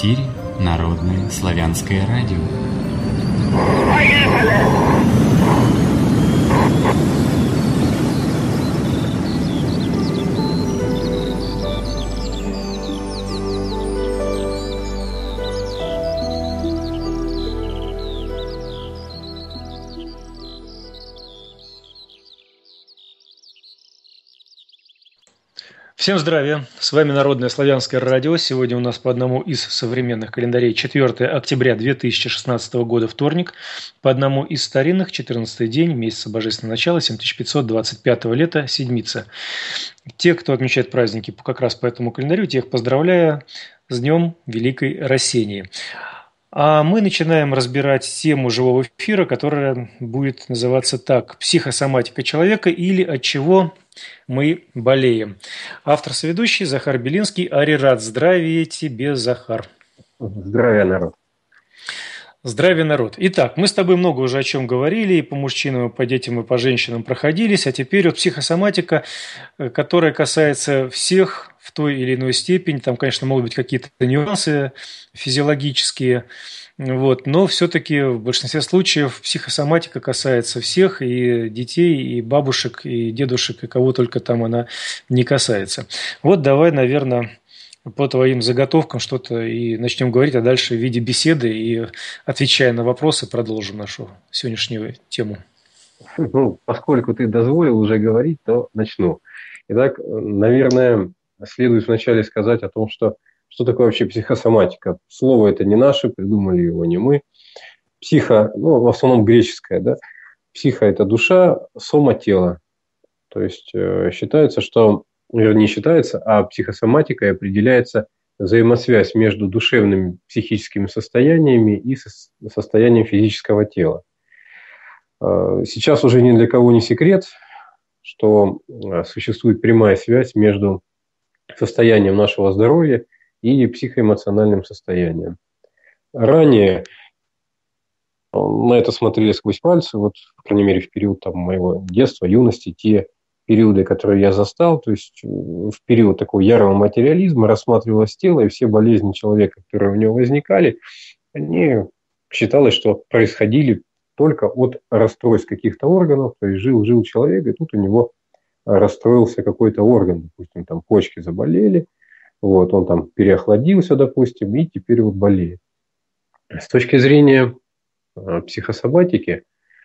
эфире Народное славянское радио. Всем здравия! С вами Народное славянское радио. Сегодня у нас по одному из современных календарей 4 октября 2016 года, вторник. По одному из старинных 14-й день месяца Божественного начала 7525 лета, седмица. Те, кто отмечает праздники как раз по этому календарю, тех поздравляю с Днем Великой Рассении. А мы начинаем разбирать тему живого эфира, которая будет называться так: «Психосоматика человека» или «От чего мы болеем». Автор-соведущий Захар Белинский. Арират. Здравия тебе, Захар. Здравия, народ. Здравия, народ. Итак, мы с тобой много уже о чем говорили, и по мужчинам, и по детям, и по женщинам проходились, а теперь вот психосоматика, которая касается всех в той или иной степени. Там, конечно, могут быть какие-то нюансы физиологические, но все-таки в большинстве случаев психосоматика касается всех, и детей, и бабушек, и дедушек, и кого только там она не касается. Вот давай, наверное, по твоим заготовкам что-то и начнем говорить, а дальше в виде беседы и, отвечая на вопросы, продолжим нашу сегодняшнюю тему. Поскольку ты дозволил уже говорить, то начну. Итак, наверное, следует вначале сказать о том, что такое вообще психосоматика. Слово это не наше, придумали его не мы. Психо, в основном греческое, да. Психо – это душа, сома – тело. То есть считается, что, не считается, а психосоматикой определяется взаимосвязь между душевными психическими состояниями и состоянием физического тела. Сейчас уже ни для кого не секрет, что существует прямая связь между состоянием нашего здоровья и психоэмоциональным состоянием. Ранее на это смотрели сквозь пальцы, по крайней мере, в период моего детства, юности, те периоды, которые я застал, то есть в период такого ярого материализма рассматривалось тело, и все болезни человека, которые у него возникали, они считалось, что происходили только от расстройств каких-то органов, то есть жил человек, и тут у него расстроился какой-то орган, допустим, там почки заболели, он там переохладился, допустим, и теперь болеет. С точки зрения психосоматики,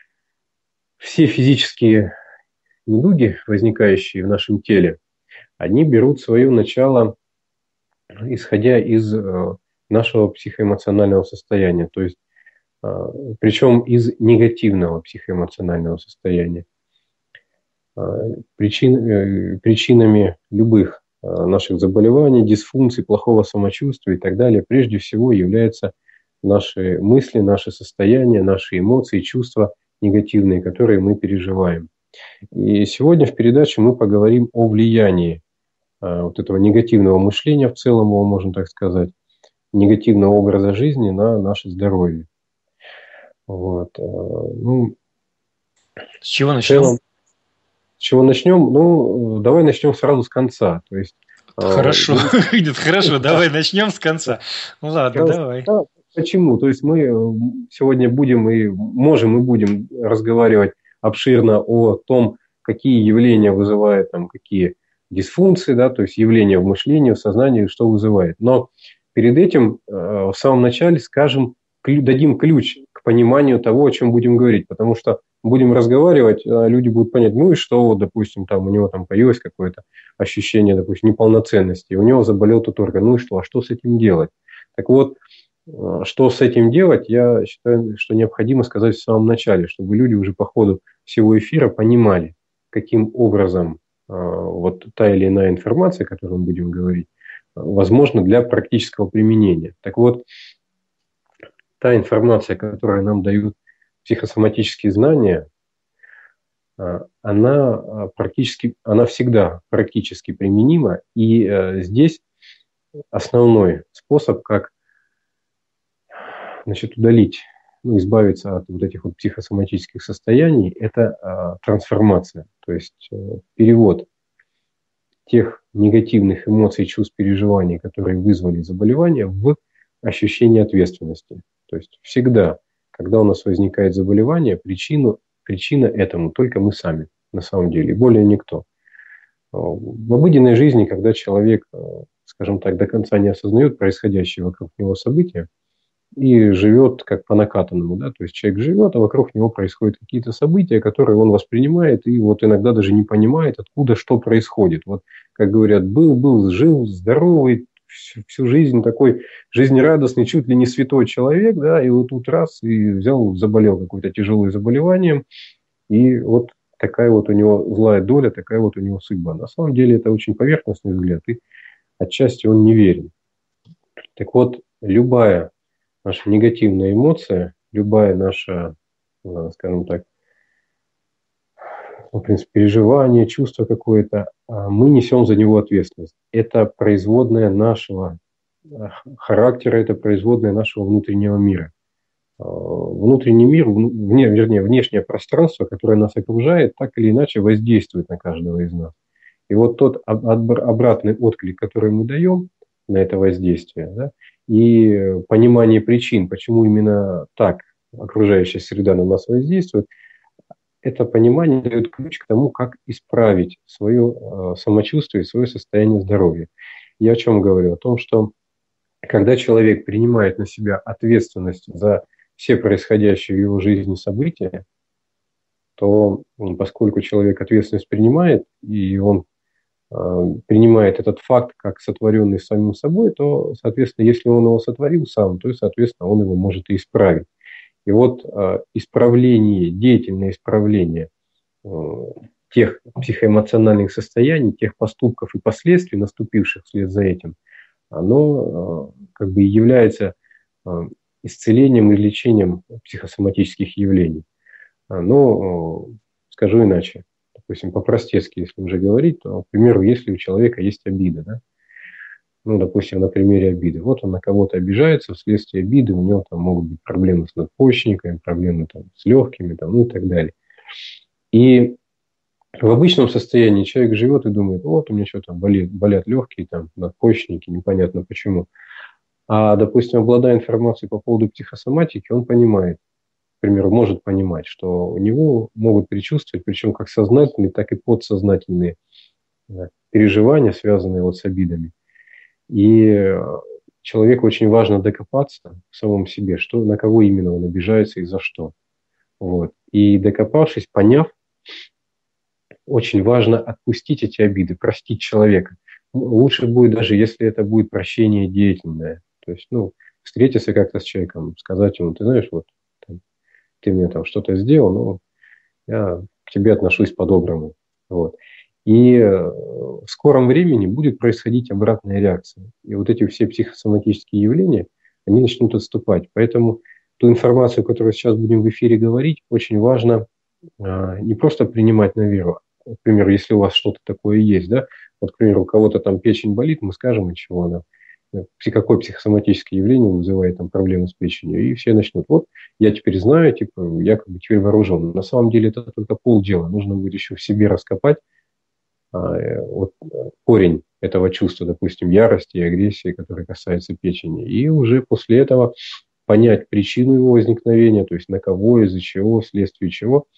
все физические недуги, возникающие в нашем теле, они берут свое начало, исходя из нашего психоэмоционального состояния, то есть причем из негативного психоэмоционального состояния. Причинами любых наших заболеваний, дисфункций, плохого самочувствия и так далее, прежде всего являются наши мысли, наши состояния, наши эмоции, чувства негативные, которые мы переживаем. И сегодня в передаче мы поговорим о влиянии этого негативного мышления, в целом его можно так сказать, негативного образа жизни на наше здоровье. С чего начнем? С чего начнем? Давай начнем сразу с конца. То есть, хорошо, хорошо, давай начнем с конца. Ладно, давай. Почему? То есть мы сегодня будем разговаривать обширно о том, какие явления вызывают какие дисфункции, да, то есть явления в мышлении, в сознании, что вызывает. Но перед этим в самом начале дадим ключ к пониманию того, о чем будем говорить, потому что будем разговаривать, люди будут понять, и что, допустим, у него появилось какое-то ощущение, допустим, неполноценности, у него заболел тот орган, и что, а что с этим делать? Так вот, что с этим делать, я считаю, что необходимо сказать в самом начале, чтобы люди уже по ходу всего эфира понимали, каким образом та или иная информация, о которой мы будем говорить, возможна для практического применения. Так вот, та информация, которую нам дают психосоматические знания, она всегда практически применима. И здесь основной способ, как удалить, избавиться от этих психосоматических состояний, это трансформация. То есть перевод тех негативных эмоций, чувств, переживаний, которые вызвали заболевание, в ощущение ответственности. То есть всегда, когда у нас возникает заболевание, причина этому только мы сами, на самом деле, и более никто. В обыденной жизни, когда человек, скажем так, до конца не осознает происходящее вокруг него события и живет как по накатанному, да, то есть человек живет, а вокруг него происходят какие-то события, которые он воспринимает и вот иногда даже не понимает, откуда что происходит. Вот, как говорят, был, жил, здоровый, всю жизнь такой жизнерадостный, чуть ли не святой человек, да, и вот тут раз и заболел какое-то тяжелым заболеванием, и вот такая вот у него злая доля, такая вот у него судьба. На самом деле это очень поверхностный взгляд, и отчасти он неверен. Так вот, любая наша негативная эмоция, любая наша, скажем так, в принципе, переживание, чувство какое-то, мы несем за него ответственность. Это производная нашего характера, это производная нашего внутреннего мира. Внутренний мир, внешнее пространство, которое нас окружает, так или иначе воздействует на каждого из нас. И вот тот обратный отклик, который мы даем на это воздействие, да, и понимание причин, почему именно так окружающая среда на нас воздействует, это понимание дает ключ к тому, как исправить свое самочувствие, свое состояние здоровья. Я о чем говорю? О том, что когда человек принимает на себя ответственность за все происходящие в его жизни события, то поскольку человек ответственность принимает, и он принимает этот факт как сотворенный самим собой, то, соответственно, если он его сотворил сам, то, соответственно, он его может и исправить. И вот деятельное исправление тех психоэмоциональных состояний, тех поступков и последствий, наступивших вслед за этим, оно как бы является исцелением и лечением психосоматических явлений. Но скажу иначе. Допустим, по-простецки, если уже говорить, то, к примеру, если у человека есть обида, да? Ну, допустим, на примере обиды. Вот он на кого-то обижается, вследствие обиды у него там могут быть проблемы с надпочечниками, проблемы там, с легкими, там, ну и так далее. И в обычном состоянии человек живет и думает, вот у меня что там болят легкие, там, надпочечники, непонятно почему. А, допустим, обладая информацией по поводу психосоматики, он понимает, к примеру, может понимать, что у него могут предчувствовать, причем как сознательные, так и подсознательные переживания, связанные вот с обидами. И человеку очень важно докопаться в самом себе, что, на кого именно он обижается и за что. Вот. И докопавшись, поняв, очень важно отпустить эти обиды, простить человека. Лучше будет даже, если это будет прощение деятельное. То есть, встретиться как-то с человеком, сказать ему, ты знаешь, вот ты мне там что-то сделал, но я к тебе отношусь по-доброму. Вот. И в скором времени будет происходить обратная реакция. И вот эти все психосоматические явления, они начнут отступать. Поэтому ту информацию, которую сейчас будем в эфире говорить, очень важно не просто принимать на веру. Например, если у вас что-то такое есть, да, вот, к примеру, у кого-то там печень болит, мы скажем, от чего она, какое психосоматическое явление вызывает там проблемы с печенью, и все начнут, вот, я теперь знаю, типа, я как бы теперь вооружен. На самом деле это только полдела, нужно будет еще в себе раскопать вот, корень этого чувства, допустим, ярости и агрессии, который касается печени, и уже после этого понять причину его возникновения, то есть на кого, из-за чего, вследствие чего,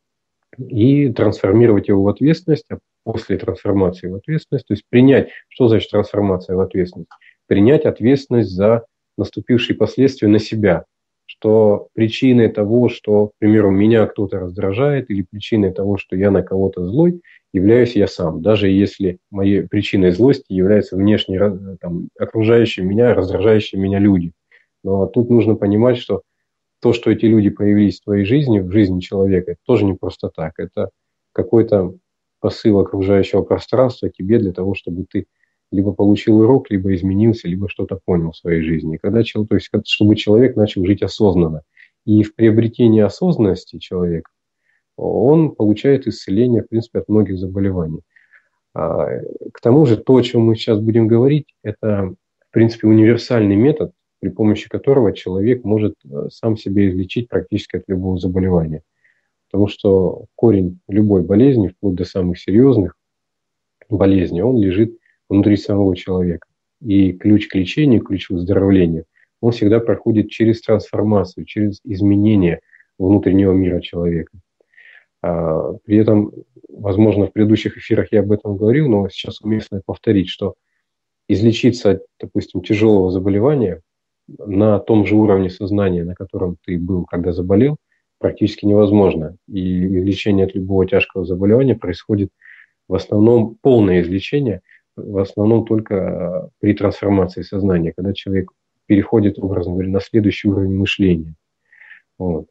и трансформировать его в ответственность, а после трансформации в ответственность, то есть принять, что значит трансформация в ответственность? Принять ответственность за наступившие последствия на себя, что причиной того, что, к примеру, меня кто-то раздражает, или причиной того, что я на кого-то злой, являюсь я сам, даже если моей причиной злости являются внешние, там, окружающие меня, раздражающие меня люди. Но тут нужно понимать, что то, что эти люди появились в твоей жизни, в жизни человека, это тоже не просто так. Это какой-то посыл окружающего пространства тебе для того, чтобы ты либо получил урок, либо изменился, либо что-то понял в своей жизни. То есть, чтобы человек начал жить осознанно. И в приобретении осознанности человека он получает исцеление, в принципе, от многих заболеваний. К тому же, то, о чем мы сейчас будем говорить, это, в принципе, универсальный метод, при помощи которого человек может сам себя излечить практически от любого заболевания. Потому что корень любой болезни, вплоть до самых серьезных болезней, он лежит внутри самого человека. И ключ к лечению, ключ к выздоровлению он всегда проходит через трансформацию, через изменение внутреннего мира человека. При этом, возможно, в предыдущих эфирах я об этом говорил, но сейчас уместно повторить, что излечиться от, допустим, тяжелого заболевания на том же уровне сознания, на котором ты был, когда заболел, практически невозможно. И излечение от любого тяжкого заболевания происходит в основном, полное излечение, в основном только при трансформации сознания, когда человек переходит, образно говоря, на следующий уровень мышления. Вот.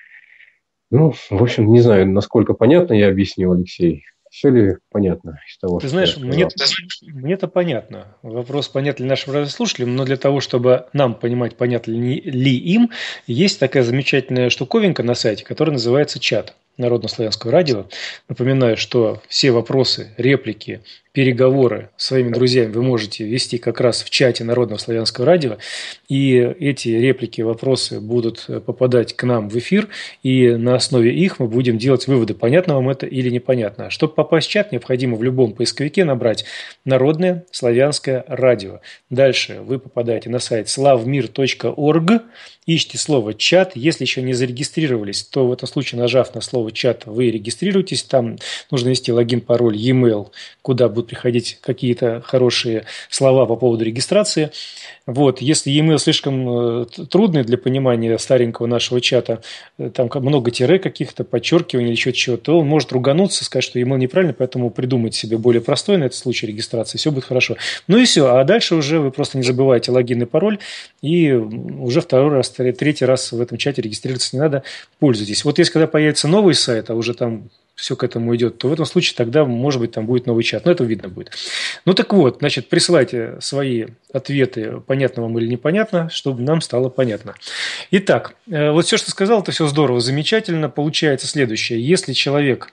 Ну, в общем, не знаю, насколько понятно я объяснил, Алексей. Все ли понятно из того, Ты что я знаешь, сказал? мне-то понятно. Вопрос, понятен ли нашим радиослушателям, но для того, чтобы нам понимать, понятно ли им, есть такая замечательная штуковинка на сайте, которая называется чат Народно-славянского радио. Напоминаю, что все вопросы, реплики, переговоры с своими друзьями вы можете вести как раз в чате Народного славянского радио. И эти реплики, вопросы будут попадать к нам в эфир. И на основе их мы будем делать выводы, понятно вам это или непонятно. Чтобы попасть в чат, необходимо в любом поисковике набрать «Народное славянское радио». Дальше вы попадаете на сайт slavmir.org, ищите слово «чат». Если еще не зарегистрировались, то в этом случае, нажав на слово «чат», вы регистрируетесь. Там нужно ввести логин, пароль, e-mail, куда будут приходить какие-то хорошие слова по поводу регистрации. Вот. Если e-mail слишком трудный для понимания старенького нашего чата, там много тире каких-то, подчеркиваний или еще чего, то он может ругануться, сказать, что e-mail неправильный, поэтому придумайте себе более простой на этот случай регистрации, все будет хорошо. Ну и все. А дальше уже вы просто не забывайте логин и пароль, и уже второй раз, третий раз в этом чате регистрироваться не надо, пользуйтесь. Вот если когда появится новый сайт, а уже там все к этому идет, то в этом случае тогда, может быть, там будет новый чат. Но это видно будет. Ну так вот, значит, присылайте свои ответы, понятно вам или непонятно, чтобы нам стало понятно. Итак, вот все, что сказал, это все здорово, замечательно. Получается следующее. Если человек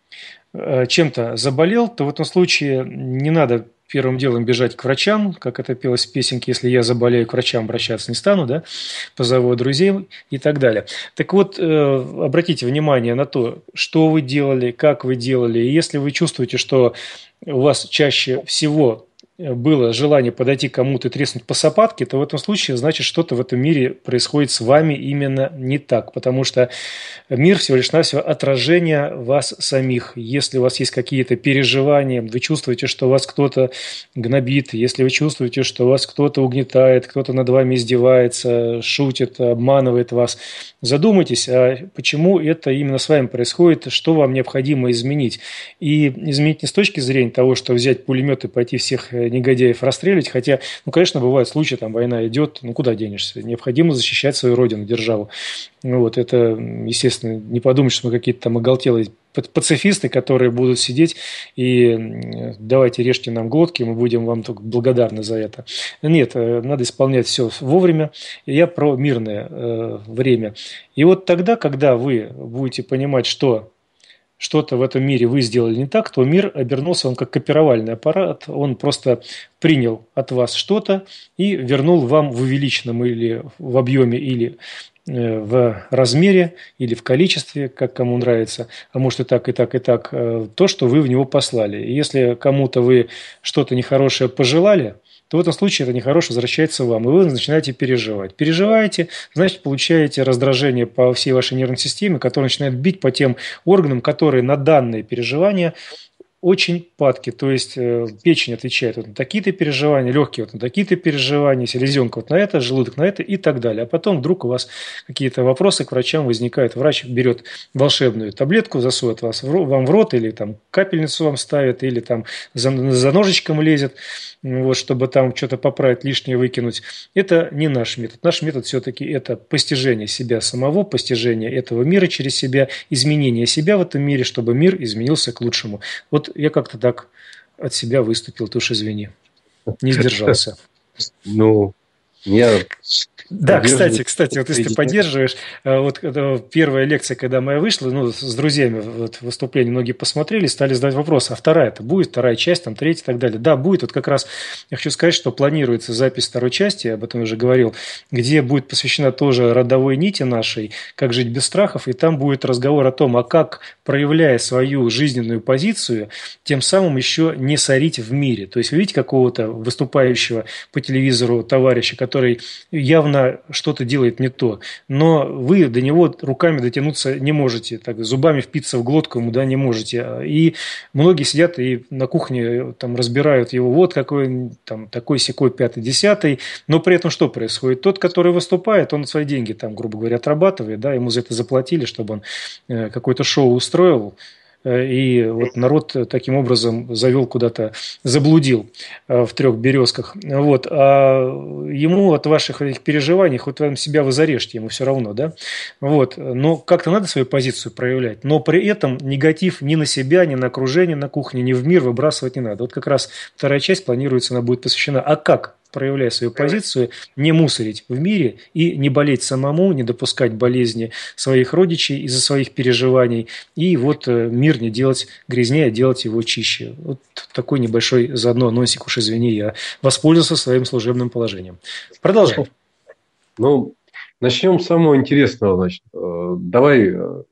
чем-то заболел, то в этом случае не надо первым делом бежать к врачам, как это пелось в песенке, если я заболею, к врачам обращаться не стану, да, позову друзей и так далее. Так вот, обратите внимание на то, что вы делали, как вы делали. И если вы чувствуете, что у вас чаще всего было желание подойти к кому-то и треснуть по сапатке, то в этом случае, значит, что-то в этом мире происходит с вами именно не так, потому что мир всего лишь навсего отражение вас самих. Если у вас есть какие-то переживания, вы чувствуете, что вас кто-то гнобит, если вы чувствуете, что вас кто-то угнетает, кто-то над вами издевается, шутит, обманывает вас, задумайтесь, а почему это именно с вами происходит, что вам необходимо изменить. И изменить не с точки зрения того, что взять пулемет и пойти всех негодяев расстрелять, хотя, ну, конечно, бывают случаи, там война идет, ну, куда денешься, необходимо защищать свою родину, державу. Ну, вот это, естественно, не подумать, что мы какие-то там оголтелые пацифисты, которые будут сидеть и давайте режьте нам глотки, мы будем вам только благодарны за это. Нет, надо исполнять все вовремя. Я про мирное время. И вот тогда, когда вы будете понимать, что что-то в этом мире вы сделали не так, то мир обернулся, он как копировальный аппарат, он просто принял от вас что-то и вернул вам в увеличенном или в объеме, или в размере, или в количестве, как кому нравится, а может и так, и так, и так, то, что вы в него послали. И если кому-то вы что-то нехорошее пожелали, то в этом случае это нехорошее возвращается вам, и вы начинаете переживать. Переживаете, значит, получаете раздражение по всей вашей нервной системе, которая начинает бить по тем органам, которые на данные переживания очень падки, то есть печень отвечает вот на такие-то переживания, легкие вот на такие-то переживания, селезенка вот на это, желудок на это и так далее. А потом вдруг у вас какие-то вопросы к врачам возникают. Врач берет волшебную таблетку, засует вам в рот, или там капельницу вам ставит, или там за ножичком лезет, вот, чтобы там что-то поправить, лишнее выкинуть. Это не наш метод. Наш метод все-таки это постижение себя самого, постижение этого мира через себя, изменение себя в этом мире, чтобы мир изменился к лучшему. Вот я как-то так от себя выступил, ты уж извини, не сдержался. Ну, я... Да, кстати, вот если ты поддерживаешь, вот первая лекция, когда моя вышла, ну, с друзьями вот, выступление многие посмотрели, стали задавать вопрос, а вторая-то будет, вторая часть, там, третья и так далее. Да, будет, вот как раз я хочу сказать, что планируется запись второй части, я об этом уже говорил, где будет посвящена тоже родовой нити нашей, как жить без страхов, и там будет разговор о том, а как, проявляя свою жизненную позицию, тем самым еще не сорить в мире. То есть, вы видите какого-то выступающего по телевизору товарища, который который явно что-то делает не то, но вы до него руками дотянуться не можете, так, зубами впиться в глотку ему, да, не можете. И многие сидят и на кухне там разбирают его, вот какой там такой-сякой, пятый, десятый, но при этом что происходит? Тот, который выступает, он свои деньги там, грубо говоря, отрабатывает, да, ему за это заплатили, чтобы он какое-то шоу устроил, и вот народ таким образом завел куда-то, заблудил в трех березках. Вот. А ему от ваших этих переживаний, хоть вам себя вы зарежьте, ему все равно, да? Вот. Но как-то надо свою позицию проявлять, но при этом негатив ни на себя, ни на окружение на кухне, ни в мир выбрасывать не надо. Вот как раз вторая часть планируется, она будет посвящена. А как, проявляя свою позицию, не мусорить в мире и не болеть самому, не допускать болезни своих родичей из-за своих переживаний, и вот мир не делать грязнее, а делать его чище. Вот такой небольшой заодно анонсик, уж извини, я воспользовался своим служебным положением. Продолжай. Ну, начнем с самого интересного. Значит. Давай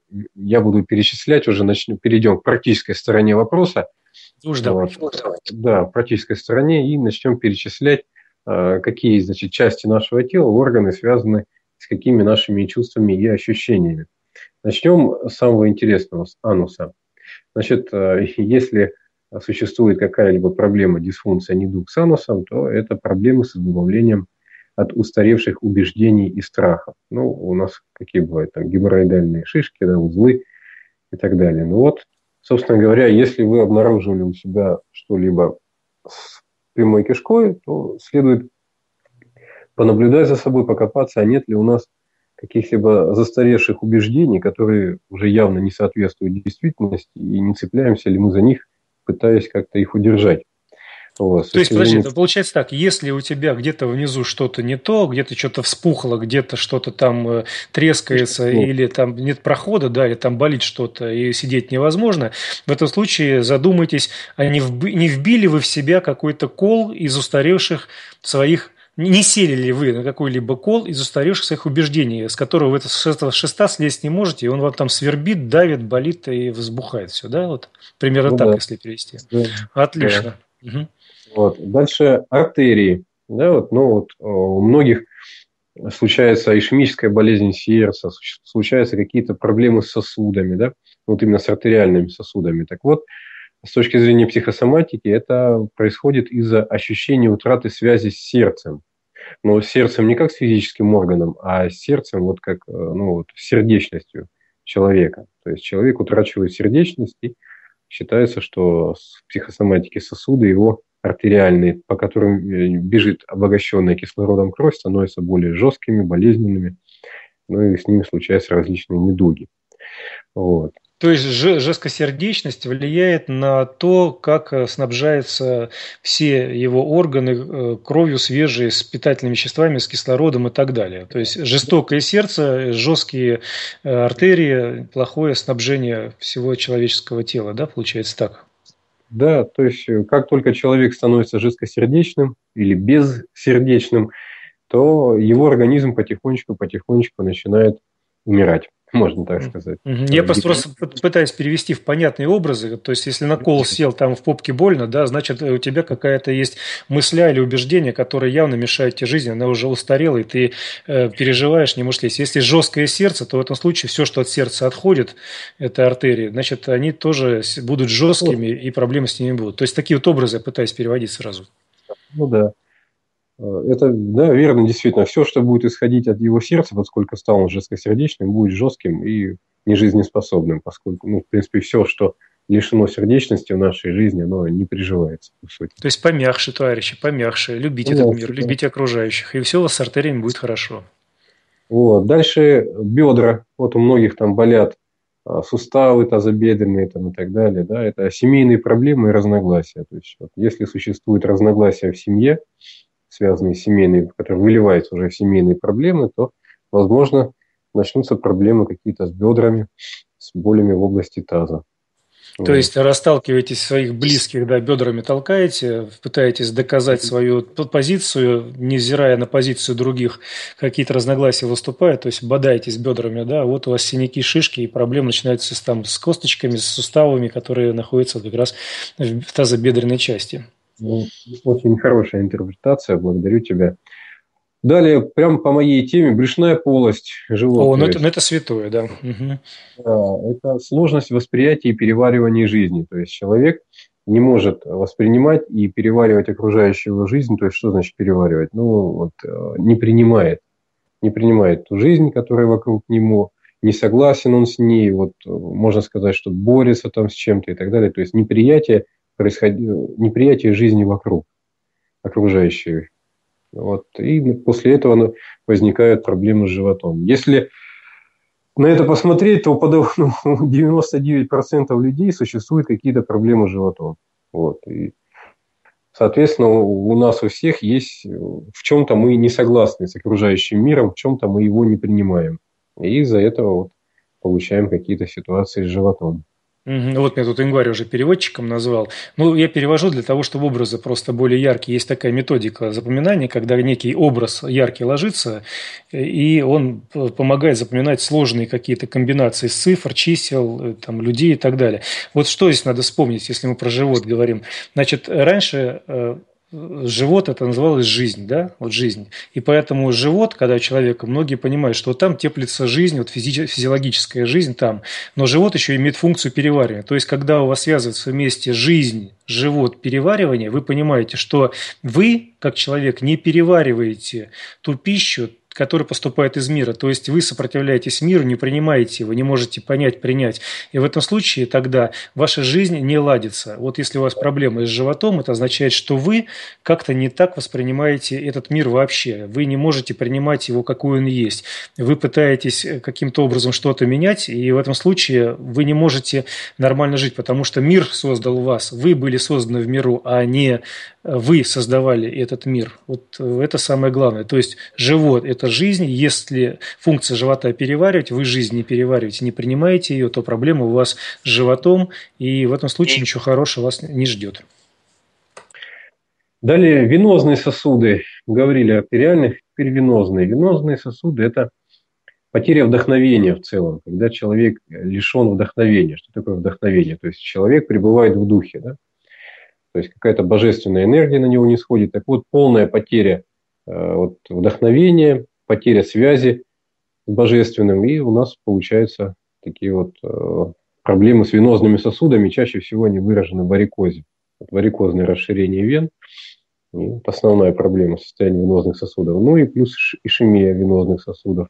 я буду перечислять, уже перейдем к практической стороне вопроса. Уж давай. Да, в практической стороне, и начнем перечислять, какие, значит, части нашего тела, органы связаны с какими нашими чувствами и ощущениями. Начнем с самого интересного, с ануса. Значит, если существует какая-либо проблема, дисфункция, недуг с анусом, то это проблемы с избавлением от устаревших убеждений и страхов. Ну, у нас какие бывают там геморроидальные шишки, да, узлы и так далее. Ну вот, собственно говоря, если вы обнаружили у себя что-либо с прямой кишкой, то следует понаблюдать за собой, покопаться, а нет ли у нас каких-либо застаревших убеждений, которые уже явно не соответствуют действительности, и не цепляемся ли мы за них, пытаясь как-то их удержать. Вот. То есть, подожди, это получается так, если у тебя где-то внизу что-то не то, где-то что-то вспухло, где-то что-то там трескается, или там нет прохода, да, или там болит что-то, и сидеть невозможно, в этом случае задумайтесь, а не вбили вы в себя какой-то кол из устаревших своих, не сели ли вы на какой-либо кол из устаревших своих убеждений, с которого вы с этого шеста слезть не можете, и он вам там свербит, давит, болит и взбухает все, да? Вот примерно так, если перевести. Да. Отлично. Да. Угу. Вот. Дальше артерии. Да, вот, ну, вот, у многих случается ишемическая болезнь сердца, случаются какие-то проблемы с сосудами, да, вот именно с артериальными сосудами. Так вот, с точки зрения психосоматики, это происходит из-за ощущения утраты связи с сердцем. Но с сердцем не как с физическим органом, а с сердцем вот как, ну, вот, с сердечностью человека. То есть человек утрачивает сердечность, и считается, что в психосоматике сосуды его артериальные, по которым бежит обогащенная кислородом кровь, становятся более жесткими, болезненными, ну и с ними случаются различные недуги. Вот. То есть жесткосердечность влияет на то, как снабжаются все его органы кровью свежей, с питательными веществами, с кислородом и так далее. То есть жестокое сердце, жесткие артерии, плохое снабжение всего человеческого тела, да, получается так? Да, то есть как только человек становится жесткосердечным или бессердечным, то его организм потихонечку начинает умирать. Можно так сказать. Я просто пытаюсь перевести в понятные образы. То есть, если на кол сел, там в попке больно, да, значит, у тебя какая-то есть мысля или убеждение, которое явно мешает тебе жизни, она уже устарела, и ты переживаешь, не можешь лезть. Если жесткое сердце, то в этом случае все, что от сердца отходит, это артерии, значит, они тоже будут жесткими, и проблемы с ними будут. То есть, такие вот образы я пытаюсь переводить сразу. Ну да. Это, да, верно, действительно. Все, что будет исходить от его сердца, поскольку стал он жесткосердечным, будет жестким и нежизнеспособным, поскольку, ну, в принципе, все, что лишено сердечности в нашей жизни, оно не приживается, по сути. То есть, помягче, товарищи, помягче. Любите этот мир, любите окружающих, и все у вас с артериями будет хорошо. Вот. Дальше бедра. Вот у многих там болят суставы тазобедренные там, и так далее. Да? Это семейные проблемы и разногласия. То есть, вот, если существует разногласия в семье, связанные с семейными, которые выливаются уже в семейные проблемы, то, возможно, начнутся проблемы какие-то с бедрами, с болями в области таза. То есть, расталкиваетесь своих близких, да, бедрами толкаете, пытаетесь доказать свою позицию, невзирая на позицию других, какие-то разногласия выступают, то есть, бодаетесь бедрами, да, вот у вас синяки, шишки, и проблемы начинаются там с косточками, с суставами, которые находятся как раз в тазобедренной части. Очень хорошая интерпретация, благодарю тебя. Далее, прямо по моей теме, брюшная полость О, ну животного. это святое, да. Угу. Это сложность восприятия и переваривания жизни. То есть человек не может воспринимать и переваривать окружающую его жизнь. То есть что значит переваривать? Не принимает ту жизнь, которая вокруг него, не согласен он с ней, можно сказать, что борется там с чем-то и так далее. То есть неприятие жизни вокруг, окружающей. И после этого возникают проблемы с животом. Если на это посмотреть, то у 99% людей существуют какие-то проблемы с животом. И, соответственно, у нас у всех есть, в чем-то мы не согласны с окружающим миром, в чем-то мы его не принимаем. И из-за этого получаем какие-то ситуации с животом. Вот меня тут Ингварь уже переводчиком назвал. Ну, я перевожу для того, чтобы образы просто более яркие. Есть такая методика запоминания, когда некий образ яркий ложится, и он помогает запоминать сложные какие-то комбинации цифр, чисел, там, людей и так далее. Вот что здесь надо вспомнить, если мы про живот говорим. Значит, раньше живот это называлось жизнь, да, вот жизнь. И поэтому живот, когда у человека, многие понимают, что вот там теплится жизнь, вот физиологическая жизнь там, но живот еще имеет функцию переваривания. То есть, когда у вас связывается вместе жизнь, живот, переваривание, вы понимаете, что вы, как человек, не перевариваете ту пищу, который поступает из мира. То есть вы сопротивляетесь миру, не принимаете его, не можете понять, принять. И в этом случае тогда ваша жизнь не ладится. Вот если у вас проблемы с животом, это означает, что вы как-то не так воспринимаете этот мир вообще. Вы не можете принимать его, какой он есть. Вы пытаетесь каким-то образом что-то менять, и в этом случае вы не можете нормально жить, потому что мир создал вас. Вы были созданы в миру, а не вы создавали этот мир. Вот это самое главное. То есть живот – это жизнь. Если функция живота переваривать, вы жизнь не перевариваете, не принимаете ее, то проблема у вас с животом, и в этом случае ничего хорошего вас не ждет. Далее венозные сосуды. Говорили артериальных, теперь венозные. Венозные сосуды – это потеря вдохновения в целом, когда человек лишен вдохновения. Что такое вдохновение? То есть человек пребывает в духе, да? То есть какая-то божественная энергия на него не сходит. Так вот, полная потеря вдохновения, потеря связи с божественным. И у нас получаются такие проблемы с венозными сосудами. Чаще всего они выражены в варикозе. Варикозное расширение вен. Основная проблема состояния венозных сосудов. Ну и плюс ишемия венозных сосудов.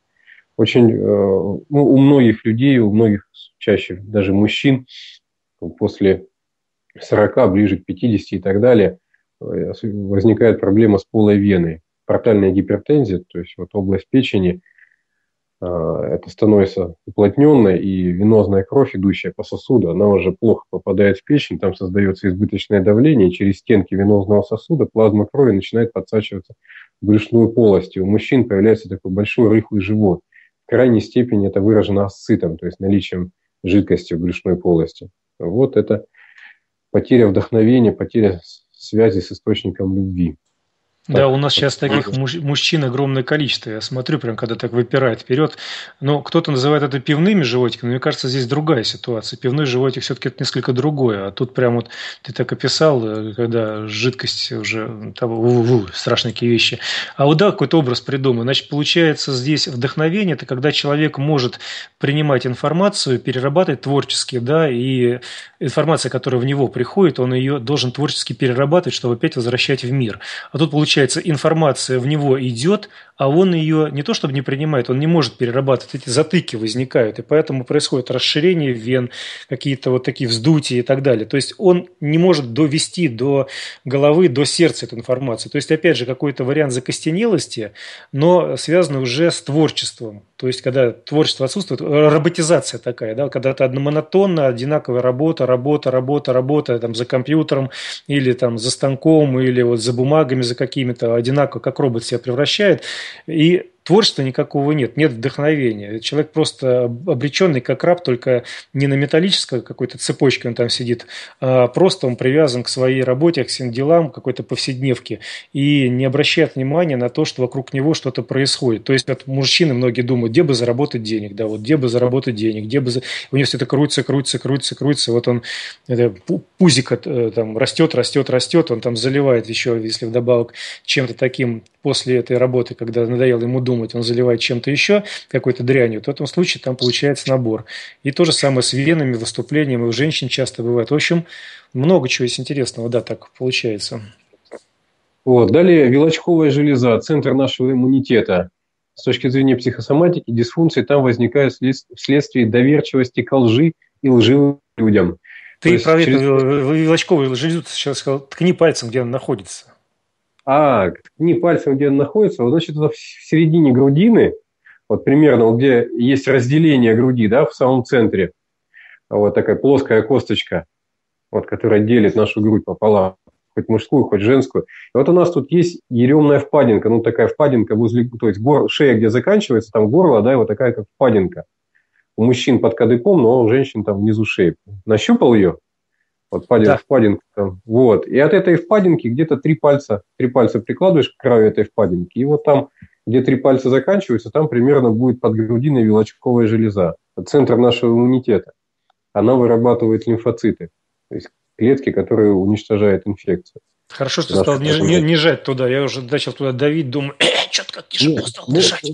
У многих людей, у многих чаще даже мужчин после 40, ближе к 50 и так далее, возникает проблема с полой веной. Портальная гипертензия, то есть область печени, это становится уплотненной, и венозная кровь, идущая по сосуду, она уже плохо попадает в печень, там создается избыточное давление, и через стенки венозного сосуда плазма крови начинает подсачиваться в брюшную полость. И у мужчин появляется такой большой рыхлый живот. В крайней степени это выражено асцитом, то есть наличием жидкости в брюшной полости. Вот это потеря вдохновения, потеря связи с источником любви. Да, у нас сейчас таких мужчин огромное количество. Я смотрю, прям когда так выпирает вперед. Но кто-то называет это пивными животиками. Мне кажется, здесь другая ситуация. Пивной животик все-таки это несколько другое. А тут прям вот ты так описал, когда жидкость уже... страшные какие вещи. А вот да, какой-то образ придуман. Значит, получается, здесь вдохновение – это когда человек может принимать информацию, перерабатывать творчески, да, и информация, которая в него приходит, он ее должен творчески перерабатывать, чтобы опять возвращать в мир. А тут получается, информация в него идет, а он ее не то чтобы не принимает, он не может перерабатывать, эти затыки возникают, и поэтому происходит расширение вен, какие-то вот такие вздутия и так далее. То есть он не может довести до головы, до сердца эту информацию. То есть, опять же, какой-то вариант закостенелости, но связанный уже с творчеством. То есть, когда творчество отсутствует, роботизация такая, да, когда это одномонотонно, одинаковая работа там, за компьютером или там за станком, или вот за бумагами, за какими-то, одинаково, как робот себя превращает, и творчества никакого нет вдохновения. Человек просто обреченный, как раб, только не на металлической какой-то цепочке он там сидит, а просто он привязан к своей работе, к своим делам, к какой-то повседневке и не обращает внимания на то, что вокруг него что-то происходит. То есть вот мужчины многие думают, где бы заработать денег, да, вот где бы заработать денег, у него все это крутится. Вот он пузик там растет, он там заливает еще, если вдобавок чем-то таким после этой работы, когда надоело ему думать, он заливает чем-то еще, какой-то дрянью, то в этом случае там получается набор. И то же самое с венами, выступлением, и у женщин часто бывает. В общем, много чего есть интересного, да, так получается. Вот. Далее вилочковая железа, центр нашего иммунитета. С точки зрения психосоматики, дисфункции там возникают вследствие доверчивости к лжи и лживым людям. Ты про эту вилочковую железу сейчас сказал, ткни пальцем, где она находится. Ткни пальцем, где она находится, вот, значит, это в середине грудины, вот примерно, вот, где есть разделение груди, да, в самом центре, вот такая плоская косточка, вот, которая делит нашу грудь пополам, хоть мужскую, хоть женскую. И вот у нас тут есть еремная впадинка, ну, такая впадинка возле, то есть шея, где заканчивается, там горло, да, и вот такая, как впадинка. У мужчин под кадыком, но у женщин там внизу шеи. Нащупал ее? Вот впадинка там. Вот. И от этой впадинки где-то три пальца прикладываешь к краю этой впадинки. И вот там, где 3 пальца заканчиваются, там примерно будет под грудиной вилочковая железа. Это центр нашего иммунитета. Она вырабатывает лимфоциты. То есть клетки, которые уничтожают инфекцию. Хорошо, что ты сказал не жать туда. Я уже начал туда давить, думаю, что-то как тяжело стал дышать.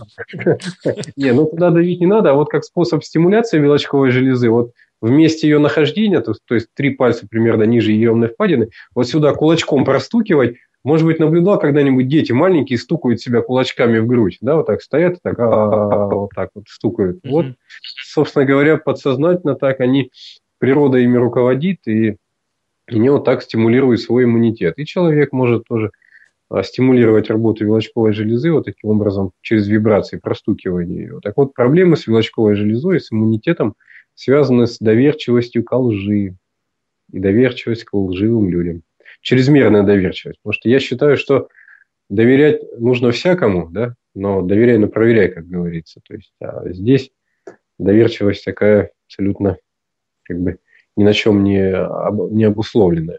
Ну туда давить не надо, а вот как способ стимуляции вилочковой железы, вот в месте ее нахождения, то есть 3 пальца примерно ниже еремной впадины, вот сюда кулачком простукивать. Может быть, наблюдал когда-нибудь, дети маленькие стукают себя кулачками в грудь, да, вот так стоят, вот так вот стукают. Вот, собственно говоря, подсознательно так природа ими руководит, и они вот так стимулируют свой иммунитет. И человек может тоже стимулировать работу вилочковой железы вот таким образом через вибрации, простукивание ее. Так вот, проблемы с вилочковой железой, с иммунитетом связаны с доверчивостью к лжи и доверчивость к лживым людям. Чрезмерная доверчивость. Потому что я считаю, что доверять нужно всякому, да, но доверяй, но проверяй, как говорится. То есть здесь доверчивость такая абсолютно как бы ни на чем не обусловленная.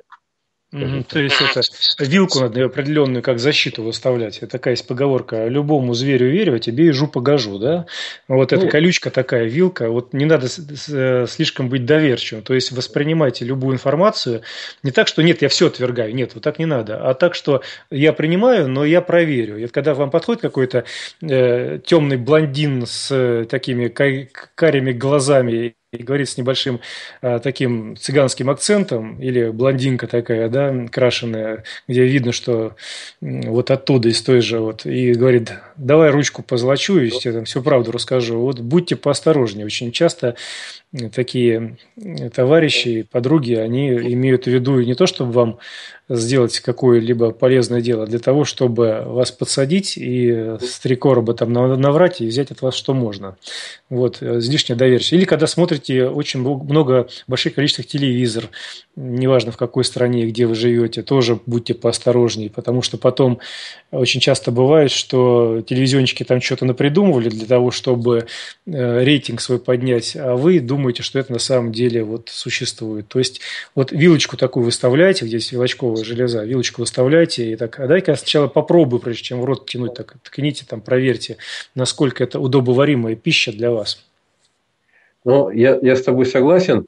То есть это вилку надо определенную как защиту выставлять. Это такая есть поговорка: любому зверю верю, а тебе ежу погожу, да? Вот эта колючка такая, вилка. Вот не надо слишком быть доверчивым. То есть воспринимайте любую информацию не так, что нет, я все отвергаю. Нет, вот так не надо. А так, что я принимаю, но я проверю. И когда вам подходит какой-то темный блондин с такими карими глазами и говорит с небольшим таким цыганским акцентом, или блондинка такая, да, крашеная, где видно, что вот оттуда, из той же, вот, и говорит, давай ручку позолочу, и я там всю правду расскажу. Вот будьте поосторожнее. Очень часто такие товарищи, подруги, они имеют в виду не то, чтобы вам сделать какое-либо полезное дело, а для того, чтобы вас подсадить и с 3 короба там наврать и взять от вас что можно. Вот, излишняя доверчивость. Или когда смотрите очень много, большое количество телевизор, неважно в какой стране, где вы живете, тоже будьте поосторожнее, потому что потом очень часто бывает, что телевизионщики там что-то напридумывали для того, чтобы рейтинг свой поднять, а вы думаете, что это на самом деле вот существует. То есть вот вилочку такую выставляете, где есть вилочковая железа, вилочку выставляете и так, а дай-ка я сначала попробую, прежде чем в рот тянуть, так ткните, там проверьте, насколько это удобоваримая пища для вас. Ну, я с тобой согласен.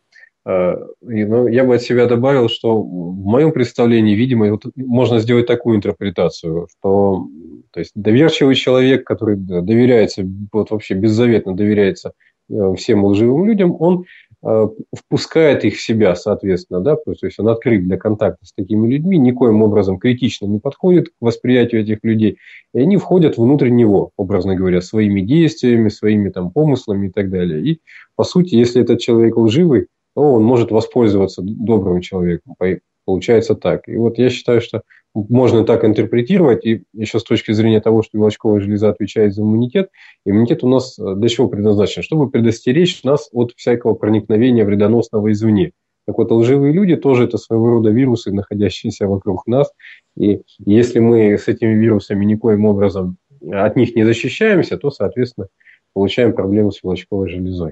Но я бы от себя добавил, что в моем представлении, видимо, вот можно сделать такую интерпретацию, что то есть доверчивый человек, который доверяется, вот вообще беззаветно доверяется всем лживым людям, он впускает их в себя, соответственно, да, то есть он открыт для контакта с такими людьми, никоим образом критично не подходит к восприятию этих людей, и они входят внутрь него, образно говоря, своими действиями, своими там помыслами и так далее. И, по сути, если этот человек лживый, то он может воспользоваться добрым человеком. Получается так. И вот я считаю, что можно так интерпретировать. И еще с точки зрения того, что вилочковая железа отвечает за иммунитет, иммунитет у нас для чего предназначен? Чтобы предостеречь нас от всякого проникновения вредоносного извне. Так вот, лживые люди тоже это своего рода вирусы, находящиеся вокруг нас. И если мы с этими вирусами никоим образом от них не защищаемся, то, соответственно, получаем проблему с вилочковой железой.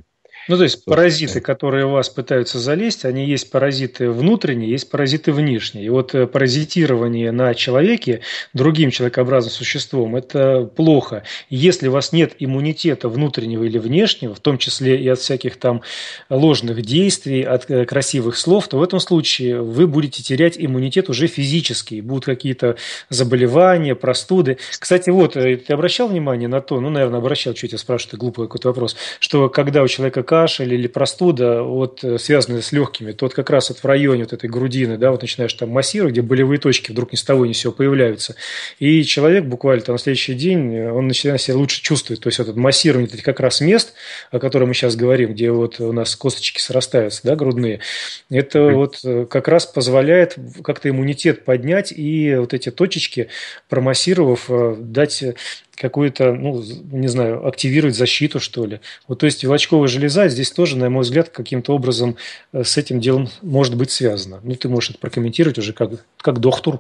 Ну, то есть паразиты, Собственно. которые у вас пытаются залезть, они есть паразиты внутренние, есть паразиты внешние. И вот паразитирование на человеке другим человекообразным существом – это плохо. Если у вас нет иммунитета внутреннего или внешнего, в том числе и от всяких там ложных действий, от красивых слов, то в этом случае вы будете терять иммунитет уже физически. Будут какие-то заболевания, простуды. Кстати, вот, ты обращал внимание на то, ну, наверное, обращал, что я тебя спрашиваю, это глупый какой-то вопрос, что когда у человека кашель или простуда, вот связанная с легкими, то вот как раз вот в районе вот этой грудины, да, вот начинаешь там массировать, где болевые точки вдруг ни с того ни с сего появляются, и человек буквально там на следующий день, он начинает себя лучше чувствовать, то есть вот это массирование этих как раз мест, о котором мы сейчас говорим, где вот у нас косточки срастаются, да, грудные, это вот как раз позволяет как-то иммунитет поднять и вот эти точечки, промассировав, дать какую-то, ну, не знаю, активировать защиту, что ли. Вот, то есть вилочковая железа здесь тоже, на мой взгляд, каким-то образом с этим делом может быть связано. Ну, ты можешь это прокомментировать уже как доктор.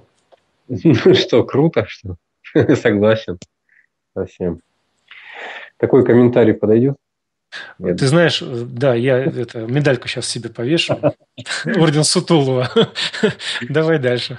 Ну что, круто, что согласен совсем. Такой комментарий подойдет? Ты знаешь, да, я медальку сейчас себе повешу. Орден Сутулова. Давай дальше.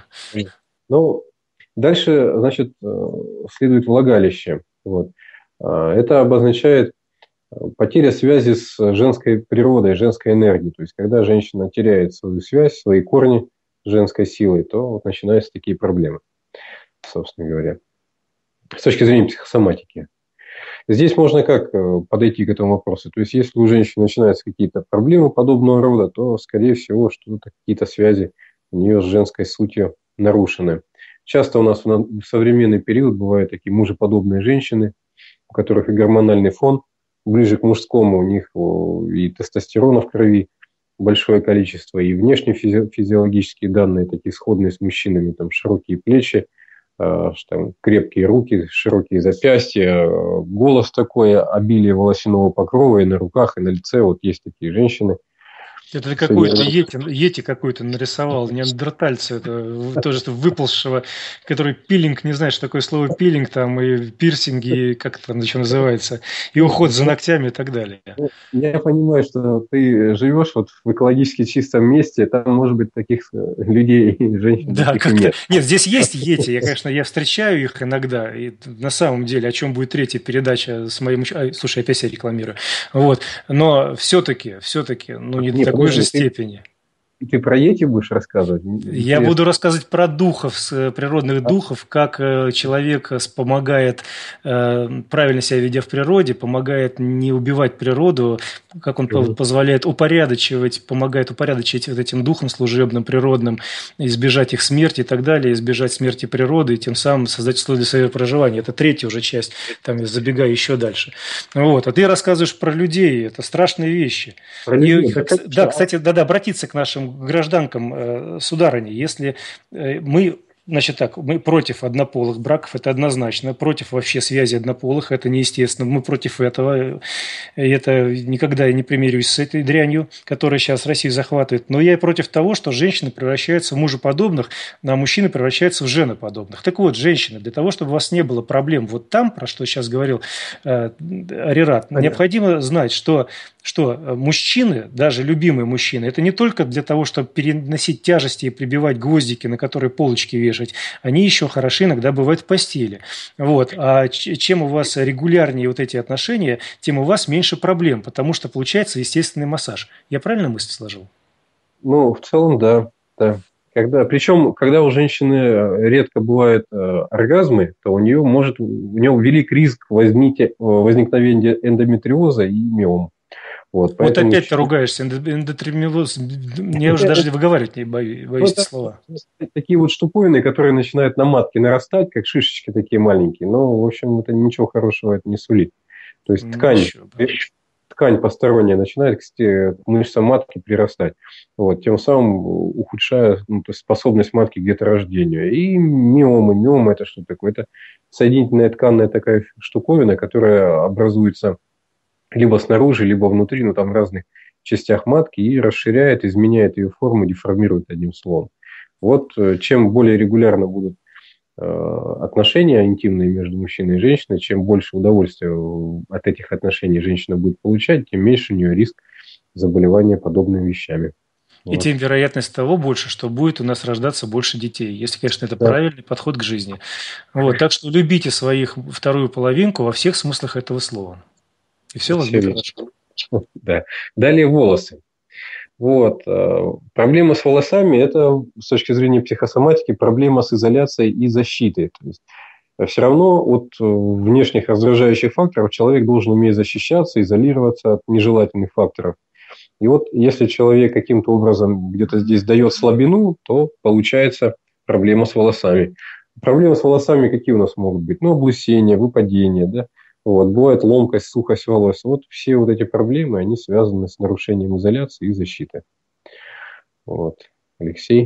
Ну, дальше, значит, следует влагалище. Вот. Это обозначает потеря связи с женской природой, женской энергией. То есть, когда женщина теряет свою связь, свои корни женской силой, то вот начинаются такие проблемы, собственно говоря. С точки зрения психосоматики. Здесь можно как подойти к этому вопросу. То есть, если у женщины начинаются какие-то проблемы подобного рода, то, скорее всего, что-то, какие-то связи у нее с женской сутью нарушены. Часто у нас в современный период бывают такие мужеподобные женщины, у которых и гормональный фон ближе к мужскому, у них и тестостерона в крови большое количество, и внешне физиологические данные такие сходные с мужчинами, там широкие плечи, там, крепкие руки, широкие запястья, голос такой, обилие волосяного покрова и на руках, и на лице. Вот есть такие женщины. Это ты какой-то йети какой-то нарисовал, неандертальца, это тоже выползшего, который пилинг, не знаю, что такое слово пилинг, там, и пирсинги, и как это там еще называется, и уход за ногтями и так далее. Я понимаю, что ты живешь вот в экологически чистом месте, там, может быть, таких людей и женщин Да, таких и как-то... нет. Нет, здесь есть йети, я встречаю их иногда, и на самом деле, о чем будет третья передача с моим... слушай, опять себя рекламирую. Вот, но все-таки, ну, не до Нет, такой же подожди, степени. ты про Йети будешь рассказывать? Я Интересно. буду рассказывать про духов, природных духов, как человек помогает, правильно себя ведя в природе, помогает не убивать природу, как он позволяет помогает упорядочить вот этим духом служебным, природным, избежать их смерти и так далее, избежать смерти природы и тем самым создать условия для своего проживания. Это третья уже часть, там я забегаю еще дальше. Вот. А ты рассказываешь про людей, это страшные вещи. Да, кстати, обратиться к нашим гражданкам, сударыни, если мы, значит так, мы против однополых браков, это однозначно, против вообще связи однополых, это неестественно, мы против этого, и это никогда я не примирюсь с этой дрянью, которая сейчас Россию захватывает, но я и против того, что женщины превращаются в мужеподобных, а мужчины превращаются в женоподобных. Так вот, женщины, для того, чтобы у вас не было проблем вот там, про что сейчас говорил Арират, необходимо знать, что мужчины, даже любимые мужчины, это не только для того, чтобы переносить тяжести и прибивать гвоздики, на которые полочки вешать, они еще хороши иногда бывают в постели. Вот. А чем у вас регулярнее вот эти отношения, тем у вас меньше проблем, потому что получается естественный массаж. Я правильно мысль сложил? Ну, в целом, да. Причем, когда у женщины редко бывают оргазмы, то у нее велик риск возникновения эндометриоза и миом. Вот опять ты ругаешься, эндометриоз, мне уже даже выговаривать не боюсь эти слова. Такие вот штуковины, которые начинают на матке нарастать, как шишечки такие маленькие, но, в общем, это ничего хорошего это не сулит. То есть ткань посторонняя начинает к мышцам матки прирастать, вот, тем самым ухудшая способность матки к деторождению. И миомы это что такое? Это соединительная тканная такая штуковина, которая образуется либо снаружи, либо внутри, но там в разных частях матки, и расширяет, изменяет ее форму, деформирует одним словом. Вот чем более регулярно будут отношения интимные между мужчиной и женщиной, чем больше удовольствия от этих отношений женщина будет получать, тем меньше у нее риск заболевания подобными вещами. И Вот. тем вероятность того больше, что будет у нас рождаться больше детей, если, конечно, это Да. правильный подход к жизни. Вот, так что любите своих вторую половинку во всех смыслах этого слова. И все у вас будет хорошо. Да. Далее волосы. Вот. Проблема с волосами – это, с точки зрения психосоматики, проблема с изоляцией и защитой. То есть, все равно от внешних раздражающих факторов человек должен уметь защищаться, изолироваться от нежелательных факторов. И вот если человек каким-то образом где-то здесь дает слабину, то получается проблема с волосами. Проблемы с волосами какие у нас могут быть? Ну, облысение, выпадение, да? Вот. Бывает ломкость, сухость волос. Вот все вот эти проблемы, они связаны с нарушением изоляции и защиты. Вот. Алексей?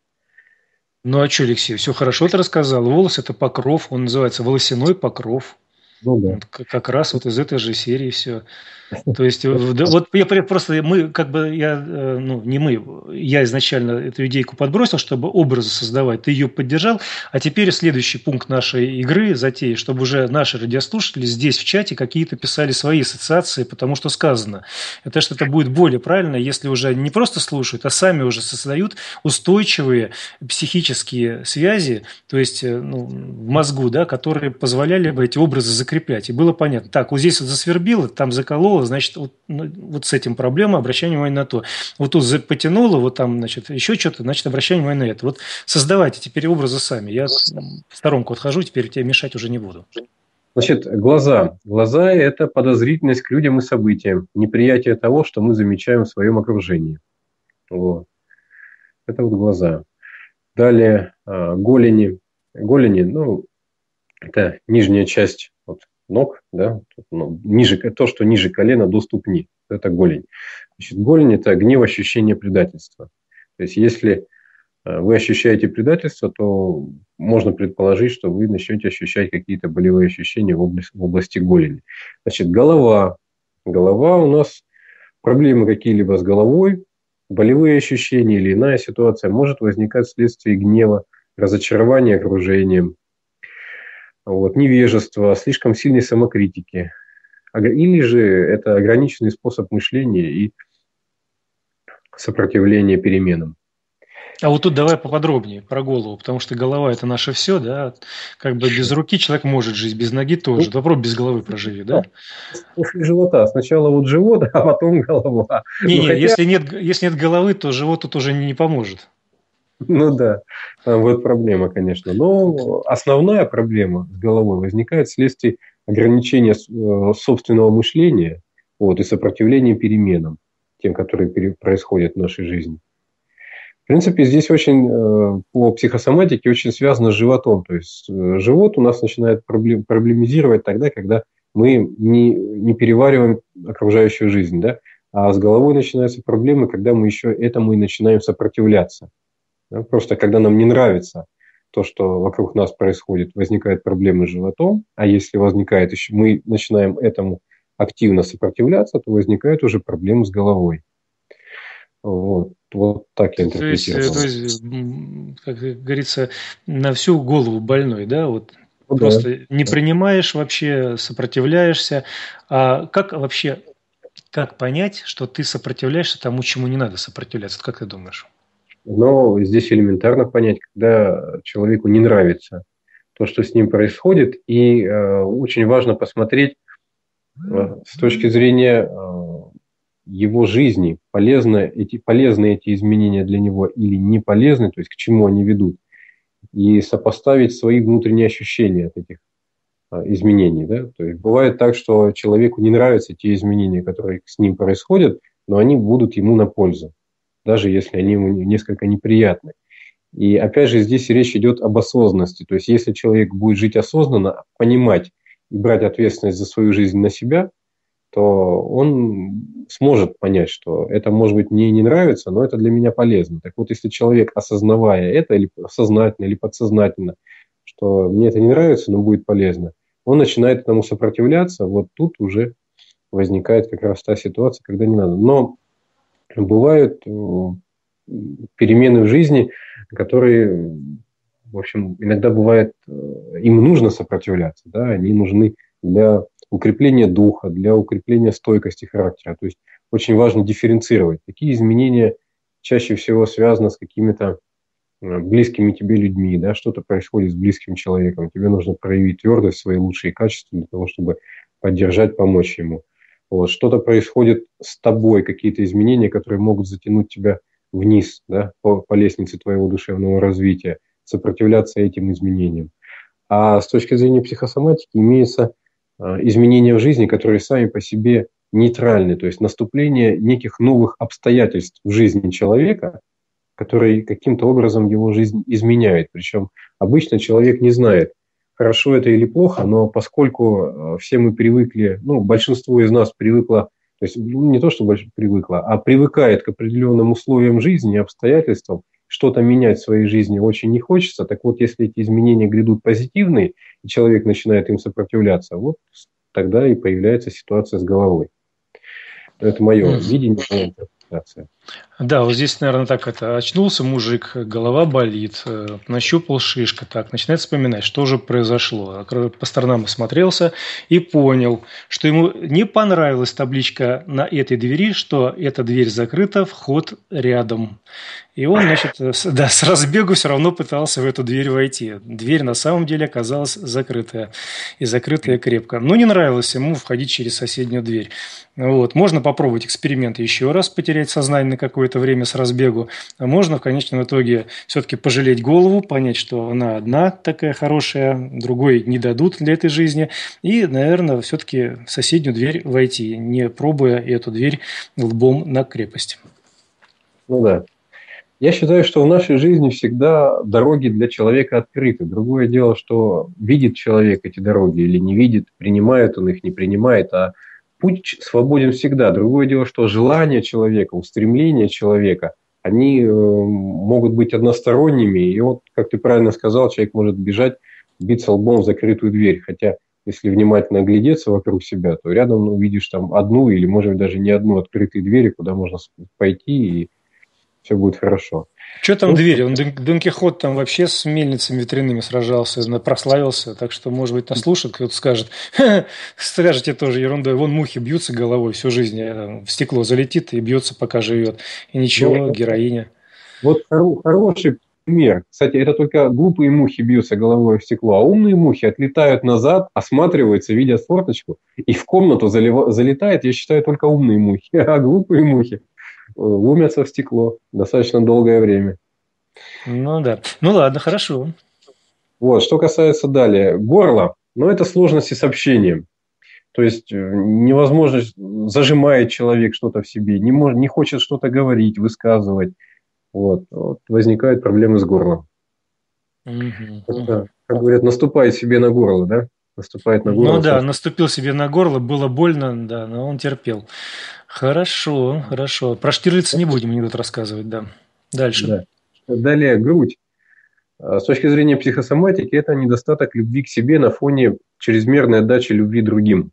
Ну, а что, Алексей, все хорошо ты рассказал. Волос – это покров, он называется волосяной покров. Ну да. Вот как раз вот из этой же серии все. То есть, вот я просто, мы, как бы, не мы, я изначально эту идейку подбросил, чтобы образы создавать, ты ее поддержал, а теперь следующий пункт нашей игры, затеи, чтобы уже наши радиослушатели здесь в чате какие-то писали свои ассоциации, потому что сказано, это что-то будет более правильно, если уже не просто слушают, а сами уже создают устойчивые психические связи, то есть в мозгу, да, которые позволяли бы эти образы закреплять. И было понятно, так, вот здесь вот засвербило, там закололо, значит, вот с этим проблема, обращай внимание на то. Вот тут потянуло, вот там, значит, еще что-то, значит, обращай внимание на это. Вот создавайте теперь образы сами. Я в сторонку отхожу, теперь тебе мешать уже не буду. Значит, глаза. Глаза – это подозрительность к людям и событиям, неприятие того, что мы замечаем в своем окружении. Вот. Это вот глаза. Далее голени. Голени, это нижняя часть ног, да, то, что ниже колена до ступни. Это голень. Значит, голень – это гнев, ощущение предательства. То есть, если вы ощущаете предательство, то можно предположить, что вы начнете ощущать какие-то болевые ощущения в области голени. Значит, голова. Голова у нас, проблемы какие-либо с головой, болевые ощущения или иная ситуация может возникать вследствие гнева, разочарования окружением, невежества, слишком сильной самокритики. Или же это ограниченный способ мышления и сопротивления переменам. А вот тут давай поподробнее про голову, потому что голова – это наше все, да, как бы без руки человек может жить, без ноги тоже. Попробуй без головы проживи, да? После живота. Сначала живот, а потом голова. Если нет головы, то живот тут уже не поможет. Ну да, там вот проблема, конечно. Но основная проблема с головой возникает вследствие ограничения собственного мышления и сопротивления переменам, тем, которые происходят в нашей жизни. В принципе, здесь очень по психосоматике очень связано с животом. То есть живот у нас начинает проблемизировать тогда, когда мы не перевариваем окружающую жизнь, да? А с головой начинаются проблемы, когда мы еще этому и начинаем сопротивляться. Да? Просто когда нам не нравится то, что вокруг нас происходит, возникают проблемы с животом, а если возникает еще, мы начинаем этому активно сопротивляться, то возникают уже проблемы с головой. Вот так я интерпретирую. То есть, как говорится, на всю голову больной, да? Вот просто не принимаешь вообще, сопротивляешься. А как понять, что ты сопротивляешься тому, чему не надо сопротивляться? Как ты думаешь? Но здесь элементарно понять, когда человеку не нравится то, что с ним происходит, и очень важно посмотреть с точки зрения его жизни, полезны эти изменения для него или не полезны, то есть к чему они ведут, и сопоставить свои внутренние ощущения от этих изменений. Да? То есть бывает так, что человеку не нравятся те изменения, которые с ним происходят, но они будут ему на пользу, даже если они ему несколько неприятны. И опять же здесь речь идет об осознанности. То есть если человек будет жить осознанно, понимать и брать ответственность за свою жизнь на себя, то он сможет понять, что это, может быть, мне не нравится, но это для меня полезно. Так вот, если человек, осознавая это, или сознательно, или подсознательно, что мне это не нравится, но будет полезно, он начинает этому сопротивляться, вот тут уже возникает как раз та ситуация, когда не надо. Но бывают перемены в жизни, которые, в общем, иногда бывает, им нужно сопротивляться, да, они нужны для укрепления духа, для укрепления стойкости характера. То есть очень важно дифференцировать. Какие изменения чаще всего связаны с какими-то близкими тебе людьми, да, что-то происходит с близким человеком, тебе нужно проявить твердость, свои лучшие качества для того, чтобы поддержать, помочь ему. Вот. Что-то происходит с тобой, какие-то изменения, которые могут затянуть тебя вниз, да, по лестнице твоего душевного развития, сопротивляться этим изменениям. А с точки зрения психосоматики имеются изменения в жизни, которые сами по себе нейтральны, то есть наступление неких новых обстоятельств в жизни человека, который каким-то образом его жизнь изменяет. Причем обычно человек не знает, хорошо это или плохо, но поскольку все мы привыкли, большинство из нас привыкло, то есть не то, что привыкло, а привыкает к определенным условиям жизни, обстоятельствам, что-то менять в своей жизни очень не хочется. Так вот, если эти изменения грядут позитивные, и человек начинает им сопротивляться, вот тогда и появляется ситуация с головой. Это мое видение, моя интерпретация. Да, вот здесь, наверное, так очнулся мужик, голова болит, нащупал шишка, так, начинает вспоминать, что же произошло. По сторонам осмотрелся и понял, что ему не понравилась табличка на этой двери, что эта дверь закрыта, вход рядом. И он, с разбегу все равно пытался в эту дверь войти. Дверь на самом деле оказалась закрытая. И закрытая крепко. Но не нравилось ему входить через соседнюю дверь. Вот. Можно попробовать эксперимент еще раз, потерять сознание на какое-то время с разбегу. А можно в конечном итоге все-таки пожалеть голову, понять, что она одна такая хорошая, другой не дадут для этой жизни. И, наверное, все-таки в соседнюю дверь войти, не пробуя эту дверь лбом на крепость. Ну да. Я считаю, что в нашей жизни всегда дороги для человека открыты. Другое дело, что видит человек эти дороги или не видит, принимает он их, не принимает, а путь свободен всегда. Другое дело, что желания человека, устремления человека, они могут быть односторонними. И вот, как ты правильно сказал, человек может бежать, биться лбом в закрытую дверь. Хотя, если внимательно оглядеться вокруг себя, то рядом увидишь там одну или, может быть, даже не одну открытые двери, куда можно пойти и все будет хорошо. Что там двери? Дон Кихот там вообще с мельницами ветряными сражался, прославился. Так что, может быть, нас слушает, кто-то скажет, скажете тоже ерундой. Вон мухи бьются головой всю жизнь, в стекло залетит и бьется, пока живет. И ничего, героиня. Вот хороший пример. Кстати, это только глупые мухи бьются головой в стекло, а умные мухи отлетают назад, осматриваются, видят форточку, и в комнату залетает, я считаю, только умные мухи. А глупые мухи ломятся в стекло достаточно долгое время. Ну да. Ну ладно, хорошо. Вот, что касается далее. Горло. Но это сложности с общением. То есть невозможно, зажимает человек что-то в себе, не хочет что-то говорить, высказывать. Вот возникают проблемы с горлом. Как говорят, наступает себе на горло, да? Наступает на горло. Ну да, наступил себе на горло, было больно, да, но он терпел. Хорошо. Про Штирлица не будем анекдот рассказывать, да. Дальше. Да. Далее, грудь. С точки зрения психосоматики, это недостаток любви к себе на фоне чрезмерной отдачи любви другим.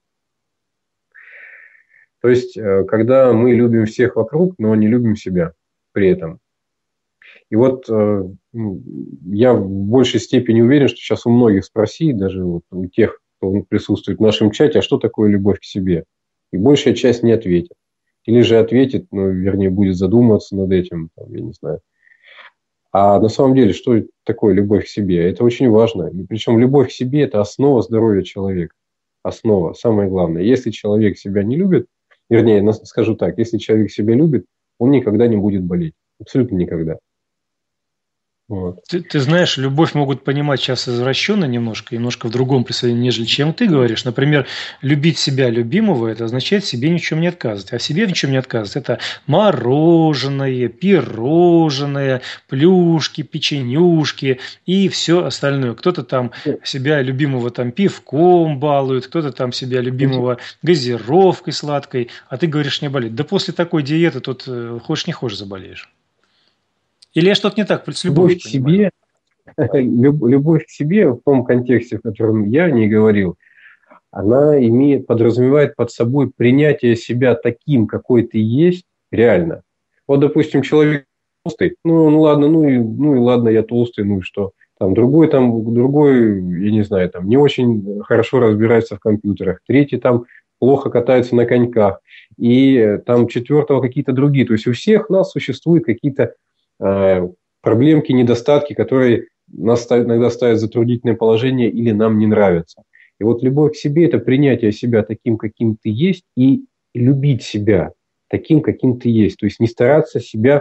То есть, когда мы любим всех вокруг, но не любим себя при этом. И вот я в большей степени уверен, что сейчас у многих спроси, даже вот у тех, кто присутствует в нашем чате, а что такое любовь к себе? И большая часть не ответит. Или же ответит, вернее, будет задумываться над этим, я не знаю. А на самом деле, что такое любовь к себе? Это очень важно. И причем любовь к себе – это основа здоровья человека. Основа, самое главное. Если человек себя не любит, вернее, скажу так, если человек себя любит, он никогда не будет болеть. Абсолютно никогда. Вот. Ты знаешь, любовь могут понимать сейчас извращенно немножко в другом представлении, нежели чем ты говоришь. Например, любить себя любимого – это означает себе ни в чем не отказывать. А себе в чем не отказывать – это мороженое, пирожное, плюшки, печенюшки и все остальное. Кто-то там себя любимого там пивком балует, кто-то там себя любимого газировкой сладкой, а ты говоришь не болеть. Да после такой диеты тут хочешь не хочешь заболеешь. Или я что-то не так с любовью понимаю? Любовь к себе в том контексте, в котором я не говорил, она подразумевает под собой принятие себя таким, какой ты есть, реально. Вот, допустим, человек толстый, ладно, и ладно, я толстый, и что? Другой, я не знаю, не очень хорошо разбирается в компьютерах. Третий плохо катаются на коньках, и там четвертого какие-то другие. То есть у всех нас существуют какие-то проблемки, недостатки, которые нас иногда ставят в затруднительное положение или нам не нравятся. И вот любовь к себе – это принятие себя таким, каким ты есть, и любить себя таким, каким ты есть. То есть не стараться себя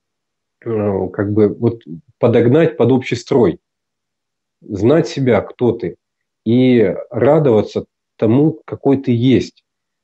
как бы вот подогнать под общий строй. Знать себя, кто ты, и радоваться тому, какой ты есть.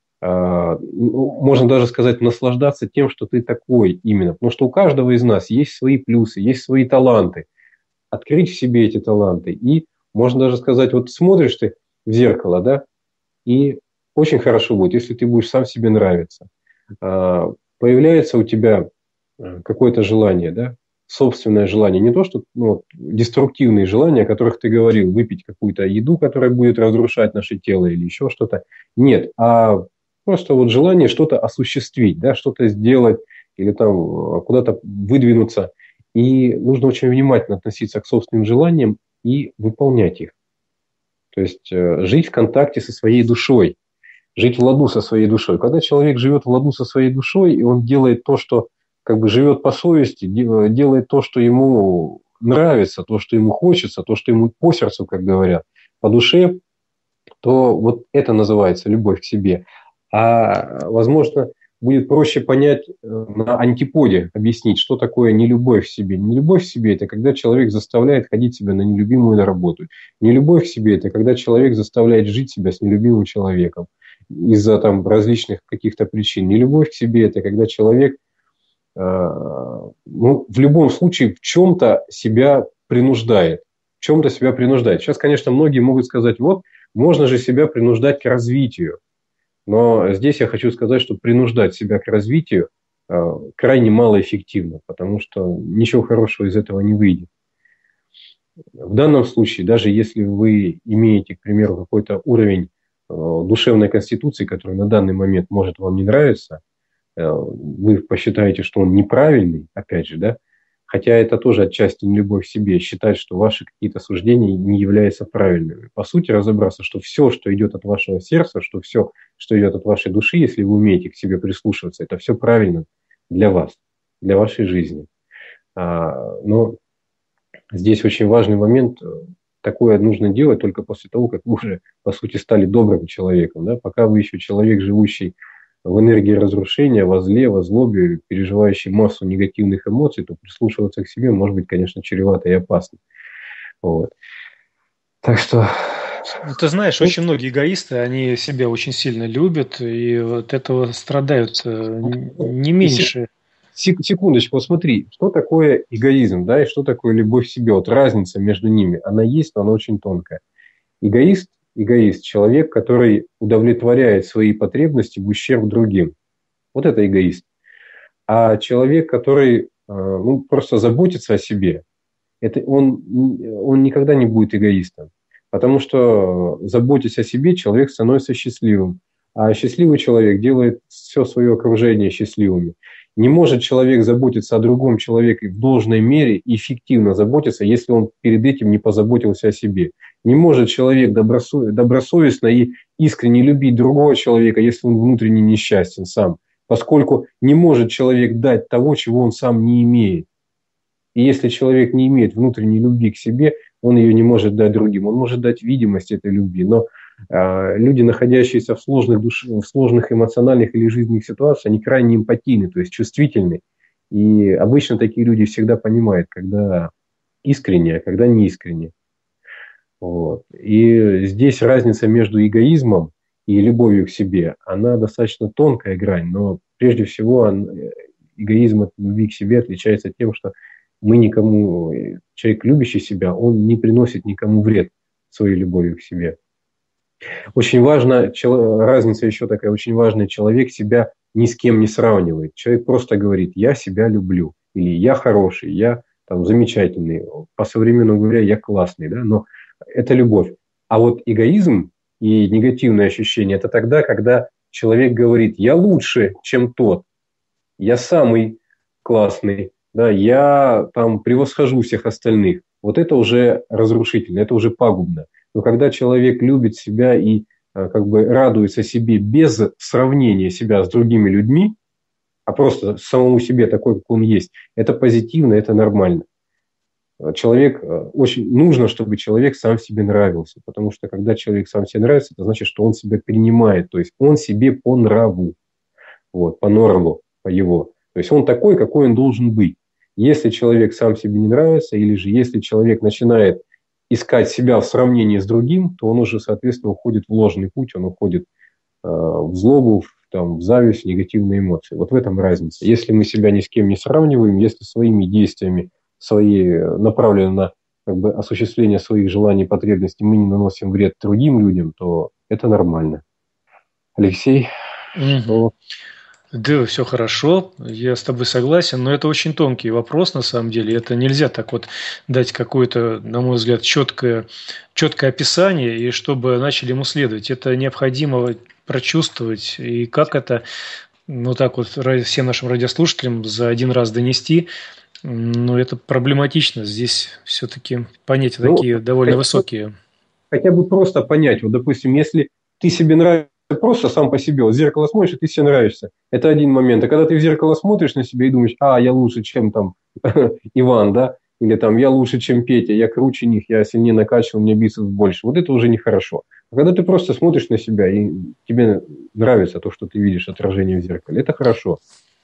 Можно даже сказать, наслаждаться тем, что ты такой именно. Потому что у каждого из нас есть свои плюсы, есть свои таланты. Открыть в себе эти таланты. И можно даже сказать, вот смотришь ты в зеркало, да, и очень хорошо будет, если ты будешь сам себе нравиться. Появляется у тебя какое-то желание, да, собственное желание, не то, что деструктивные желания, о которых ты говорил, выпить какую-то еду, которая будет разрушать наше тело или еще что-то. Нет, а просто вот желание что-то осуществить, да, что-то сделать или там куда-то выдвинуться. И нужно очень внимательно относиться к собственным желаниям и выполнять их. То есть жить в контакте со своей душой, жить в ладу со своей душой. Когда человек живет в ладу со своей душой, и он делает то, что как бы живет по совести, делает то, что ему нравится, то, что ему хочется, то, что ему по сердцу, как говорят, по душе, то вот это называется любовь к себе. А, возможно, будет проще понять на антиподе, объяснить, что такое нелюбовь к себе. Нелюбовь к себе – это когда человек заставляет ходить себя на нелюбимую на работу. Нелюбовь к себе – это когда человек заставляет жить себя с нелюбимым человеком из-за там различных каких-то причин. Нелюбовь к себе – это когда человек в любом случае в чем-то себя принуждает. В чем-то себя принуждает. Сейчас, конечно, многие могут сказать, вот, можно же себя принуждать к развитию. Но здесь я хочу сказать, что принуждать себя к развитию крайне малоэффективно, потому что ничего хорошего из этого не выйдет. В данном случае, даже если вы имеете, к примеру, какой-то уровень душевной конституции, который на данный момент может вам не нравиться, вы посчитаете, что он неправильный, опять же, да, хотя это тоже отчасти не любовь к себе, считать, что ваши какие-то суждения не являются правильными. По сути, разобраться, что все, что идет от вашего сердца, что все, что идет от вашей души, если вы умеете к себе прислушиваться, это все правильно для вас, для вашей жизни. Но здесь очень важный момент. Такое нужно делать только после того, как вы уже, по сути, стали добрым человеком. Да? Пока вы еще человек, живущий в энергии разрушения, во зле, во злобе, переживающий массу негативных эмоций, то прислушиваться к себе может быть, конечно, чревато и опасно. Вот. Так что... Ты знаешь, очень многие эгоисты, они себя очень сильно любят, и от этого страдают не меньше. Секундочку, вот смотри, что такое эгоизм, да, и что такое любовь к себе. Вот разница между ними, она есть, но она очень тонкая. Эгоист, человек, который удовлетворяет свои потребности в ущерб другим. Вот это эгоист. А человек, который просто заботится о себе, он никогда не будет эгоистом. Потому что, заботясь о себе, человек становится счастливым. А счастливый человек делает все свое окружение счастливыми. Не может человек заботиться о другом человеке в должной мере и эффективно заботиться, если он перед этим не позаботился о себе. Не может человек добросовестно и искренне любить другого человека, если он внутренне несчастен сам. Поскольку не может человек дать того, чего он сам не имеет. И если человек не имеет внутренней любви к себе, он ее не может дать другим. Он может дать видимость этой любви. Но люди, находящиеся в сложных эмоциональных или жизненных ситуациях, они крайне эмпатийны, то есть чувствительны. И обычно такие люди всегда понимают, когда искренне, а когда не искренне. Вот. И здесь разница между эгоизмом и любовью к себе, она достаточно тонкая грань, но прежде всего эгоизм от любви к себе отличается тем, что человек, любящий себя, он не приносит никому вред своей любовью к себе. Очень важно, разница еще такая, очень важная, человек себя ни с кем не сравнивает. Человек просто говорит, я себя люблю, или я хороший, я там замечательный, по-современному говоря, я классный, да, но это любовь. А вот эгоизм и негативное ощущение, это тогда, когда человек говорит, я лучше, чем тот, я самый классный, да, я там превосхожу всех остальных. Вот это уже разрушительно, это уже пагубно. Но когда человек любит себя и как бы радуется себе без сравнения себя с другими людьми, а просто самому себе такой, как он есть, это позитивно, это нормально. Очень нужно, чтобы человек сам себе нравился, потому что когда человек сам себе нравится, это значит, что он себя принимает, то есть он себе по нраву, вот, по норму, по его. То есть он такой, какой он должен быть. Если человек сам себе не нравится, или же если человек начинает искать себя в сравнении с другим, то он уже, соответственно, уходит в ложный путь, он уходит в злобу, в зависть, в негативные эмоции. Вот в этом разница. Если мы себя ни с кем не сравниваем, если своими действиями направлены на как бы, осуществление своих желаний и потребностей, мы не наносим вред другим людям, то это нормально. Алексей, что? Да, все хорошо, я с тобой согласен, но это очень тонкий вопрос на самом деле. Это нельзя так вот дать какое-то, на мой взгляд, четкое описание, и чтобы начали ему следовать. Это необходимо прочувствовать, и как это, ну так вот, всем нашим радиослушателям за один раз донести, ну это проблематично. Здесь все-таки понятия такие довольно высокие. Хотя бы просто понять, вот, допустим, если ты себе нравишься просто сам по себе, вот в зеркало смотришь, и ты себе нравишься. Это один момент. А когда ты в зеркало смотришь на себя и думаешь, я лучше, чем там Иван, да, или там я лучше, чем Петя, я круче них, я сильнее накачивал, у меня бицепс больше. Вот это уже нехорошо. А когда ты просто смотришь на себя, и тебе нравится то, что ты видишь, отражение в зеркале, это хорошо.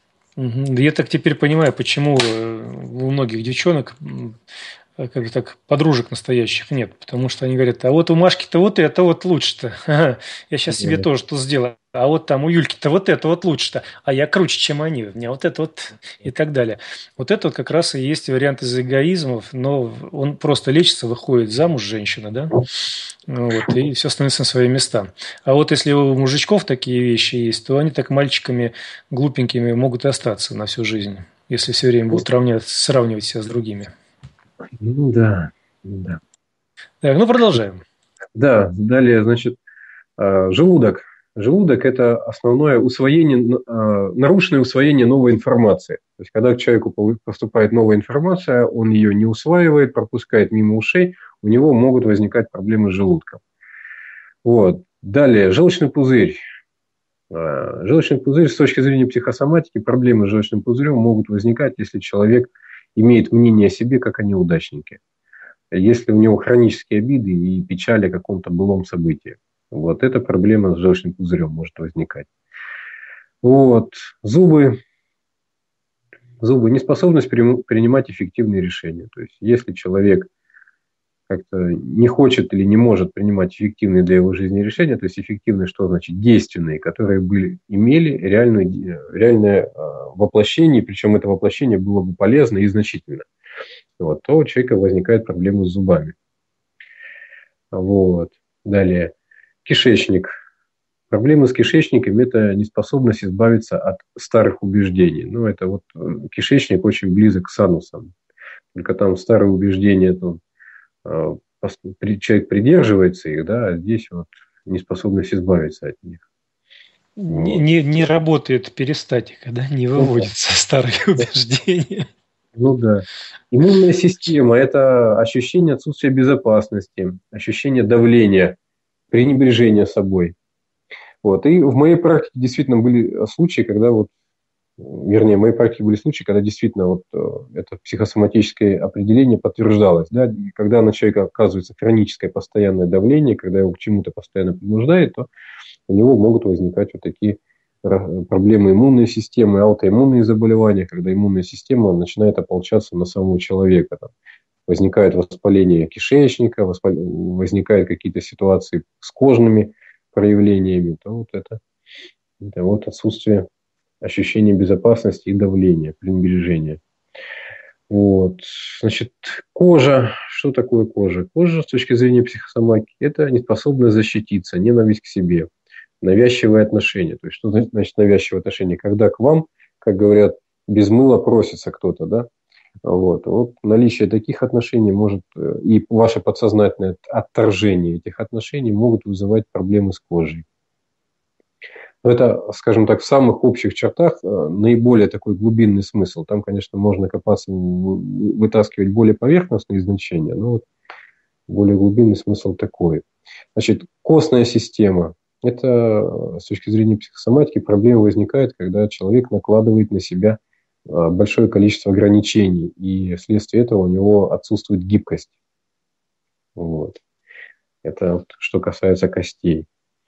Я так теперь понимаю, почему у многих девчонок как бы так, подружек настоящих нет, потому что они говорят, а вот у Машки-то вот это вот лучше-то, я сейчас себе тоже тут сделаю, а вот там у Юльки-то вот это вот лучше-то, а я круче, чем они, у меня вот это вот и так далее. Вот это вот как раз и есть вариант из эгоизмов, но он просто лечится, выходит замуж женщина, да, вот, и все становится на свои места. А вот если у мужичков такие вещи есть, то они так мальчиками глупенькими могут и остаться на всю жизнь, если все время будут сравнивать себя с другими. Ну да. Так, продолжаем. Да, далее, значит, желудок. Желудок – это основное нарушенное усвоение новой информации. То есть, когда к человеку поступает новая информация, он ее не усваивает, пропускает мимо ушей, у него могут возникать проблемы с желудком. Вот. Далее, желчный пузырь. Желчный пузырь, с точки зрения психосоматики, проблемы с желчным пузырем могут возникать, если человек имеет мнение о себе как о неудачнике. Если у него хронические обиды и печаль о каком-то былом событии. Вот эта проблема с желчным пузырем может возникать. Вот. Зубы. Неспособность принимать эффективные решения. То есть, если человек как-то не хочет или не может принимать эффективные для его жизни решения, то есть эффективные, что значит действенные, которые имели реальное воплощение, причем это воплощение было бы полезно и значительно, вот, то у человека возникают проблемы с зубами. Вот. Далее. Кишечник. Проблемы с кишечником – это неспособность избавиться от старых убеждений. Это вот кишечник очень близок к санусам. Только там старые убеждения, человек придерживается их, да, а здесь вот неспособность избавиться от них. Не работает перистатика, да, не выводятся старые убеждения. Да. Иммунная система – это ощущение отсутствия безопасности, ощущение давления, пренебрежения собой. Вот. И в моей практике действительно были случаи, когда действительно это психосоматическое определение подтверждалось. Да? Когда на человека оказывается хроническое постоянное давление, когда его к чему-то постоянно принуждает, то у него могут возникать вот такие проблемы иммунной системы, аутоиммунные заболевания, когда иммунная система начинает ополчаться на самого человека. Возникает воспаление кишечника, возникают какие-то ситуации с кожными проявлениями, то это отсутствие ощущения безопасности и давления, пренебрежения. Вот. Значит, кожа. Что такое кожа? Кожа, с точки зрения психосоматики, это неспособность защититься, ненависть к себе, навязчивые отношения. То есть, что значит навязчивые отношения? Когда к вам, как говорят, без мыла просится кто-то, да? Вот наличие таких отношений может, и ваше подсознательное отторжение этих отношений могут вызывать проблемы с кожей. Но это, скажем так, в самых общих чертах наиболее такой глубинный смысл. Там, конечно, можно копаться, вытаскивать более поверхностные значения, но более глубинный смысл такой. Значит, костная система. Это с точки зрения психосоматики проблема возникает, когда человек накладывает на себя большое количество ограничений, и вследствие этого у него отсутствует гибкость. Вот. Это вот что касается костей.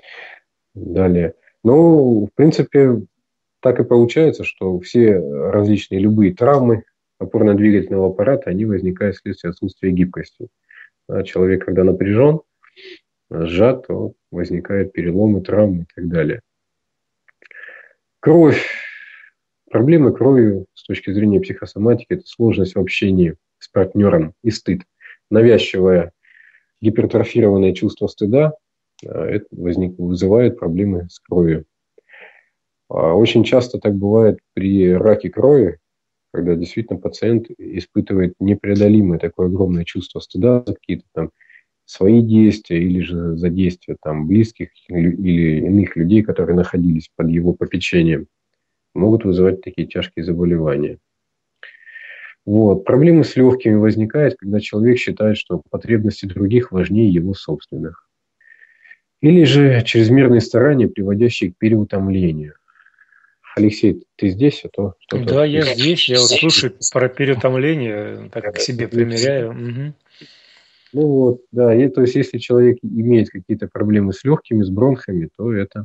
Далее. Ну, в принципе, так и получается, что все различные любые травмы опорно-двигательного аппарата, они возникают вследствие отсутствия гибкости. А человек, когда напряжен, сжат, то возникают переломы, травмы и так далее. Кровь. Проблемы крови с точки зрения психосоматики – это сложность в общении с партнером и стыд. Навязчивое гипертрофированное чувство стыда это вызывает проблемы с кровью. Очень часто так бывает при раке крови, когда действительно пациент испытывает непреодолимое такое огромное чувство стыда за какие-то там свои действия или же за действия там близких или иных людей, которые находились под его попечением, могут вызывать такие тяжкие заболевания. Вот. Проблемы с легкими возникают, когда человек считает, что потребности других важнее его собственных. Или же чрезмерные старания, приводящие к переутомлению. Алексей, ты здесь? Что-то... Да, я здесь. Я вот слушаю про переутомление, так к себе примеряю. Угу. Ну вот, да. И, то есть, если человек имеет какие-то проблемы с легкими, с бронхами, то это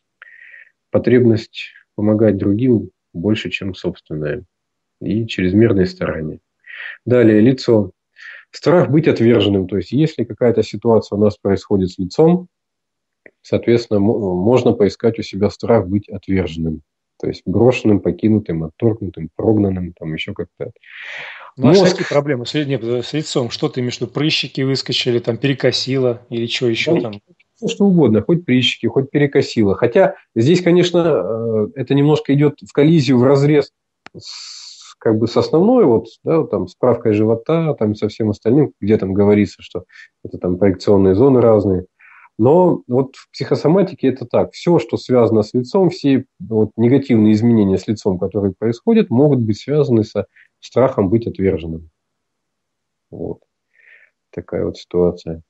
потребность помогать другим больше, чем собственная. И чрезмерные старания. Далее, лицо. Страх быть отверженным. То есть, если какая-то ситуация у нас происходит с лицом, соответственно, можно поискать у себя страх быть отверженным. То есть, брошенным, покинутым, отторгнутым, прогнанным, там еще как-то. Ну, а какие проблемы с лицом? Что ты имеешь в виду? Прыщики выскочили, там перекосило или что еще там? Все что угодно, хоть прыщики, хоть перекосило. Хотя здесь, конечно, это немножко идет в коллизию, в разрез с основной, вот, да, там, справкой живота, там, со всем остальным, где там говорится, что это там проекционные зоны разные. Но вот в психосоматике это так. Все, что связано с лицом, все вот негативные изменения с лицом, которые происходят, могут быть связаны со страхом быть отверженным. Вот. Такая вот ситуация.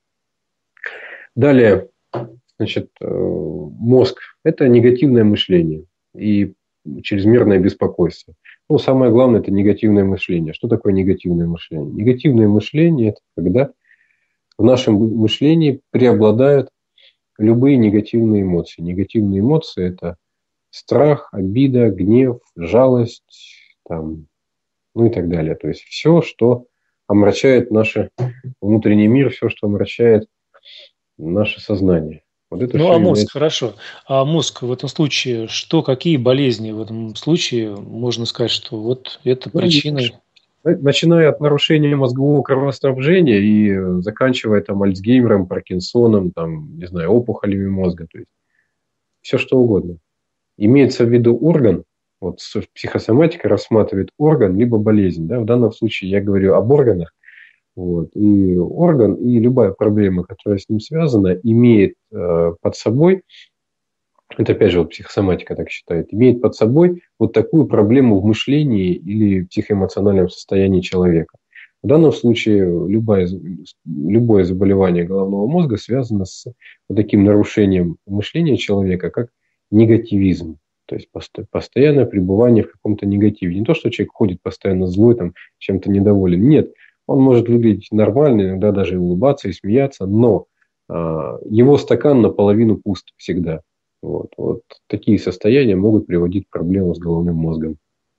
Далее, значит, мозг – это негативное мышление и чрезмерное беспокойство. Ну, самое главное – это негативное мышление. Что такое негативное мышление? Негативное мышление – это когда в нашем мышлении преобладают любые негативные эмоции. Негативные эмоции – это страх, обида, гнев, жалость, там, ну и так далее. То есть все, что омрачает наш внутренний мир, все, что омрачает наше сознание. Вот это Ну, все а мозг, является... хорошо. А мозг в этом случае, какие болезни в этом случае можно сказать, что вот это причиной? Начиная от нарушения мозгового кровоснабжения и заканчивая там Альцгеймером, Паркинсоном, там, не знаю, опухолями мозга. То есть все что угодно. Имеется в виду орган, вот психосоматика рассматривает орган либо болезнь. Да? В данном случае я говорю об органах. Вот. И орган, и любая проблема, которая с ним связана, имеет под собой, это опять же вот психосоматика так считает, имеет под собой вот такую проблему в мышлении или психоэмоциональном состоянии человека. В данном случае любое заболевание головного мозга связано с вот таким нарушением мышления человека, как негативизм. То есть постоянное пребывание в каком-то негативе. Не то, что человек ходит постоянно злой, там, чем-то недоволен. Нет, он может выглядеть нормально, иногда даже улыбаться и смеяться, но его стакан наполовину пуст всегда. Вот такие состояния могут приводить к проблемам с головным мозгом.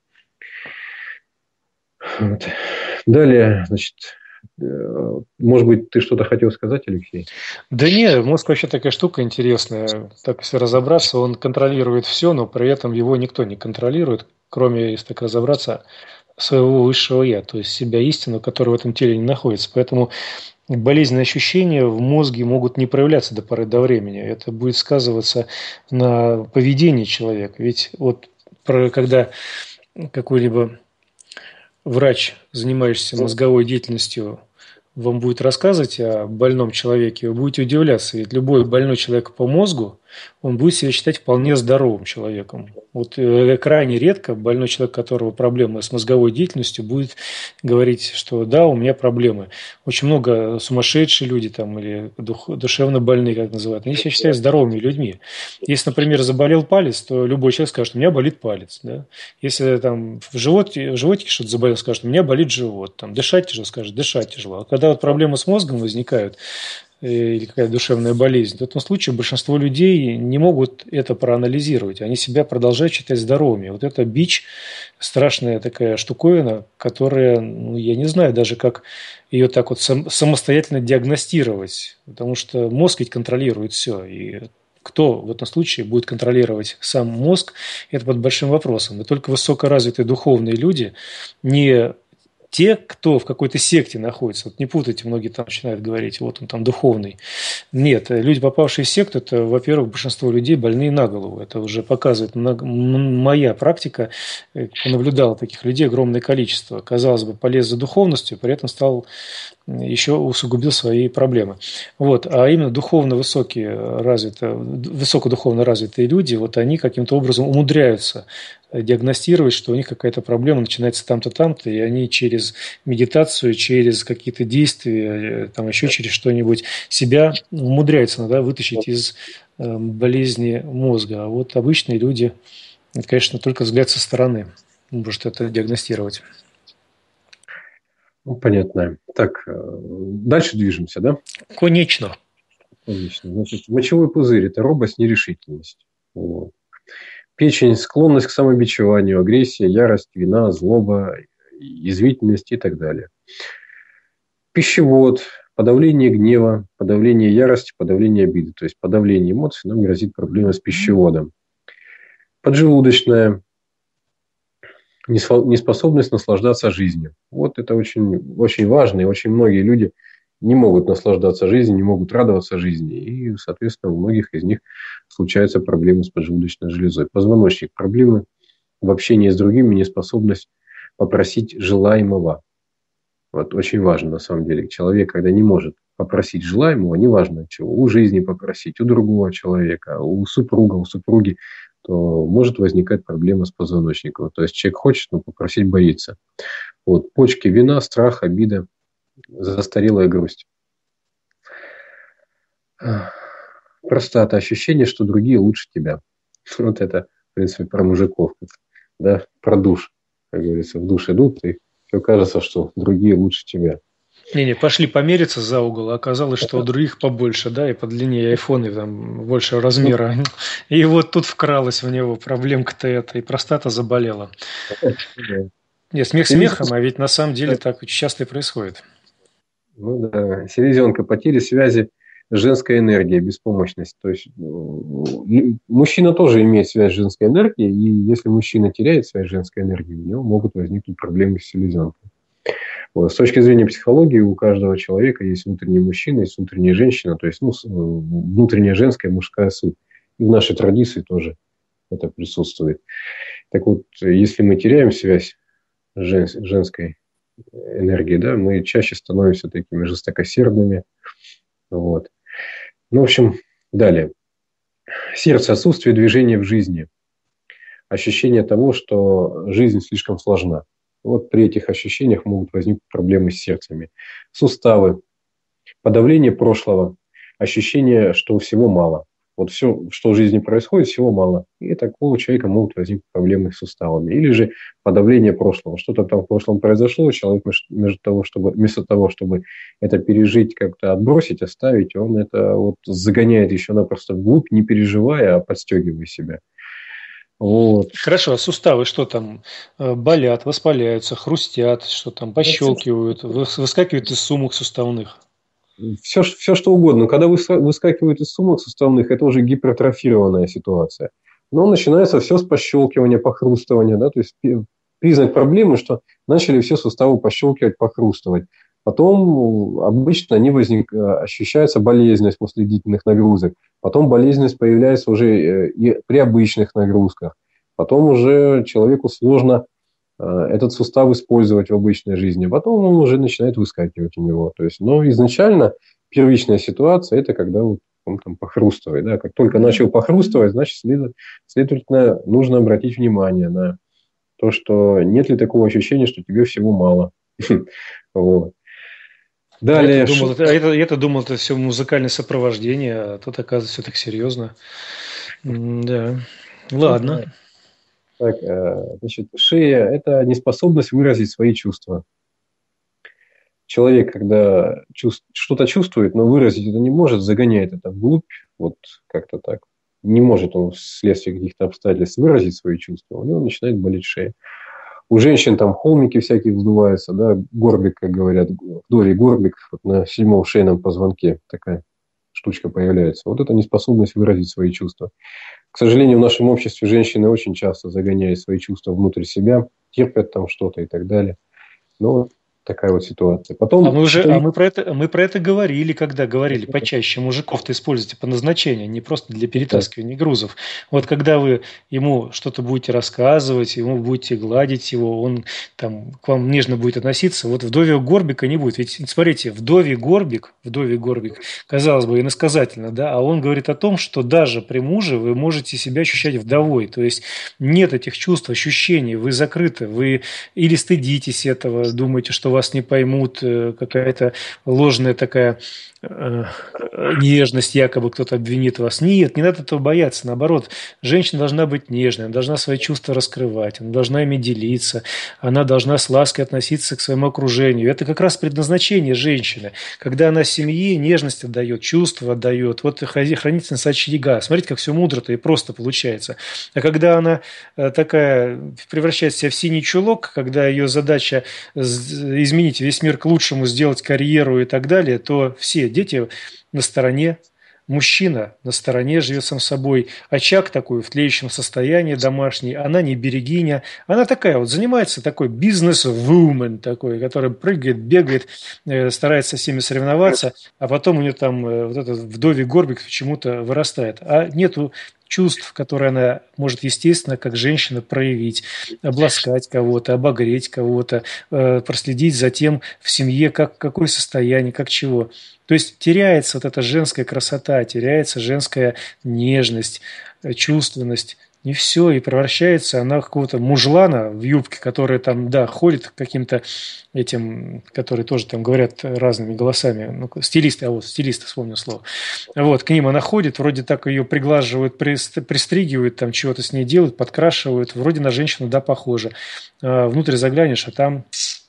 Вот. Далее, значит, может быть, ты что-то хотел сказать, Алексей? Да нет, мозг вообще такая штука интересная. Так, если разобраться, он контролирует все, но при этом его никто не контролирует, кроме, если так разобраться, своего высшего я, то есть себя истину, которая в этом теле не находится. Поэтому болезненные ощущения в мозге могут не проявляться до поры до времени. Это будет сказываться на поведении человека. Ведь вот когда какой-либо врач, занимающийся мозговой деятельностью, вам будет рассказывать о больном человеке, вы будете удивляться. Ведь любой больной человек по мозгу он будет себя считать вполне здоровым человеком. Вот крайне редко больной человек, у которого проблемы с мозговой деятельностью, будет говорить, что да, у меня проблемы. Очень много сумасшедшие люди там, или душевно больные, как называют, они себя считают здоровыми людьми. Если, например, заболел палец, то любой человек скажет, у меня болит палец. Да? Если там в животике что-то заболел, скажет, у меня болит живот. Там, дышать тяжело, скажет, дышать тяжело. А когда вот проблемы с мозгом возникают, или какая-то душевная болезнь, в этом случае большинство людей не могут это проанализировать. Они себя продолжают считать здоровыми. Вот это бич, страшная такая штуковина, которая, ну, я не знаю даже, как ее так вот самостоятельно диагностировать. Потому что мозг ведь контролирует все. И кто в этом случае будет контролировать сам мозг, это под большим вопросом. И только высокоразвитые духовные люди, не те, кто в какой-то секте находится. Вот не путайте, многие там начинают говорить, вот он там духовный. Нет, люди, попавшие в секту, это, во-первых, большинство людей больные на голову. Это уже показывает моя практика. Наблюдала таких людей огромное количество. Казалось бы, полез за духовностью, при этом еще усугубил свои проблемы. Вот. А именно высокодуховно развитые люди, вот они каким-то образом умудряются диагностировать, что у них какая-то проблема начинается там-то, там-то, и они через медитацию, через какие-то действия, там еще через что-нибудь себя умудряются иногда вытащить из болезни мозга. А вот обычные люди, это, конечно, только взгляд со стороны может это диагностировать. Ну, понятно. Так, дальше движемся, да? Конечно. Конечно. Значит, мочевой пузырь – это робость, нерешительность. Вот. Печень – склонность к самобичеванию, агрессия, ярость, вина, злоба, язвительность и так далее. Пищевод – подавление гнева, подавление ярости, подавление обиды. То есть, подавление эмоций нам грозит проблема с пищеводом. Поджелудочная – неспособность наслаждаться жизнью. Вот это очень, очень важно. И очень многие люди не могут наслаждаться жизнью, не могут радоваться жизни. И, соответственно, у многих из них случаются проблемы с поджелудочной железой. Позвоночник – проблемы в общении с другими, неспособность попросить желаемого. Вот очень важно, на самом деле. Человек, когда не может попросить желаемого, неважно чего, у жизни попросить, у другого человека, у супруга, у супруги, то может возникать проблема с позвоночником. То есть человек хочет, но попросить боится. Вот. Почки, вина, страх, обида, застарелая грусть. Простата, ощущение, что другие лучше тебя. Вот это, в принципе, про мужиков. Да? Про душ. Как говорится, в душ идут, и все кажется, что другие лучше тебя. Не, пошли помериться за угол, а оказалось, что у других побольше, да, и подлиннее айфоны там большего размера. И вот тут вкралась в него проблемка-то эта, и простата заболела. Нет, смех смехом, а ведь на самом деле так очень часто и происходит. Ну да, селезенка, потери связи, женская энергия, беспомощность. То есть мужчина тоже имеет связь с женской энергией, и если мужчина теряет связь с женской энергией, у него могут возникнуть проблемы с селезенкой. Вот. С точки зрения психологии у каждого человека есть внутренний мужчина, есть внутренняя женщина, то есть внутренняя женская, мужская суть. И в нашей традиции тоже это присутствует. Так вот, если мы теряем связь с женской энергией, да, мы чаще становимся такими жестокосердными. Вот. Ну, в общем, далее. Сердце, отсутствие движения в жизни. Ощущение того, что жизнь слишком сложна. Вот при этих ощущениях могут возникнуть проблемы с сердцами. Суставы, подавление прошлого, ощущение, что всего мало. Вот все, что в жизни происходит, всего мало. И такого человека могут возникнуть проблемы с суставами. Или же подавление прошлого. Что-то там в прошлом произошло, человек вместо того, чтобы это пережить, как-то отбросить, оставить, он это вот загоняет еще напросто вглубь, не переживая, а подстегивая себя. Вот. Хорошо, а суставы что там? Болят, воспаляются, хрустят, что там, пощелкивают, выскакивают из сумок суставных? Все, что угодно. Но когда выскакивают из сумок суставных, это уже гипертрофированная ситуация. Но начинается все с пощелкивания, похрустывания. Да? То есть признак проблемы, что начали все суставы пощелкивать, похрустывать. Потом обычно они ощущается болезненность после длительных нагрузок. Потом болезненность появляется уже и при обычных нагрузках. Потом уже человеку сложно этот сустав использовать в обычной жизни. Потом он уже начинает выскакивать у него. То есть, но изначально первичная ситуация – это когда вот он там похрустывает. Да? Как только начал похрустывать, значит, следовательно, нужно обратить внимание на то, что нет ли такого ощущения, что тебе всего мало. Вот. Далее. Я-то думал, это все музыкальное сопровождение, а тут, оказывается, все так серьезно. Да. Ладно. Так, значит, шея – это неспособность выразить свои чувства. Человек, когда что-то чувствует, но выразить это не может, загоняет это вглубь, вот как-то так. Не может он вследствие каких-то обстоятельств выразить свои чувства, у него начинает болеть шея. У женщин там холмики всякие вздуваются, да, горбик, как говорят, вдоль горбик, вот на 7-м шейном позвонке такая штучка появляется. Вот это неспособность выразить свои чувства. К сожалению, в нашем обществе женщины очень часто загоняют свои чувства внутрь себя, терпят там что-то и так далее. Но такая вот ситуация. Потом, мы про это говорили, когда говорили почаще. Мужиков-то используйте по назначению, не просто для перетаскивания грузов. Вот когда вы ему что-то будете рассказывать, ему будете гладить его, он там к вам нежно будет относиться, вот вдовьего горбика не будет. Ведь смотрите, вдовий горбик, казалось бы, иносказательно, да, а он говорит о том, что даже при муже вы можете себя ощущать вдовой. То есть нет этих чувств, ощущений, вы закрыты, вы или стыдитесь этого, думаете, что вас не поймут, какая-то ложная такая нежность, якобы кто-то обвинит вас. Нет, не надо этого бояться. Наоборот, женщина должна быть нежной, она должна свои чувства раскрывать, она должна ими делиться, она должна с лаской относиться к своему окружению. Это как раз предназначение женщины. Когда она семье нежность отдает, чувства отдает. Вот хранительница очага. Смотрите, как все мудро-то и просто получается. А когда она такая превращает себя в синий чулок, когда ее задача изменить весь мир к лучшему, сделать карьеру и так далее, то все дети на стороне, мужчина на стороне живет сам собой, очаг такой в тлеющем состоянии домашний, она не берегиня, она такая вот занимается такой бизнес-вумен такой, который прыгает, бегает, старается со всеми соревноваться, а потом у нее там вот этот вдовий горбик почему-то вырастает, а нету чувств, которые она может, естественно, как женщина проявить, обласкать кого-то, обогреть кого-то, проследить за тем в семье, какое состояние, как чего. То есть теряется вот эта женская красота, теряется женская нежность, чувственность. И все, и превращается она в какого-то мужлана в юбке, который там, да, ходит каким-то этим, которые тоже там говорят разными голосами, ну, стилисты, вспомнил слово. Вот, к ним она ходит, вроде так ее приглаживают, пристригивают, там чего-то с ней делают, подкрашивают, вроде на женщину, да, похоже. А внутрь заглянешь, а там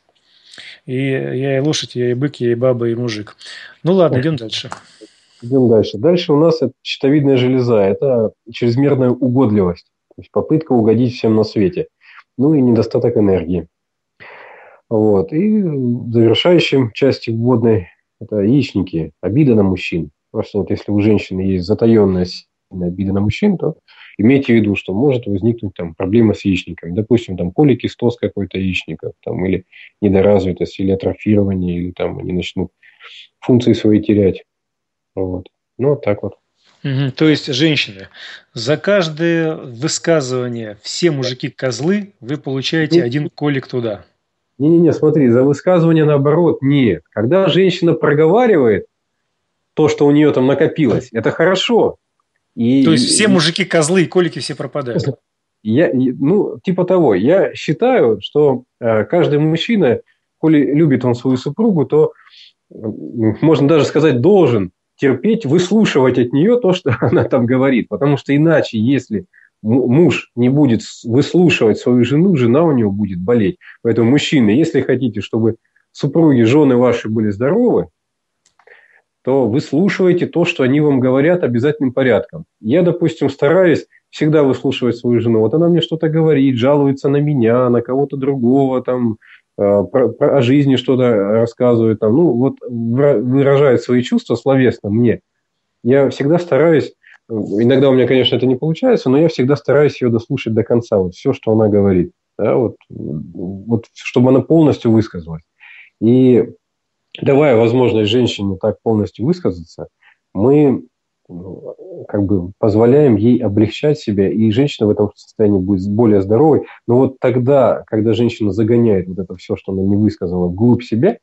и я и лошадь, я и бык, я и баба, и мужик. Ну ладно, идем дальше. Идем дальше. Дальше у нас это щитовидная железа. Это чрезмерная угодливость. То есть попытка угодить всем на свете. Ну и недостаток энергии. Вот. И завершающим частью вводной это яичники. Обида на мужчин. Просто вот если у женщины есть затаенная обида на мужчин, то имейте в виду, что может возникнуть там проблема с яичниками. Допустим, там поликистоз какой-то яичников, там, или недоразвитость, или атрофирование, или там они начнут функции свои терять. Вот. Ну, вот так вот. То есть, женщины, за каждое высказывание «все мужики козлы» вы получаете один колик туда. Не-не-не, смотри, за высказывание наоборот нет. Когда женщина проговаривает то, что у нее там накопилось, это хорошо. То есть, все мужики козлы и колики все пропадают. Ну, типа того. Я считаю, что каждый мужчина, коли любит он свою супругу, то, можно даже сказать, должен терпеть, выслушивать от нее то, что она там говорит. Потому что иначе, если муж не будет выслушивать свою жену, жена у него будет болеть. Поэтому, мужчины, если хотите, чтобы супруги, жены ваши были здоровы, то выслушивайте то, что они вам говорят, обязательным порядком. Я, допустим, стараюсь всегда выслушивать свою жену. Вот она мне что-то говорит, жалуется на меня, на кого-то другого, там, о жизни что-то рассказывает, там, ну, вот выражает свои чувства словесно мне. Я всегда стараюсь, иногда у меня, конечно, это не получается, но я всегда стараюсь ее дослушать до конца, вот все, что она говорит, да, вот, чтобы она полностью высказалась. И давая возможность женщине так полностью высказаться, мы как бы позволяем ей облегчать себя, и женщина в этом состоянии будет более здоровой. Но вот тогда, когда женщина загоняет вот это все, что она не высказала, вглубь себя,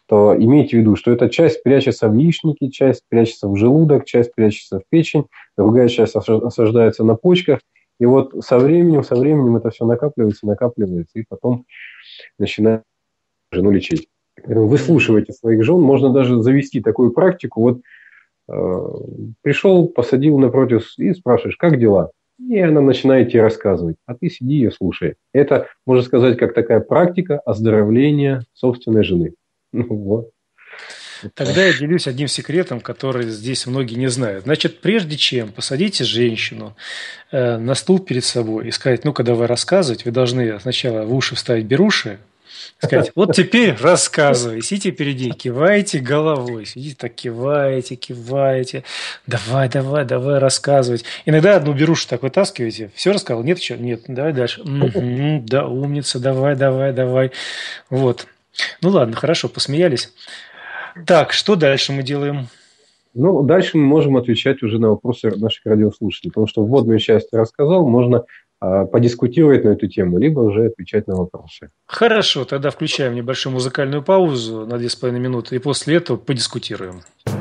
то имейте в виду, что эта часть прячется в яичнике, часть прячется в желудок, часть прячется в печень, другая часть осаждается на почках. И вот со временем это все накапливается, и потом начинает жену лечить. Выслушивайте своих жен. Можно даже завести такую практику. Вот пришел, посадил напротив и спрашиваешь, как дела? И она начинает тебе рассказывать, а ты сиди и слушай. Это, можно сказать, как такая практика оздоровления собственной жены. Ну, вот. Тогда я делюсь одним секретом, который здесь многие не знают. Значит, прежде чем посадите женщину на стул перед собой и сказать, ну-ка давай рассказывать, вы должны сначала в уши вставить беруши, сказать, вот теперь рассказывай. Сидите перед ней, кивайте головой. Сидите так, киваете. Давай рассказывать. Иногда одну берушу так вытаскиваете. Все рассказал? Нет еще? Нет. Давай дальше. Да, умница, давай. Вот. Ну ладно, хорошо, посмеялись. Так, что дальше мы делаем? Ну, дальше мы можем отвечать уже на вопросы наших радиослушателей, потому что вводную часть рассказал, можно подискутировать на эту тему, либо уже отвечать на вопросы. Хорошо, тогда включаем небольшую музыкальную паузу на 2,5 минуты, и после этого подискутируем.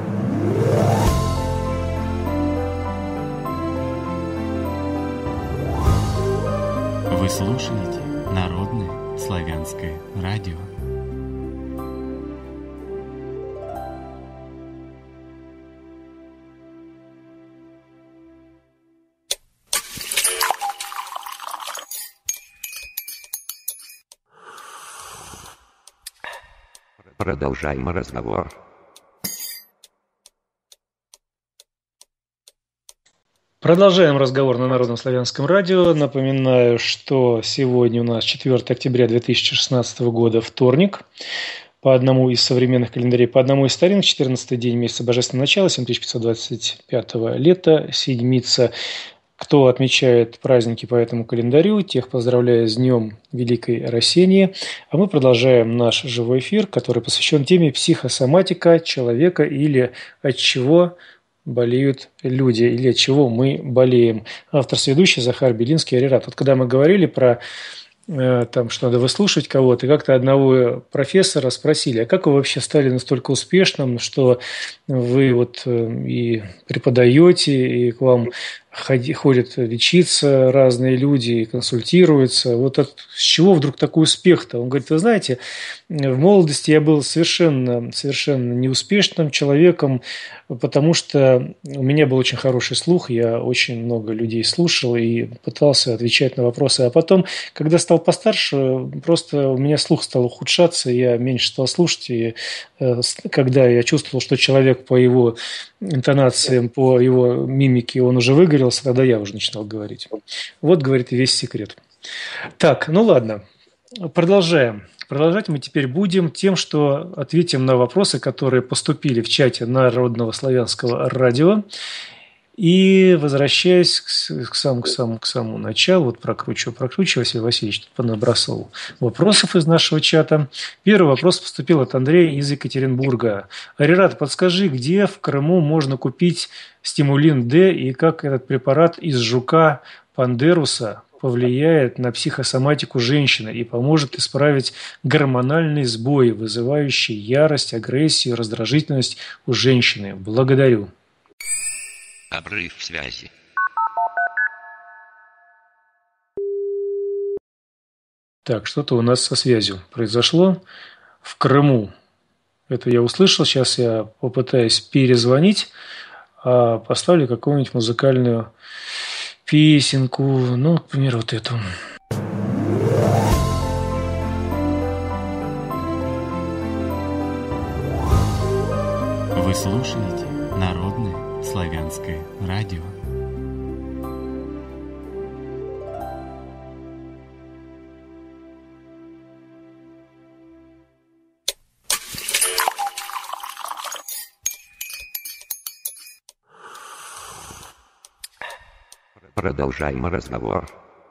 Вы слушаете Народное славянское радио. Продолжаем разговор. Продолжаем разговор на Народном славянском радио. Напоминаю, что сегодня у нас 4 октября 2016 года, вторник. По одному из современных календарей, по одному из старинных, 14-й день месяца Божественного начала, 7525 лета, седмица. Кто отмечает праздники по этому календарю, тех поздравляю с Днем Великой Рассении. А мы продолжаем наш живой эфир, который посвящен теме психосоматика человека или от чего болеют люди, или от чего мы болеем. Автор-сведущий Захар Белинский, Арират. Вот когда мы говорили про там, что надо выслушивать кого-то, и как-то одного профессора спросили, а как вы вообще стали настолько успешным, что вы вот и преподаете, и к вам ходят лечиться разные люди, и консультируются. Вот с чего вдруг такой успех-то? Он говорит, вы знаете, в молодости я был совершенно неуспешным человеком, потому что у меня был очень хороший слух, я очень много людей слушал и пытался отвечать на вопросы. А потом, когда стал постарше, просто у меня слух стал ухудшаться, я меньше стал слушать, и когда я чувствовал, что человек по его интонациям, по его мимике, он уже выгорелся, тогда я уже начинал говорить. Вот, говорит, и весь секрет. Так, ну ладно, продолжаем. Продолжать мы теперь будем тем, что ответим на вопросы, которые поступили в чате Народного славянского радио. И возвращаясь к самому началу, вот прокручиваю, Василий Васильевич тут понабросал вопросов из нашего чата. Первый вопрос поступил от Андрея из Екатеринбурга. Арират, подскажи, где в Крыму можно купить стимулин D и как этот препарат из жука пандеруса повлияет на психосоматику женщины и поможет исправить гормональные сбои, вызывающие ярость, агрессию, раздражительность у женщины. Благодарю. Обрыв связи. Так, что-то у нас со связью произошло в Крыму. Это я услышал. Сейчас я попытаюсь перезвонить. Поставлю какую-нибудь музыкальную песенку. Ну, например, вот эту. Вы слушаете Народное славянское радио. Продолжаем разговор.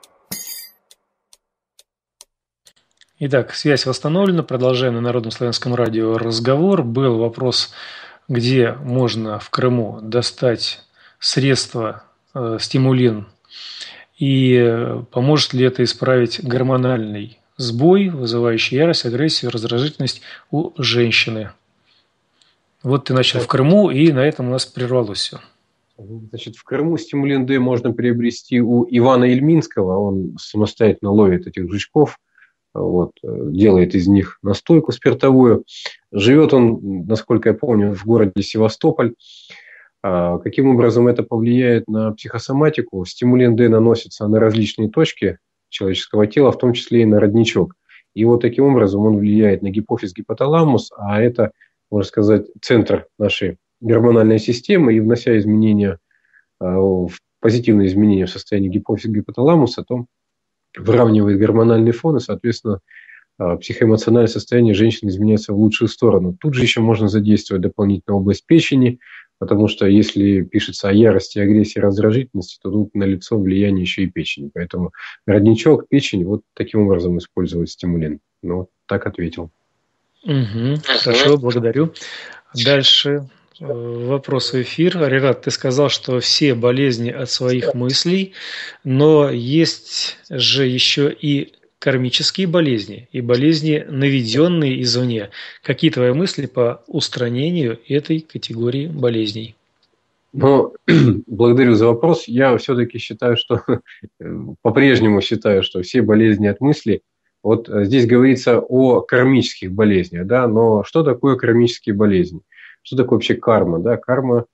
Итак, связь восстановлена. Продолжаем на Народном славянском радио разговор. Был вопрос, где можно в Крыму достать средства, стимулин, и поможет ли это исправить гормональный сбой, вызывающий ярость, агрессию, раздражительность у женщины. Вот ты начал в Крыму, и на этом у нас прервалось все. Значит, в Крыму стимулин D можно приобрести у Ивана Ильминского. Он самостоятельно ловит этих жучков, вот, делает из них настойку спиртовую. Живет он, насколько я помню, в городе Севастополь. Каким образом это повлияет на психосоматику? Стимулин D наносится на различные точки человеческого тела, в том числе и на родничок. И вот таким образом он влияет на гипофиз, гипоталамус, а это, можно сказать, центр нашей гормональной системы, и внося изменения, позитивные изменения в состоянии гипофиза, гипоталамуса, то выравнивает гормональный фон, и, соответственно, психоэмоциональное состояние женщины изменяется в лучшую сторону. Тут же еще можно задействовать дополнительно область печени, потому что если пишется о ярости, агрессии, раздражительности, то тут налицо влияние еще и печени. Поэтому родничок, печень, вот таким образом использовать стимулин. Ну, так ответил. Хорошо, благодарю. Дальше вопрос в эфир. Арират, ты сказал, что все болезни от своих мыслей, но есть же еще и кармические болезни и болезни, наведенные извне. Какие твои мысли по устранению этой категории болезней? Ну, благодарю за вопрос. Я все-таки считаю, что по-прежнему считаю, что все болезни от мысли. Вот здесь говорится о кармических болезнях, да, но что такое кармические болезни? Что такое вообще карма? Да? Карма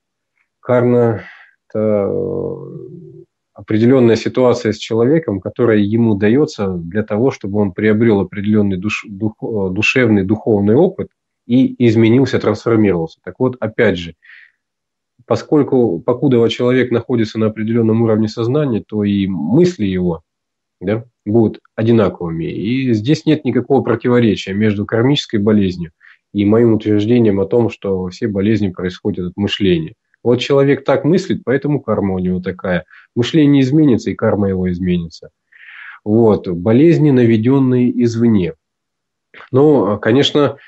– это определенная ситуация с человеком, которая ему дается для того, чтобы он приобрел определенный душевный, духовный опыт и изменился, трансформировался. Так вот, опять же, покуда человек находится на определенном уровне сознания, то и мысли его, да, будут одинаковыми. И здесь нет никакого противоречия между кармической болезнью и моим утверждением о том, что все болезни происходят от мышления. Вот человек так мыслит, поэтому карма у него такая. Мышление изменится, и карма его изменится. Вот. Болезни, наведенные извне. Ну, конечно,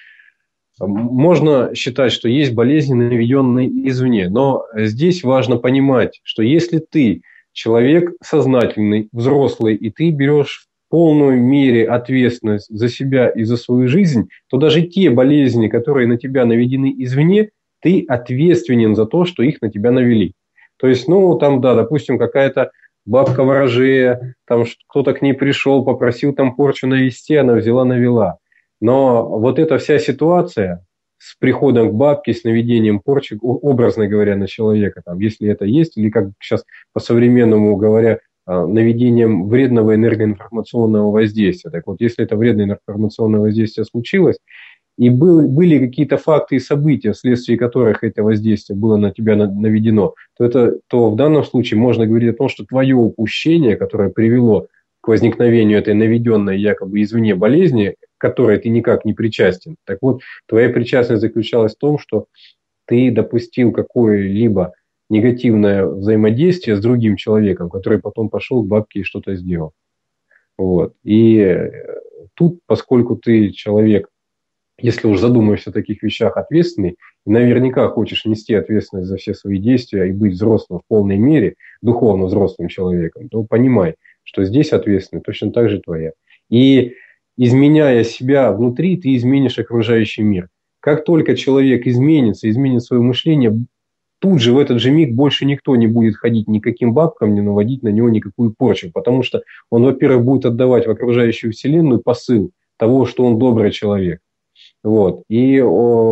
можно считать, что есть болезни, наведенные извне. Но здесь важно понимать, что если ты человек сознательный, взрослый, и ты берешь в полной мере ответственность за себя и за свою жизнь, то даже те болезни, которые на тебя наведены извне, ты ответственен за то, что их на тебя навели. То есть, ну, там, да, допустим, какая-то бабка ворожея, там кто-то к ней пришел, попросил там порчу навести, она взяла, навела. Но вот эта вся ситуация с приходом к бабке, с наведением порчи, образно говоря, на человека, там, если это есть, или как сейчас по-современному говоря, наведением вредного энергоинформационного воздействия. Так вот, если это вредное информационное воздействие случилось, и были какие-то факты и события, вследствие которых это воздействие было на тебя наведено, то в данном случае можно говорить о том, что твое упущение, которое привело к возникновению этой наведенной якобы извне болезни, к которой ты никак не причастен. Так вот, твоя причастность заключалась в том, что ты допустил какое-либо негативное взаимодействие с другим человеком, который потом пошел к бабке и что-то сделал. Вот. И тут, поскольку ты человек, если уж задумаешься о таких вещах, ответственный, и наверняка хочешь нести ответственность за все свои действия и быть взрослым в полной мере, духовно взрослым человеком, то понимай, что здесь ответственность точно так же твоя. И изменяя себя внутри, ты изменишь окружающий мир. Как только человек изменится, изменит свое мышление, тут же в этот же миг больше никто не будет ходить никаким бабкам, не наводить на него никакую порчу. Потому что он, во-первых, будет отдавать в окружающую вселенную посыл того, что он добрый человек. Вот. И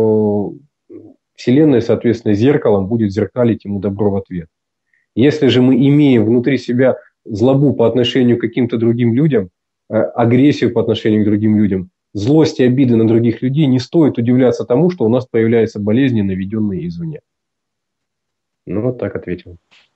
вселенная, соответственно, зеркалом будет зеркалить ему добро в ответ. Если же мы имеем внутри себя злобу по отношению к каким-то другим людям, агрессию по отношению к другим людям, злость и обиды на других людей, не стоит удивляться тому, что у нас появляются болезни, наведенные извне. Ну, вот так ответил.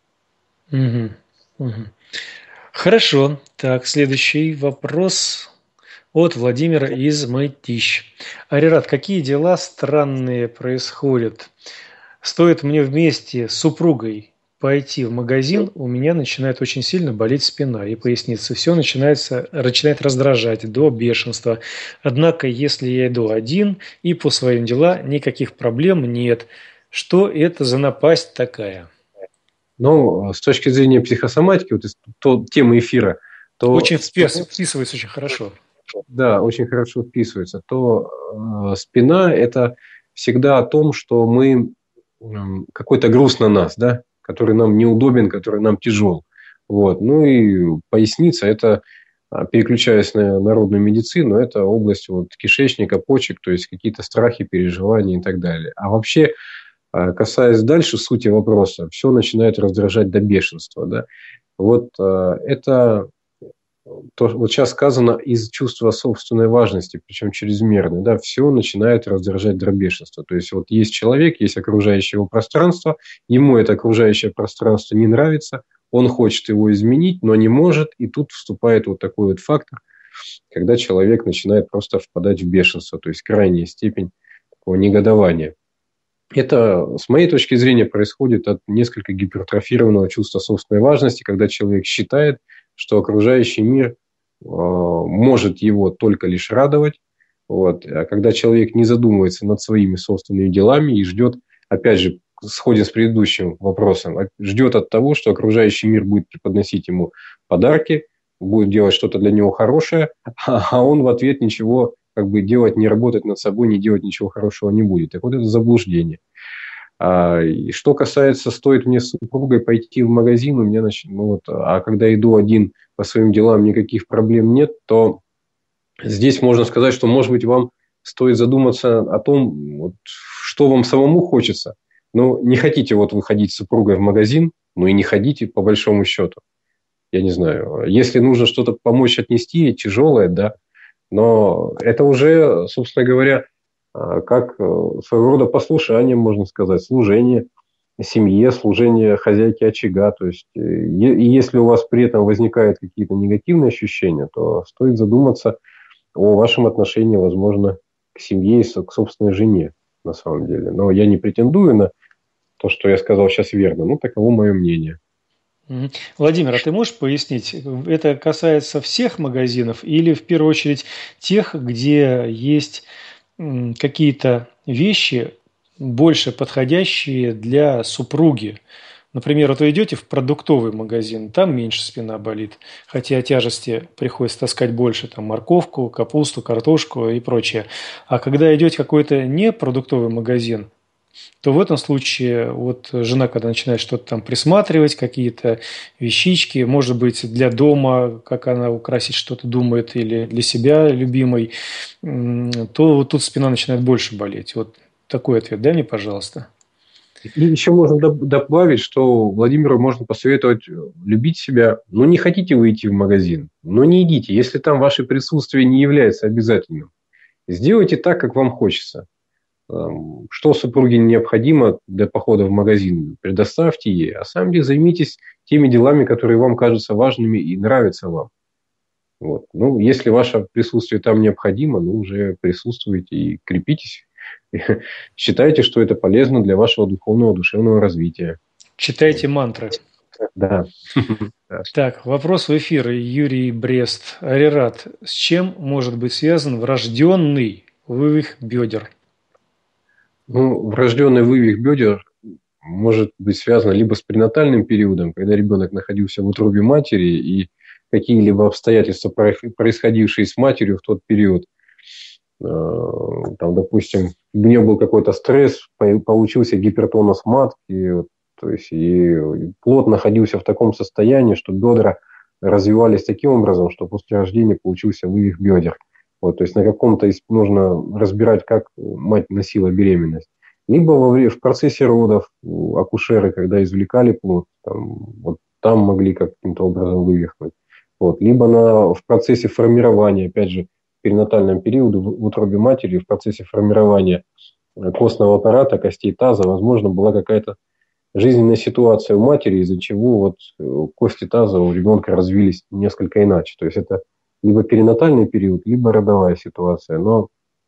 Хорошо. Так, следующий вопрос от Владимира из Мытищ. Арират, какие дела странные происходят? Стоит мне вместе с супругой пойти в магазин, у меня начинает очень сильно болеть спина и поясница. Все начинает раздражать до бешенства. Однако, если я иду один и по своим делам, никаких проблем нет. Что это за напасть такая? Ну, с точки зрения психосоматики, вот темы эфира, то... Очень вписывается очень хорошо. да, очень хорошо вписывается, то спина – это всегда о том, что мы какой-то груз на нас, да, который нам неудобен, который нам тяжел. Вот. Ну и поясница – это, переключаясь на народную медицину, это область вот, кишечника, почек, то есть какие-то страхи, переживания и так далее. А вообще, касаясь дальше сути вопроса, все начинает раздражать до бешенства. Да? Вот это то, вот сейчас сказано из чувства собственной важности, причем чрезмерной, да, все начинает раздражать до бешенства. То есть, вот есть человек, есть окружающее его пространство, ему это окружающее пространство не нравится, он хочет его изменить, но не может, и тут вступает вот такой вот фактор, когда человек начинает просто впадать в бешенство, то есть крайняя степень такого негодования. Это, с моей точки зрения, происходит от несколько гипертрофированного чувства собственной важности, когда человек считает, что окружающий мир может его только лишь радовать. Вот. А когда человек не задумывается над своими собственными делами и ждет, опять же, сходя с предыдущим вопросом, ждет от того, что окружающий мир будет преподносить ему подарки, будет делать что-то для него хорошее, а он в ответ ничего как бы делать, не работать над собой, не делать ничего хорошего не будет. Так вот, это заблуждение. И что касается, стоит мне с супругой пойти в магазин, у меня, а когда иду один по своим делам, никаких проблем нет, то здесь можно сказать, что, может быть, вам стоит задуматься о том, вот, что вам самому хочется. Но не хотите вот выходить с супругой в магазин, ну и не ходите по большому счету. Я не знаю. Если нужно что-то помочь отнести, тяжелое, да, но это уже, собственно говоря, как своего рода послушание, можно сказать, служение семье, служение хозяйке очага. То есть, и если у вас при этом возникают какие-то негативные ощущения, то стоит задуматься о вашем отношении, возможно, к семье и к собственной жене, на самом деле. Но я не претендую на то, что я сказал сейчас верно. Ну, таково мое мнение. Владимир, а ты можешь пояснить, это касается всех магазинов или в первую очередь тех, где есть какие-то вещи, больше подходящие для супруги? Например, вот вы идете в продуктовый магазин, там меньше спина болит, хотя тяжести приходится таскать больше, там морковку, капусту, картошку и прочее. А когда идете в какой-то не продуктовый магазин, то в этом случае вот жена, когда начинает что-то там присматривать, какие-то вещички, может быть, для дома, как она украсить что-то думает, или для себя любимой, то вот тут спина начинает больше болеть. Вот такой ответ дай мне, пожалуйста. И еще можно добавить, что Владимиру можно посоветовать любить себя. Но не хотите выйти в магазин, но не идите, если там ваше присутствие не является обязательным. Сделайте так, как вам хочется. Что супруге необходимо для похода в магазин, предоставьте ей, а сами займитесь теми делами, которые вам кажутся важными и нравятся вам. Вот. Ну, если ваше присутствие там необходимо, ну, уже присутствуйте и крепитесь. Считайте, что это полезно для вашего духовного, душевного развития. Читайте мантры. Да. Так, вопрос в эфир. Юрий Брест. Арират, с чем может быть связан врожденный вывих бедер? Ну, врожденный вывих бедер может быть связан либо с пренатальным периодом, когда ребенок находился в утробе матери, и какие-либо обстоятельства, происходившие с матерью в тот период, там, допустим, у нее был какой-то стресс, получился гипертонус матки, то есть и плод находился в таком состоянии, что бедра развивались таким образом, что после рождения получился вывих бедер. Вот, то есть на каком-то нужно разбирать, как мать носила беременность. Либо в процессе родов акушеры, когда извлекали плод, там могли каким-то образом вывихнуть. Вот. Либо в процессе формирования, опять же, в перинатальном периоде в утробе матери, в процессе формирования костного аппарата, костей таза, возможно, была какая-то жизненная ситуация у матери, из-за чего кости таза у ребенка развились несколько иначе. То есть это либо перинатальный период, либо родовая ситуация. Но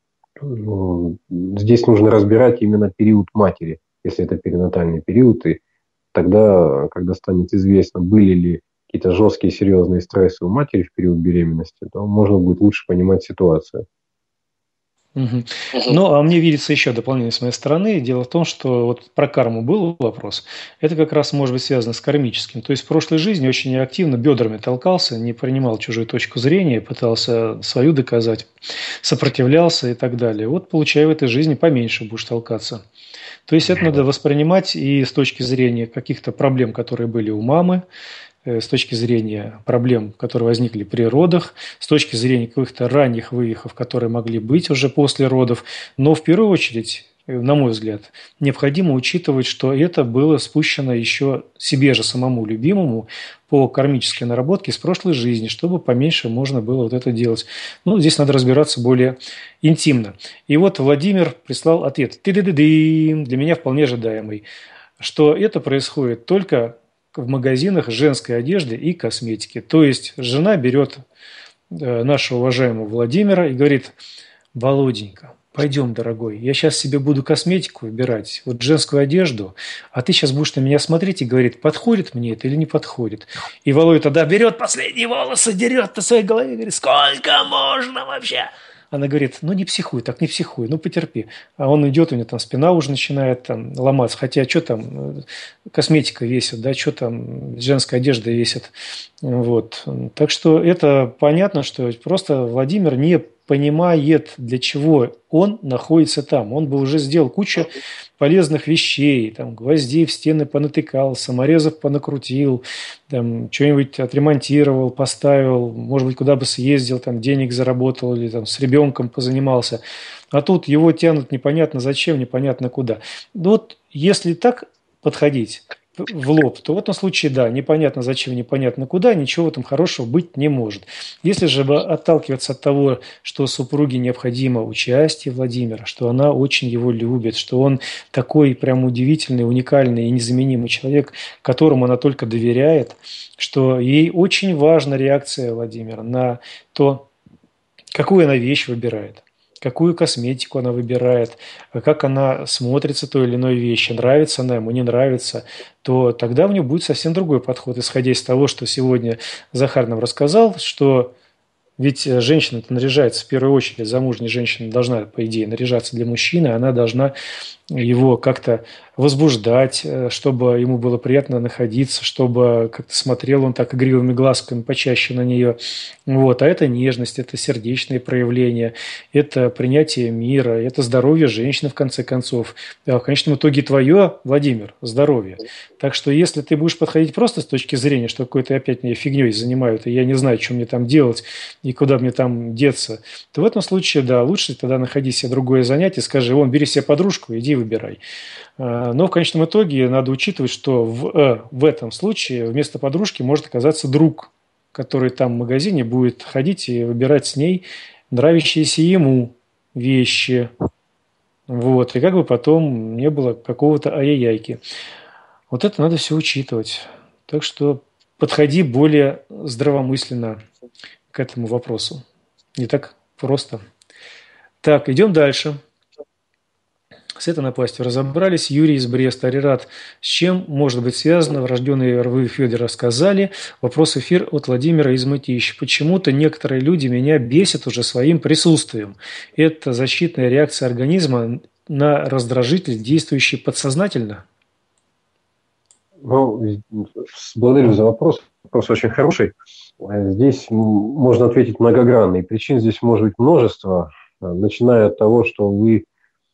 здесь нужно разбирать именно период матери, если это перинатальный период. И тогда, когда станет известно, были ли какие-то жесткие, серьезные стрессы у матери в период беременности, то можно будет лучше понимать ситуацию. Мгм. Ну, а мне видится еще дополнение с моей стороны. Дело в том, что вот про карму был вопрос. Это как раз может быть связано с кармическим. То есть в прошлой жизни очень активно бедрами толкался, не принимал чужую точку зрения, пытался свою доказать, сопротивлялся и так далее. Вот, получая в этой жизни, поменьше будешь толкаться. То есть это надо воспринимать и с точки зрения каких-то проблем, которые были у мамы, с точки зрения проблем, которые возникли при родах, с точки зрения каких-то ранних вывихов, которые могли быть уже после родов. Но в первую очередь, на мой взгляд, необходимо учитывать, что это было спущено еще себе же самому любимому по кармической наработке с прошлой жизни, чтобы поменьше можно было вот это делать. Ну, здесь надо разбираться более интимно. И вот Владимир прислал ответ. Ты-ды-ды-ды, для меня вполне ожидаемый, что это происходит только в магазинах женской одежды и косметики. То есть жена берет нашего уважаемого Владимира и говорит: Володенька, пойдем, дорогой, я сейчас себе буду косметику выбирать, вот женскую одежду, а ты сейчас будешь на меня смотреть и говорит, подходит мне это или не подходит. И Володя тогда берет последние волосы, дерет на своей голове и говорит, сколько можно вообще? Она говорит, ну не психуй, так не психуй, ну потерпи. А он идет, у него там спина уже начинает там ломаться. Хотя что там, косметика весит, да, что там, женская одежда весит. Вот. Так что это понятно, что просто Владимир не понимает, для чего он находится там. Он бы уже сделал кучу полезных вещей, там, гвоздей в стены понатыкал, саморезов понакрутил, там, что-нибудь отремонтировал, поставил, может быть, куда бы съездил, там, денег заработал или там, с ребенком позанимался. А тут его тянут непонятно зачем, непонятно куда. Ну, вот если так подходить в лоб, то в этом случае, да, непонятно зачем, непонятно куда, ничего в этом хорошего быть не может. Если же отталкиваться от того, что супруге необходимо участие Владимира, что она очень его любит, что он такой прям удивительный, уникальный и незаменимый человек, которому она только доверяет, что ей очень важна реакция Владимира на то, какую она вещь выбирает, какую косметику она выбирает, как она смотрится той или иной вещи, нравится она ему, не нравится, то тогда у него будет совсем другой подход, исходя из того, что сегодня Захар нам рассказал, что ведь женщина-то наряжается в первую очередь, замужняя женщина должна, по идее, наряжаться для мужчины, она должна его как-то возбуждать, чтобы ему было приятно находиться, чтобы как-то смотрел он так игривыми глазками почаще на нее. Вот. А это нежность, это сердечные проявления, это принятие мира, это здоровье женщины, в конце концов. А в конечном итоге твое, Владимир, здоровье. Так что если ты будешь подходить просто с точки зрения, что какой-то опять меня фигней занимают, и я не знаю, что мне там делать, и куда мне там деться, то в этом случае, да, лучше тогда находи себе другое занятие, скажи, вон, бери себе подружку, иди выбирай. Но в конечном итоге надо учитывать, что в этом случае вместо подружки может оказаться друг, который там в магазине будет ходить и выбирать с ней нравящиеся ему вещи. Вот. И как бы потом не было какого-то ай-яй-яйки. Вот это надо все учитывать. Так что подходи более здравомысленно к этому вопросу. Не так просто. Так, идем дальше. С этой напастью разобрались. Юрий из Бреста. Арират. С чем может быть связано? Врожденные рвы Федор рассказали. Вопрос эфир от Владимира из Мытищи. Почему-то некоторые люди меня бесят уже своим присутствием. Это защитная реакция организма на раздражитель, действующий подсознательно? Ну, благодарю за вопрос. Вопрос очень хороший. Здесь можно ответить многогранно. И причин здесь может быть множество, начиная от того, что вы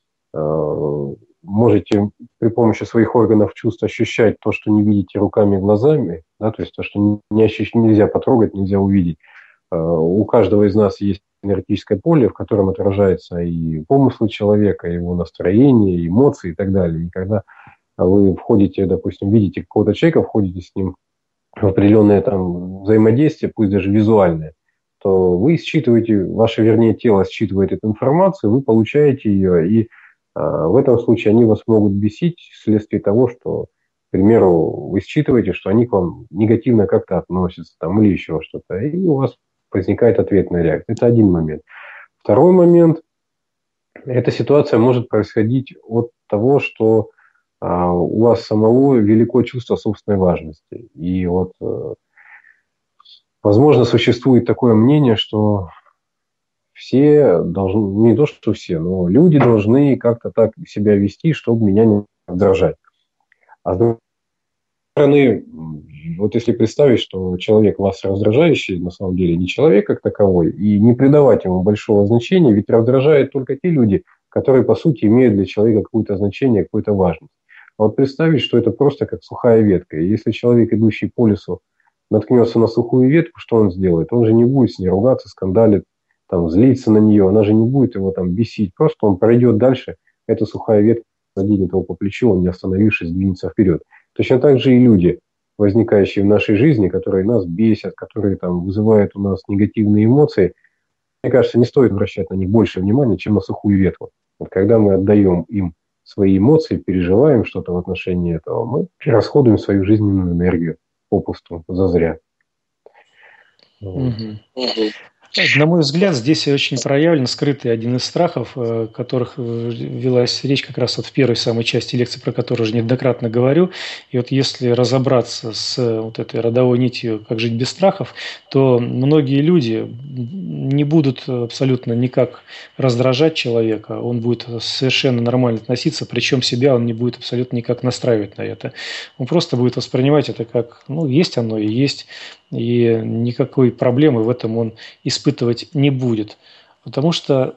можете при помощи своих органов чувств ощущать то, что не видите руками и глазами, да, то есть то, что нельзя потрогать, нельзя увидеть. У каждого из нас есть энергетическое поле, в котором отражается и помыслы человека, и его настроение, и эмоции и так далее. И когда вы входите, допустим, видите какого-то человека, входите с ним в определенное там взаимодействие, пусть даже визуальное, то вы считываете, ваше, вернее, тело считывает эту информацию, вы получаете ее, и в этом случае они вас могут бесить вследствие того, что, к примеру, вы считываете, что они к вам негативно как-то относятся там, или еще что-то, и у вас возникает ответная реакция. Это один момент. Второй момент. Эта ситуация может происходить от того, что у вас самого велико чувство собственной важности. И вот, возможно, существует такое мнение, что все должны, не то что все, но люди должны как-то так себя вести, чтобы меня не раздражать. А с другой стороны, вот если представить, что человек вас раздражающий, на самом деле не человек как таковой, и не придавать ему большого значения, ведь раздражают только те люди, которые, по сути, имеют для человека какое-то значение, какую-то важность. А вот представить, что это просто как сухая ветка. И если человек, идущий по лесу, наткнется на сухую ветку, что он сделает? Он же не будет с ней ругаться, скандалить, там, злиться на нее. Она же не будет его там бесить. Просто он пройдет дальше, эта сухая ветка заденет его по плечу, он, не остановившись, двинется вперед. Точно так же и люди, возникающие в нашей жизни, которые нас бесят, которые там вызывают у нас негативные эмоции, мне кажется, не стоит обращать на них больше внимания, чем на сухую ветку. Вот когда мы отдаем им свои эмоции, переживаем что-то в отношении этого, мы расходуем свою жизненную энергию попусту, зазря. Вот. На мой взгляд, здесь очень проявлен скрытый один из страхов, о которых велась речь как раз вот в первой самой части лекции, про которую уже неоднократно говорю. И вот если разобраться с вот этой родовой нитью «Как жить без страхов», то многие люди не будут абсолютно никак раздражать человека, он будет совершенно нормально относиться, причем себя он не будет абсолютно никак настраивать на это. Он просто будет воспринимать это как, ну, есть оно и есть, и никакой проблемы в этом он испытывать не будет. Потому что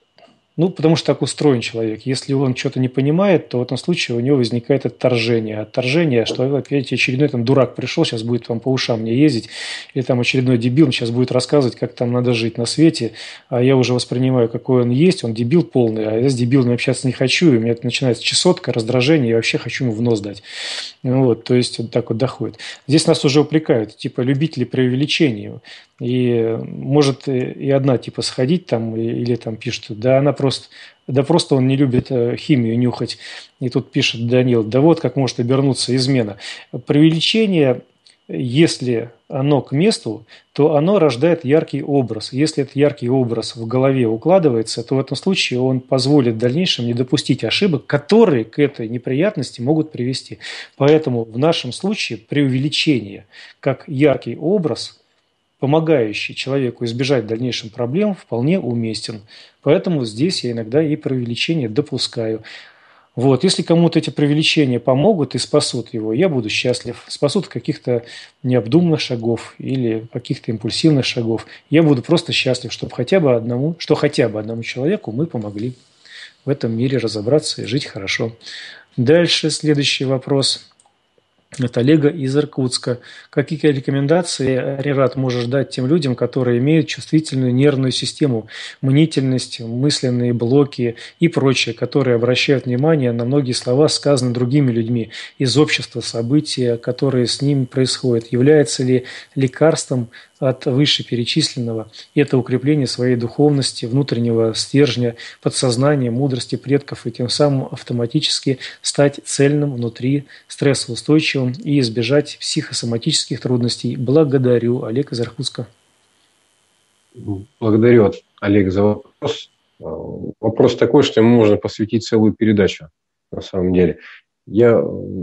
так устроен человек. Если он что-то не понимает, то в этом случае у него возникает отторжение. Отторжение, что опять очередной там дурак пришел, сейчас будет вам по ушам мне ездить, или там очередной дебил сейчас будет рассказывать, как там надо жить на свете, а я уже воспринимаю, какой он есть, он дебил полный, а я с дебилами общаться не хочу, и у меня это начинается чесотка, раздражение, и вообще хочу ему в нос дать. Вот, то есть вот так вот доходит. Здесь нас уже упрекают, типа любители преувеличения. И может и одна типа сходить там или там пишет, да просто он не любит химию нюхать. И тут пишет Данил, да вот как может обернуться измена. Преувеличение, если оно к месту, то оно рождает яркий образ. Если этот яркий образ в голове укладывается, то в этом случае он позволит в дальнейшем не допустить ошибок, которые к этой неприятности могут привести. Поэтому в нашем случае преувеличение как яркий образ, помогающий человеку избежать дальнейших проблем, вполне уместен. Поэтому здесь я иногда и преувеличение допускаю. Вот, если кому-то эти преувеличения помогут и спасут его, я буду счастлив. Спасут каких-то необдуманных шагов или каких-то импульсивных шагов. Я буду просто счастлив, что хотя бы одному человеку мы помогли в этом мире разобраться и жить хорошо. Дальше следующий вопрос. От Олега из Иркутска. Какие рекомендации Арират можешь дать тем людям, которые имеют чувствительную нервную систему, мнительность, мысленные блоки и прочее, которые обращают внимание на многие слова, сказанные другими людьми из общества, события, которые с ними происходят? Является ли лекарством от вышеперечисленного это укрепление своей духовности, внутреннего стержня, подсознания, мудрости предков и тем самым автоматически стать цельным внутри, стрессоустойчивым и избежать психосоматических трудностей? Благодарю. Олег из Иркутска. Благодарю, Олег, за вопрос. Вопрос такой, что ему можно посвятить целую передачу, на самом деле. Я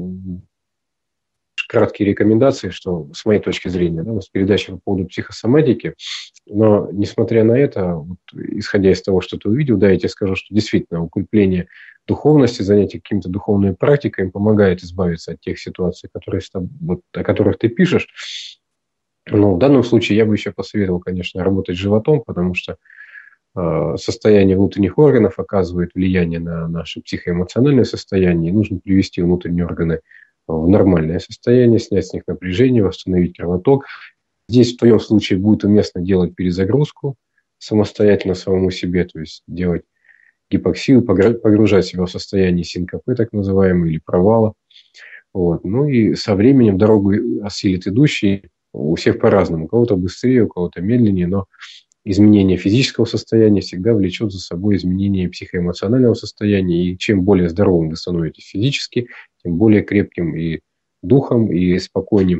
краткие рекомендации, что с моей точки зрения, у нас передача по поводу психосоматики, но несмотря на это, вот, исходя из того, что ты увидел, да, я тебе скажу, что действительно укрепление духовности, занятие какими-то духовными практиками помогает избавиться от тех ситуаций, о которых ты пишешь. Но в данном случае я бы еще посоветовал, конечно, работать с животом, потому что состояние внутренних органов оказывает влияние на наше психоэмоциональное состояние, и нужно привести внутренние органы в нормальное состояние, снять с них напряжение, восстановить кровоток. Здесь в твоем случае будет уместно делать перезагрузку самостоятельно самому себе, то есть делать гипоксию, погружать себя в состояние синкопы, так называемого, или провала. Вот. Ну и со временем дорогу осилит идущий, у всех по-разному, у кого-то быстрее, у кого-то медленнее, но изменение физического состояния всегда влечет за собой изменение психоэмоционального состояния. И чем более здоровым вы становитесь физически, тем более крепким и духом, и спокойным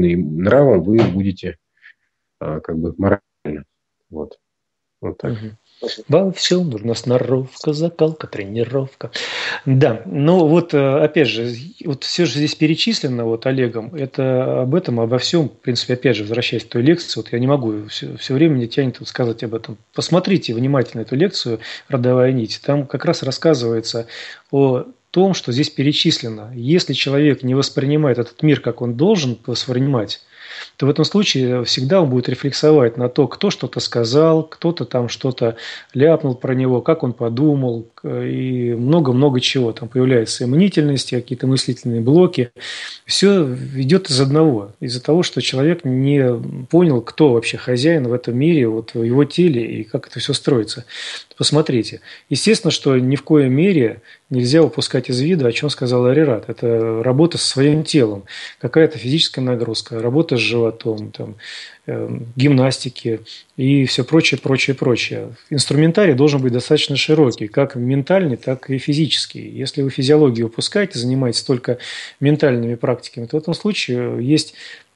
нравом вы будете как бы морально. Вот так. Во всем нужна сноровка, закалка, тренировка. Да, ну вот опять же, вот все же здесь перечислено вот Олегом, это об этом, обо всем, в принципе, опять же, возвращаясь к той лекции, вот я не могу, все время мне тянет вот сказать об этом. Посмотрите внимательно эту лекцию «Родовая нить», там как раз рассказывается о том, что здесь перечислено. Если человек не воспринимает этот мир, как он должен воспринимать, то в этом случае всегда он будет рефлексовать на то, кто что-то сказал, кто-то там что-то ляпнул про него, как он подумал, и много-много чего. Там появляются и мнительности, какие-то мыслительные блоки. Все идет из одного. Из-за того, что человек не понял, кто вообще хозяин в этом мире, вот в его теле, и как это все строится. Посмотрите. Естественно, что ни в коей мере нельзя упускать из вида, о чем сказал Арират. Это работа со своим телом, какая-то физическая нагрузка, работа с животом, там, гимнастики и все прочее, прочее, прочее. Инструментарий должен быть достаточно широкий, как ментальный, так и физический. Если вы физиологию упускаете, занимаетесь только ментальными практиками, то в этом случае есть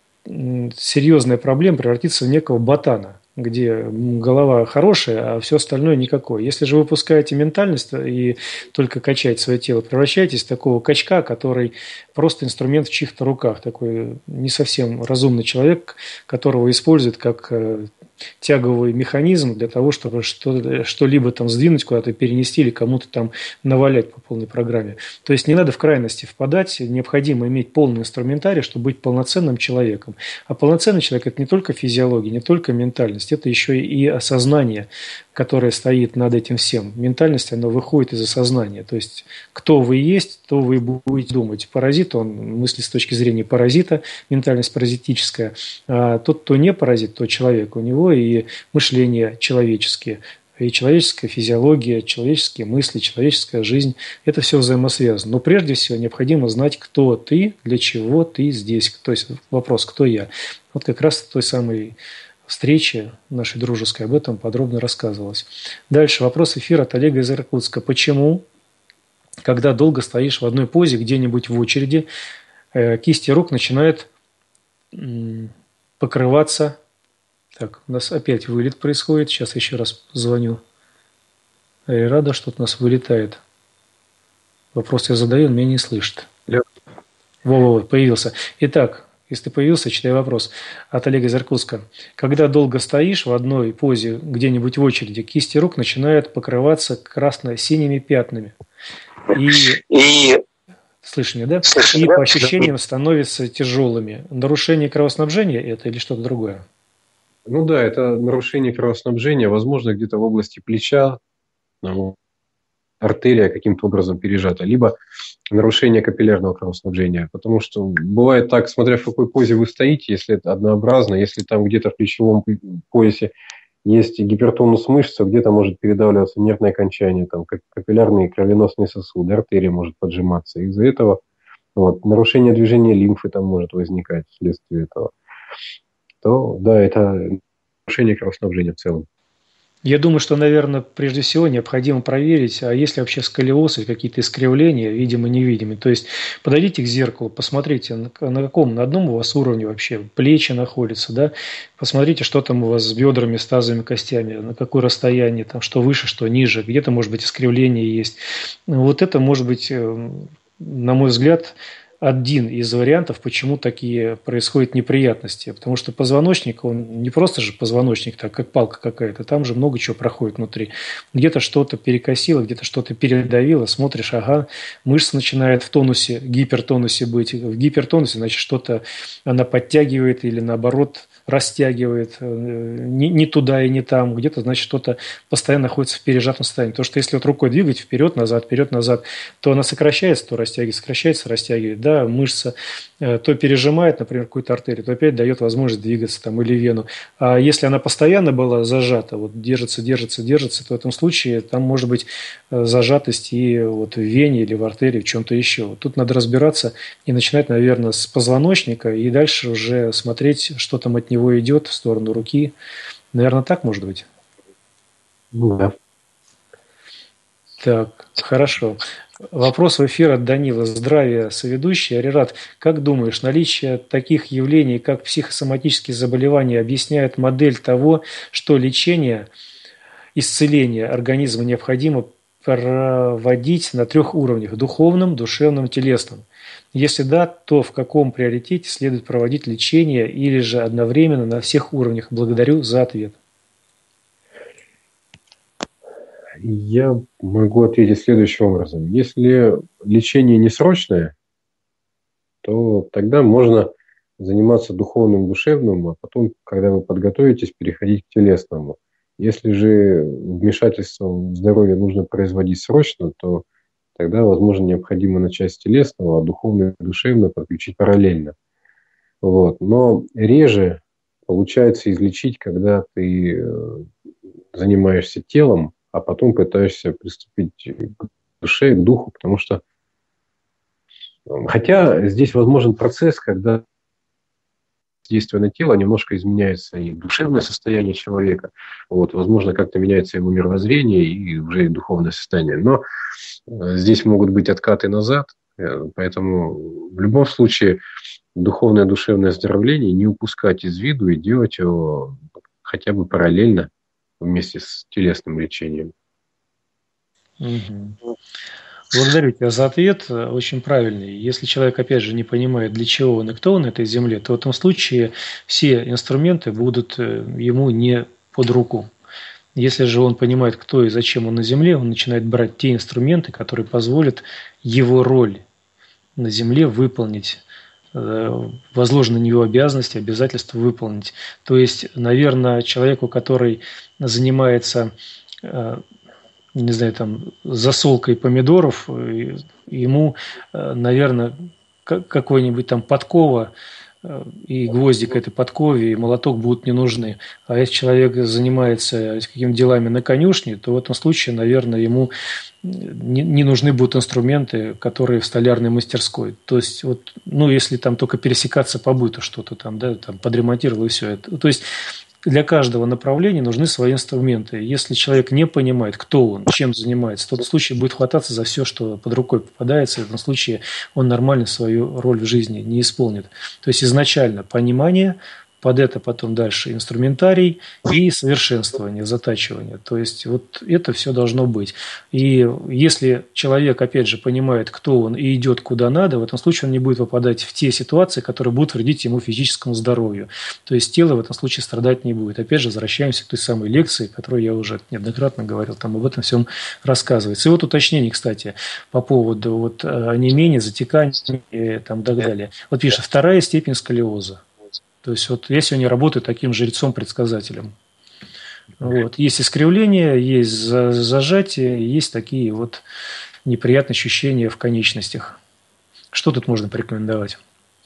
серьезная проблема превратиться в некого ботана, где голова хорошая, а все остальное никакое. Если же вы выпускаете ментальность и только качаете свое тело, превращаетесь в такого качка, который просто инструмент в чьих-то руках, такой не совсем разумный человек, которого используют как тяговый механизм для того, чтобы что-либо там сдвинуть куда-то, перенести или кому-то там навалять по полной программе. То есть не надо в крайности впадать, необходимо иметь полный инструментарий, чтобы быть полноценным человеком. А полноценный человек – это не только физиология, не только ментальность, это еще и осознание, которое стоит над этим всем. Ментальность, она выходит из осознания. То есть кто вы есть, то вы будете думать. Паразит, он мыслит с точки зрения паразита, ментальность паразитическая. А тот, кто не паразит, тот человек, у него и мышление человеческие, и человеческая физиология, человеческие мысли, человеческая жизнь – это все взаимосвязано. Но прежде всего необходимо знать, кто ты, для чего ты здесь. То есть вопрос, кто я. Вот как раз той самой встрече нашей дружеской об этом подробно рассказывалось. Дальше вопрос эфира от Олега из Иркутска. Почему, когда долго стоишь в одной позе где-нибудь в очереди, кисти рук начинают покрываться? Так, у нас опять вылет происходит. Сейчас еще раз звоню. Я рада, что у нас вылетает. Вопрос я задаю, он меня не слышит. Во-во, появился. Итак, если ты появился, читай вопрос от Олега из Иркутска. Когда долго стоишь в одной позе где-нибудь в очереди, кисти рук начинают покрываться красно-синими пятнами. И слышишь меня, да? И по ощущениям становятся тяжелыми. Нарушение кровоснабжения это или что-то другое? Ну да, это нарушение кровоснабжения, возможно, где-то в области плеча, артерия каким-то образом пережата, либо нарушение капиллярного кровоснабжения. Потому что бывает так, смотря в какой позе вы стоите, если это однообразно, если там где-то в плечевом поясе есть гипертонус мышц, где-то может передавливаться нервное окончание, там, капиллярные кровеносные сосуды, артерия может поджиматься. Из-за этого нарушение движения лимфы там может возникать вследствие этого. То да, это нарушение кровоснабжения в целом. Я думаю, что, наверное, прежде всего необходимо проверить, а есть ли вообще сколиоз или какие-то искривления, видимо-невидимые. То есть подойдите к зеркалу, посмотрите, на каком, на одном у вас уровне вообще плечи находятся, да? Посмотрите, что там у вас с бедрами, с тазовыми костями, на какое расстояние, там, что выше, что ниже, где-то, может быть, искривление есть. Вот это, может быть, на мой взгляд, один из вариантов, почему такие происходят неприятности. Потому что позвоночник, он не просто же позвоночник, так как палка какая-то, там же много чего проходит внутри. Где-то что-то перекосило, где-то что-то передавило, смотришь, ага, мышца начинает в тонусе, гипертонусе быть. В гипертонусе, значит, что-то она подтягивает или наоборот растягивает не туда и не там, где-то, значит, что-то постоянно находится в пережатом состоянии. Потому что если вот рукой двигать вперед-назад, то она сокращается, то растягивает, сокращается, растягивает. Да, мышца то пережимает, например, какую-то артерию, то опять дает возможность двигаться там, или вену. А если она постоянно была зажата, вот держится, то в этом случае там может быть зажатость и вот в вене или в артерии, в чем-то еще. Тут надо разбираться и начинать, наверное, с позвоночника и дальше уже смотреть, что там от него идет в сторону руки. Наверное, так может быть? Да. Так, хорошо. Вопрос в эфир от Данила. Здравия, соведущий. Арират, как думаешь, наличие таких явлений, как психосоматические заболевания, объясняет модель того, что лечение исцеления организма необходимо проводить на 3 уровнях – духовном, душевном, телесном? Если да, то в каком приоритете следует проводить лечение или же одновременно на всех уровнях? Благодарю за ответ. Я могу ответить следующим образом. Если лечение не срочное, то тогда можно заниматься духовным, душевным, а потом, когда вы подготовитесь, переходить к телесному. Если же вмешательство в здоровье нужно производить срочно, то тогда, возможно, необходимо начать с телесного, а духовное и душевное подключить параллельно. Вот. Но реже получается излечить, когда ты занимаешься телом, а потом пытаешься приступить к душе, к духу, потому что... Хотя здесь возможен процесс, когда действие на тело немножко изменяется и душевное состояние человека, вот, возможно, как-то меняется его мировоззрение и уже и духовное состояние. Но здесь могут быть откаты назад, поэтому в любом случае духовное, душевное оздоровление не упускать из виду и делать его хотя бы параллельно вместе с телесным лечением. Угу. Благодарю тебя за ответ, очень правильный. Если человек, опять же, не понимает, для чего он и кто он на этой земле, то в этом случае все инструменты будут ему не под руку. Если же он понимает, кто и зачем он на земле, он начинает брать те инструменты, которые позволят его роль на земле выполнить, возложенные на него обязанности, обязательства выполнить. То есть, наверное, человеку, который занимается, не знаю, там, засолкой помидоров, ему, наверное, какой-нибудь там подкова и гвозди к этой подкове, и молоток будут не нужны. А если человек занимается какими-то делами на конюшне, то в этом случае, наверное, ему не нужны будут инструменты, которые в столярной мастерской. То есть, вот, ну, если там только пересекаться по быту что-то там, да, там подремонтировал и все это. То есть, для каждого направления нужны свои инструменты. Если человек не понимает, кто он, чем занимается, то в этом случае будет хвататься за все, что под рукой попадается. И в этом случае он нормально свою роль в жизни не исполнит. То есть изначально понимание, под это потом дальше инструментарий и совершенствование, затачивание. То есть вот это все должно быть. И если человек, опять же, понимает, кто он и идет куда надо, в этом случае он не будет попадать в те ситуации, которые будут вредить ему физическому здоровью. То есть тело в этом случае страдать не будет. Опять же, возвращаемся к той самой лекции, которую я уже неоднократно говорил, там об этом всем рассказывается. И вот уточнение, кстати, по поводу вот онемения, затекания и там, так далее. Вот пишет, 2-я степень сколиоза. То есть вот я сегодня работаю таким жрецом-предсказателем. Вот. Есть искривление, есть зажатие, есть такие вот неприятные ощущения в конечностях. Что тут можно порекомендовать?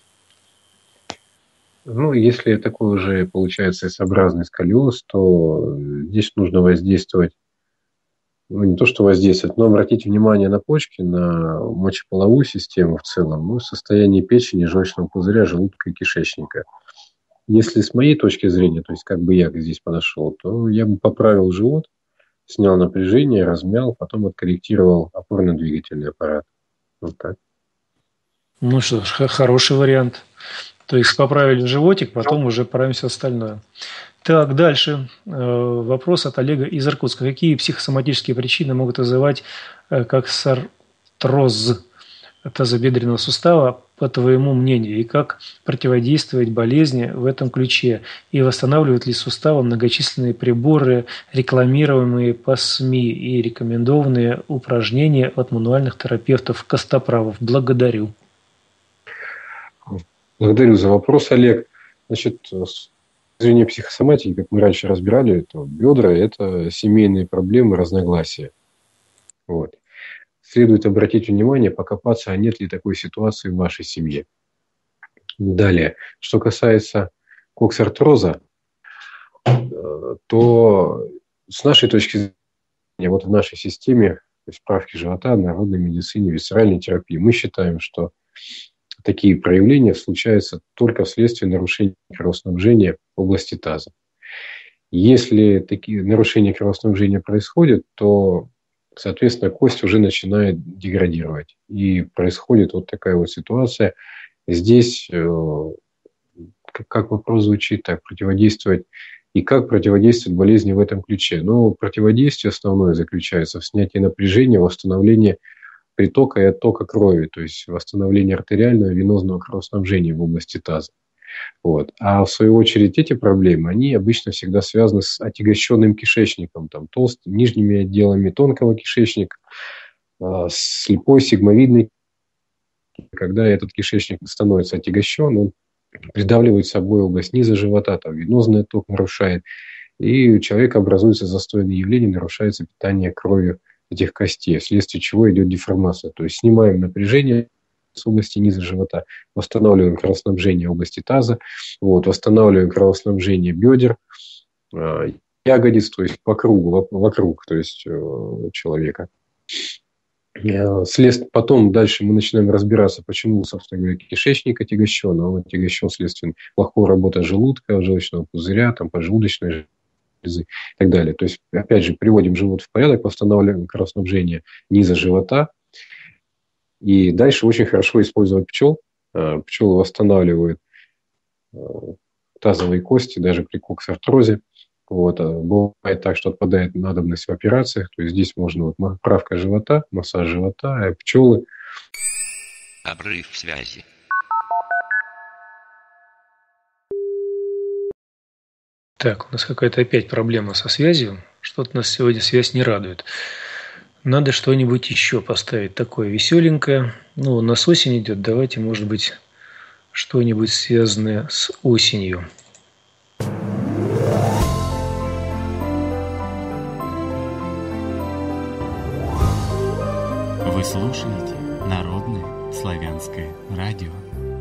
Ну, если такой уже получается S-образный сколиоз, то здесь нужно воздействовать, ну, не то что воздействовать, но обратить внимание на почки, на мочеполовую систему в целом, ну, состояние печени, желчного пузыря, желудка и кишечника. Если с моей точки зрения, то есть как бы я здесь подошел, то я бы поправил живот, снял напряжение, размял, потом откорректировал опорно-двигательный аппарат. Вот так. Ну что ж, хороший вариант. То есть поправили животик, потом уже поправим все остальное. Так, дальше. Вопрос от Олега из Иркутска. Какие психосоматические причины могут вызывать как сартроз тазобедренного сустава, по твоему мнению, и как противодействовать болезни в этом ключе, и восстанавливают ли суставы многочисленные приборы, рекламируемые по СМИ и рекомендованные упражнения от мануальных терапевтов-костоправов? Благодарю. Благодарю за вопрос, Олег. Значит, с точки зрения психосоматики, как мы раньше разбирали, то бедра – это семейные проблемы, разногласия. Вот. Следует обратить внимание, покопаться, а нет ли такой ситуации в вашей семье. Далее, что касается коксартроза, то с нашей точки зрения, вот в нашей системе справки живота, народной медицине, висцеральной терапии, мы считаем, что такие проявления случаются только вследствие нарушения кровоснабжения в области таза. Если такие нарушения кровоснабжения происходят, то соответственно, кость уже начинает деградировать. И происходит вот такая вот ситуация. Здесь, как вопрос звучит, так, противодействовать и как противодействовать болезни в этом ключе. Но противодействие основное заключается в снятии напряжения, восстановлении притока и оттока крови, то есть восстановление артериального и венозного кровоснабжения в области таза. Вот. А в свою очередь эти проблемы, они обычно всегда связаны с отягощенным кишечником, там, толстыми нижними отделами тонкого кишечника, слепой, сигмовидный. Когда этот кишечник становится отягощен, он придавливает собой область низа живота, там, венозный отток нарушает, и у человека образуется застойное явление, нарушается питание кровью этих костей, вследствие чего идет деформация. То есть снимаем напряжение с области низа живота, восстанавливаем кровоснабжение области таза, восстанавливаем кровоснабжение бедер, ягодиц, то есть по кругу, вокруг, то есть человека. Потом дальше мы начинаем разбираться, почему, собственно говоря, кишечник отягощен. Он отягощен вследствие плохой работы желудка, желчного пузыря, там, поджелудочной железы и так далее. То есть, опять же, приводим живот в порядок, восстанавливаем кровоснабжение низа живота. И дальше очень хорошо использовать пчел. Пчелы восстанавливают тазовые кости, даже при коксартрозе. Бывает так, что отпадает надобность в операциях. То есть здесь можно правка живота, массаж живота, пчелы. Обрыв связи. Так, у нас какая-то опять проблема со связью. Что-то нас сегодня связь не радует. Надо что-нибудь еще поставить такое веселенькое. У нас осень идет. Давайте, может быть, что-нибудь связанное с осенью. Вы слушаете Народное славянское радио.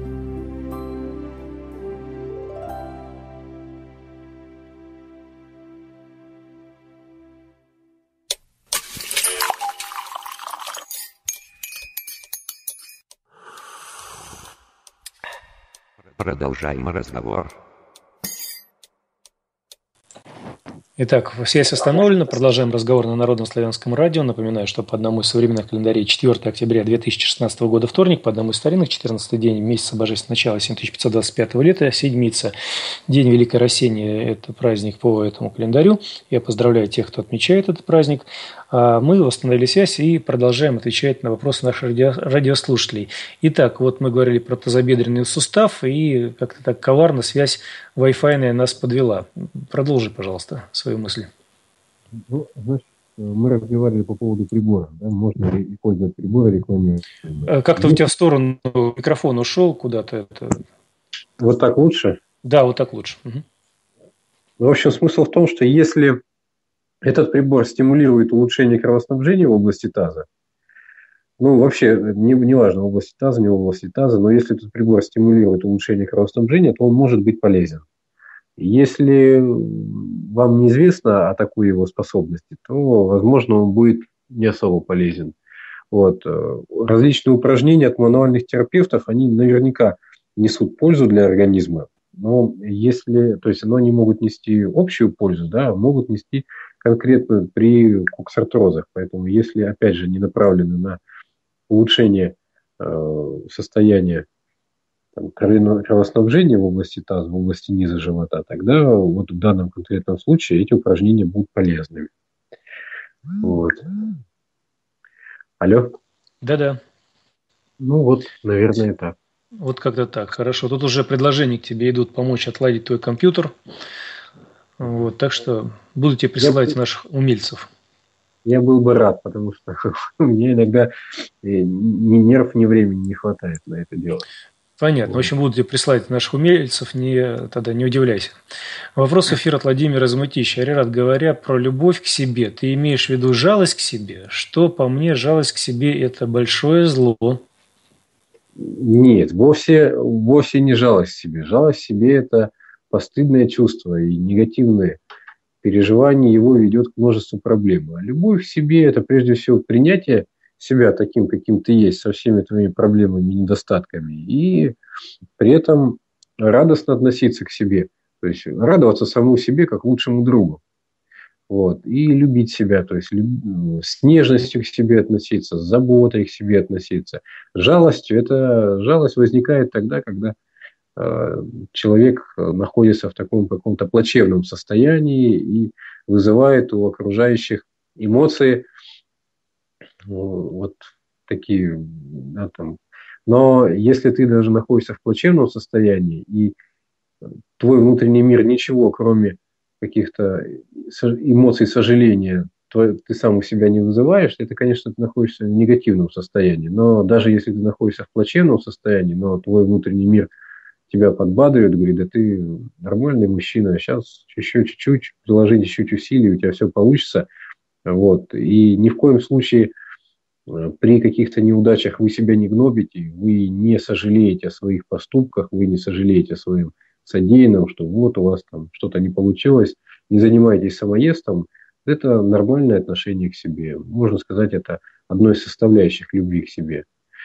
Продолжаем разговор. Итак, связь остановлена. Продолжаем разговор на Народном славянском радио. Напоминаю, что по одному из современных календарей 4 октября 2016 года вторник, по одному из старинных 14 день месяца Божественного начала 7525 лета, седмица, день Великой Рассени, это праздник по этому календарю. Я поздравляю тех, кто отмечает этот праздник. Мы восстановили связь и продолжаем отвечать на вопросы наших радиослушателей. Итак, мы говорили про тазобедренный сустав, и как-то так коварно связь Wi-Fi нас подвела. Продолжи, пожалуйста, свою мысль. Мы разговаривали по поводу прибора. Да? Можно ли использовать приборы, рекламировать? Как-то у тебя в сторону микрофон ушел куда-то. Вот так лучше? Да, вот так лучше. Угу. В общем, смысл в том, что если этот прибор стимулирует улучшение кровоснабжения в области таза, вообще, не важно, в области таза, не в области таза, но если этот прибор стимулирует улучшение кровоснабжения, то он может быть полезен. Если вам неизвестно о такой его способности, то, возможно, он будет не особо полезен. Различные упражнения от мануальных терапевтов, они наверняка несут пользу для организма, но они могут нести общую пользу, да, могут нести конкретно при коксартрозах. Поэтому, если, опять же, не направлены на улучшение состояния кровоснабжения в области таза, в области низа живота, тогда в данном конкретном случае эти упражнения будут полезными. Алло? Да-да. Наверное, так. Как-то так. Хорошо. Тут уже предложения к тебе идут помочь отладить твой компьютер. Так что буду тебе присылать наших умельцев. Я был бы рад, потому что у меня иногда ни нерв, ни времени не хватает на это дело. Понятно. В общем, буду тебе присылать наших умельцев, тогда не удивляйся. Вопрос эфира от Владимира Замутища. Арират, говоря про любовь к себе, ты имеешь в виду жалость к себе? Что, по мне, жалость к себе – это большое зло? Нет, вовсе не жалость к себе. Жалость к себе – это постыдное чувство, и негативное переживание его ведет к множеству проблем. А любовь к себе – это прежде всего принятие себя таким, каким ты есть, со всеми твоими проблемами и недостатками, и при этом радостно относиться к себе, то есть радоваться самому себе как лучшему другу. И любить себя, то есть с нежностью к себе относиться, с заботой к себе относиться. Жалость возникает тогда, когда человек находится в таком каком-то плачевном состоянии и вызывает у окружающих эмоции вот такие, да, там. Но если ты даже находишься в плачевном состоянии, и твой внутренний мир ничего, кроме каких-то эмоций сожаления, ты сам у себя не вызываешь, это, конечно, ты находишься в негативном состоянии. Но даже если ты находишься в плачевном состоянии, но твой внутренний мир тебя подбадривает, говорит, да ты нормальный мужчина, сейчас еще чуть-чуть, приложи чуть-чуть усилий, у тебя все получится. Вот. И ни в коем случае при каких-то неудачах вы себя не гнобите, вы не сожалеете о своих поступках, вы не сожалеете о своем содеянном, что вот у вас там что-то не получилось, не занимайтесь самоедством. Это нормальное отношение к себе. Можно сказать, это одно из составляющих любви к себе.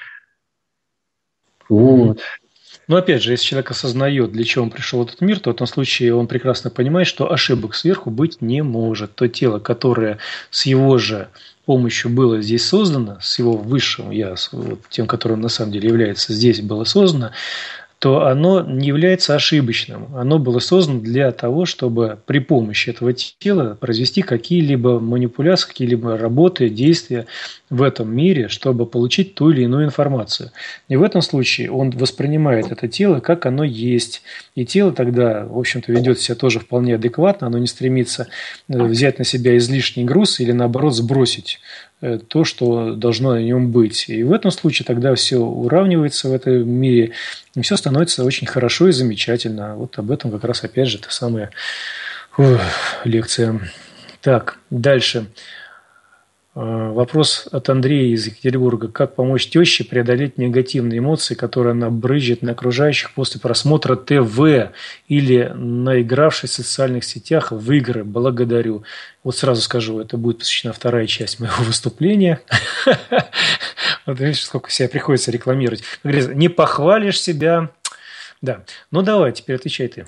Вот. Но опять же, если человек осознает, для чего он пришел в этот мир, то в этом случае он прекрасно понимает, что ошибок сверху быть не может. То тело, которое с его же помощью было здесь создано, с его высшим я, вот, тем, которым на самом деле является, здесь было создано, то оно не является ошибочным. Оно было создано для того, чтобы при помощи этого тела произвести какие-либо манипуляции, какие-либо работы, действия в этом мире, чтобы получить ту или иную информацию. И в этом случае он воспринимает это тело, как оно есть. И тело тогда, в общем-то, ведет себя тоже вполне адекватно, оно не стремится взять на себя излишний груз или, наоборот, сбросить то, что должно на нем быть. И в этом случае тогда все уравнивается в этом мире, и все становится очень хорошо и замечательно. Вот об этом как раз опять же та самая лекция. Так, дальше. Вопрос от Андрея из Екатеринбурга. Как помочь теще преодолеть негативные эмоции, которые она брызжет на окружающих после просмотра ТВ или наигравшись в социальных сетях в игры? Благодарю. Вот сразу скажу, это будет посвящена вторая часть моего выступления. Вот видишь, сколько себя приходится рекламировать. Как говорится, не похвалишь себя. Да. Ну, давай, теперь отвечай ты.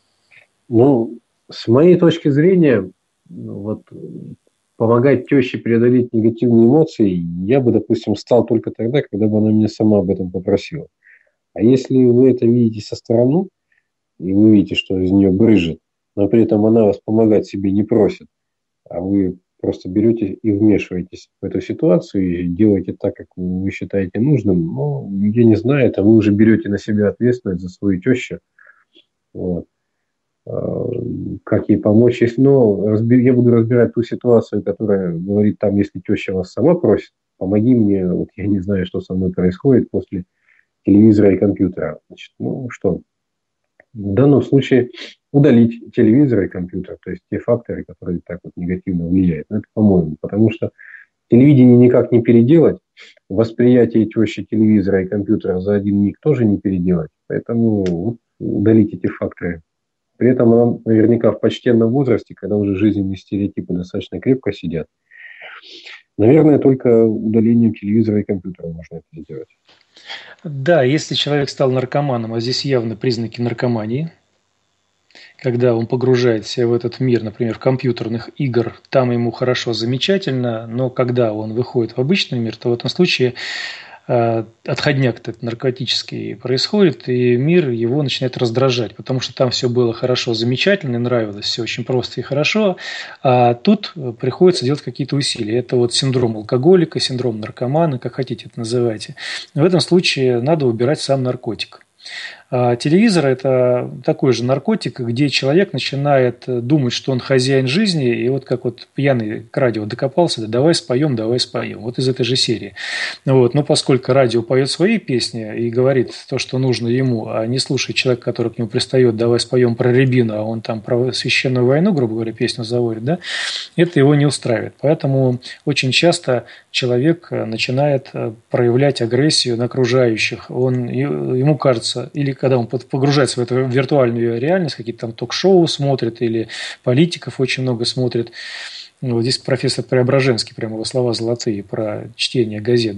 Ну, с моей точки зрения, вот помогать теще преодолеть негативные эмоции я бы, допустим, стал только тогда, когда бы она меня сама об этом попросила. А если вы это видите со стороны, и вы видите, что из нее брызжет, но при этом она вас помогать себе не просит, а вы просто берете и вмешиваетесь в эту ситуацию и делаете так, как вы считаете нужным, ну, я не знаю, это вы уже берете на себя ответственность за свою тещу. Вот. Как ей помочь, если, я буду разбирать ту ситуацию, которая говорит, там, если теща вас сама просит, помоги мне, вот я не знаю, что со мной происходит после телевизора и компьютера. Значит, что? В данном случае удалить телевизор и компьютер, то есть те факторы, которые так вот негативно влияют. Это, по-моему, потому что телевидение никак не переделать, восприятие тещи телевизора и компьютера за один миг тоже не переделать, поэтому вот, удалить эти факторы. При этом она наверняка в почтенном возрасте, когда уже жизненные стереотипы достаточно крепко сидят. Наверное, только удалением телевизора и компьютера можно это сделать. Да, если человек стал наркоманом, а здесь явно признаки наркомании, когда он погружает себя в этот мир, например, компьютерных игр, там ему хорошо, замечательно, но когда он выходит в обычный мир, то в этом случае отходняк наркотический происходит, и мир его начинает раздражать, потому что там все было хорошо, замечательно, нравилось, все очень просто и хорошо, а тут приходится делать какие-то усилия. Это вот синдром алкоголика, синдром наркомана, как хотите это называйте. В этом случае надо убирать сам наркотик. А телевизор – это такой же наркотик, где человек начинает думать, что он хозяин жизни, и вот как вот пьяный к радио докопался, да давай споем. Вот из этой же серии. Вот. Но поскольку радио поет свои песни и говорит то, что нужно ему, а не слушает человек, который к нему пристает, давай споем про рябину, а он там про священную войну, грубо говоря, песню заводит, да, это его не устраивает. Поэтому очень часто человек начинает проявлять агрессию на окружающих. Ему кажется, или когда он погружается в эту виртуальную реальность, какие-то там ток-шоу смотрит или политиков очень много смотрит. Вот здесь профессор Преображенский, прямо его слова золотые про чтение газет, да,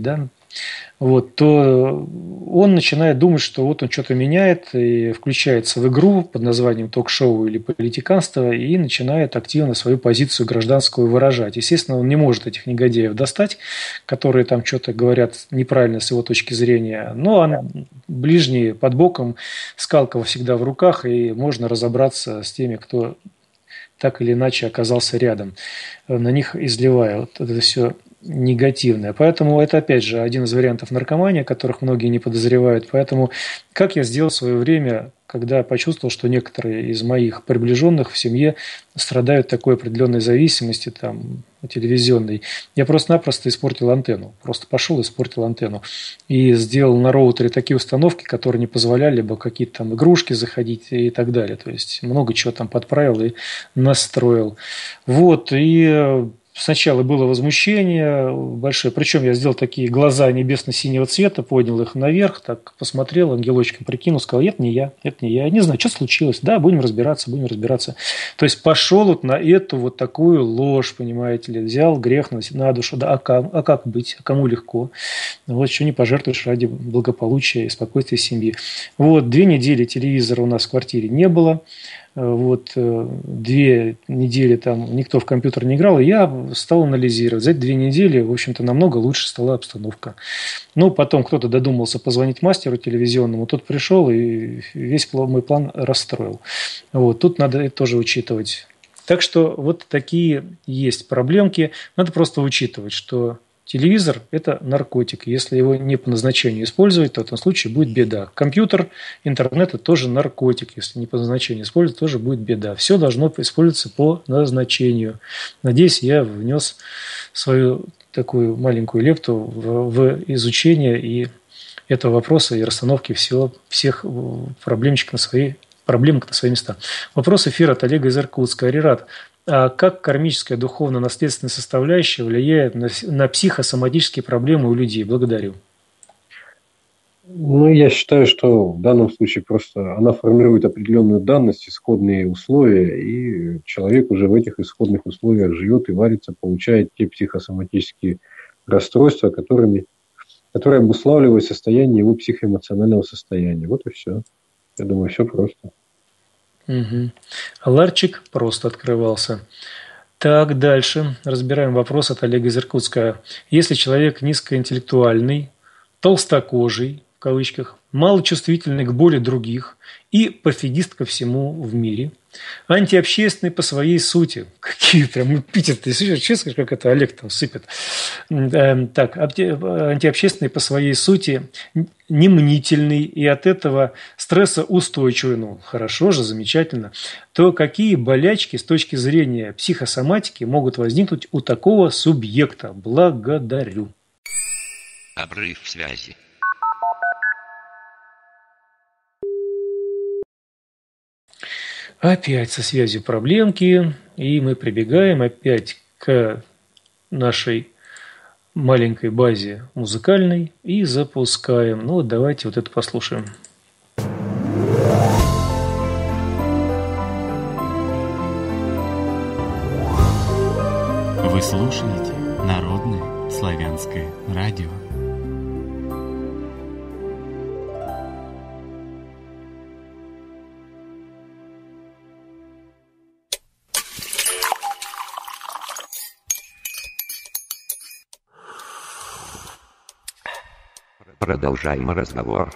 вот, то он начинает думать, что вот он что-то меняет и включается в игру под названием ток-шоу или политиканство и начинает активно свою позицию гражданскую выражать. Естественно, он не может этих негодяев достать, которые там что-то говорят неправильно с его точки зрения, но ближние под боком, скалка всегда в руках, и можно разобраться с теми, кто так или иначе оказался рядом, на них изливая вот это все негативное. Поэтому это, опять же, один из вариантов наркомании, о которых многие не подозревают. Поэтому как я сделал в свое время, когда почувствовал, что некоторые из моих приближенных в семье страдают такой определенной зависимости там, телевизионной, я просто-напросто испортил антенну. Просто пошел и испортил антенну. И сделал на роутере такие установки, которые не позволяли бы какие-то там игрушки заходить и так далее. То есть много чего там подправил и настроил. Вот, и сначала было возмущение большое, причем я сделал такие глаза небесно-синего цвета, поднял их наверх, так посмотрел, ангелочком прикинул, сказал, это не я. Я не знаю, что случилось, да, будем разбираться. То есть пошел вот на эту вот такую ложь, понимаете ли, взял грех на душу, да, а как быть, а кому легко, вот что не пожертвуешь ради благополучия и спокойствия семьи. Вот, 2 недели телевизора у нас в квартире не было. Вот 2 недели там никто в компьютер не играл, и я стал анализировать. За эти 2 недели, в общем-то, намного лучше стала обстановка. Ну, потом кто-то додумался позвонить мастеру телевизионному, тот пришел и весь мой план расстроил. Вот, тут надо это тоже учитывать. Так что вот такие есть проблемки. Надо просто учитывать, что телевизор – это наркотик. Если его не по назначению использовать, то в этом случае будет беда. Компьютер, интернет – это тоже наркотик. Если не по назначению использовать, тоже будет беда. Все должно использоваться по назначению. Надеюсь, я внес свою такую маленькую лепту в изучение и этого вопроса и расстановки всех проблемок на свои места. Вопрос эфира от Олега из Иркутска. Арират. А как кармическая духовно-наследственная составляющая влияет на психосоматические проблемы у людей? Благодарю. Ну, я считаю, что в данном случае просто она формирует определенную данность, исходные условия, и человек уже в этих исходных условиях живет и варится, получает те психосоматические расстройства, которые обуславливают состояние его психоэмоционального состояния. Вот и все. Я думаю, все просто. Угу. Ларчик просто открывался. Так, дальше. Разбираем вопрос от Олега из Иркутска. Если человек низкоинтеллектуальный, толстокожий, в кавычках, малочувствительный к боли других и пофигист ко всему в мире, антиобщественный по своей сути. Какие прям эпитеты. Честно, как это Олег там сыпет. Так, антиобщественный по своей сути, немнительный и от этого стрессоустойчивый, ну, хорошо же, замечательно, то какие болячки с точки зрения психосоматики могут возникнуть у такого субъекта? Благодарю. Обрыв связи. Опять со связью проблемки, и мы прибегаем опять к нашей маленькой базе музыкальной и запускаем. Ну вот давайте вот это послушаем. Вы слушаете Народное славянское радио. Продолжаем разговор.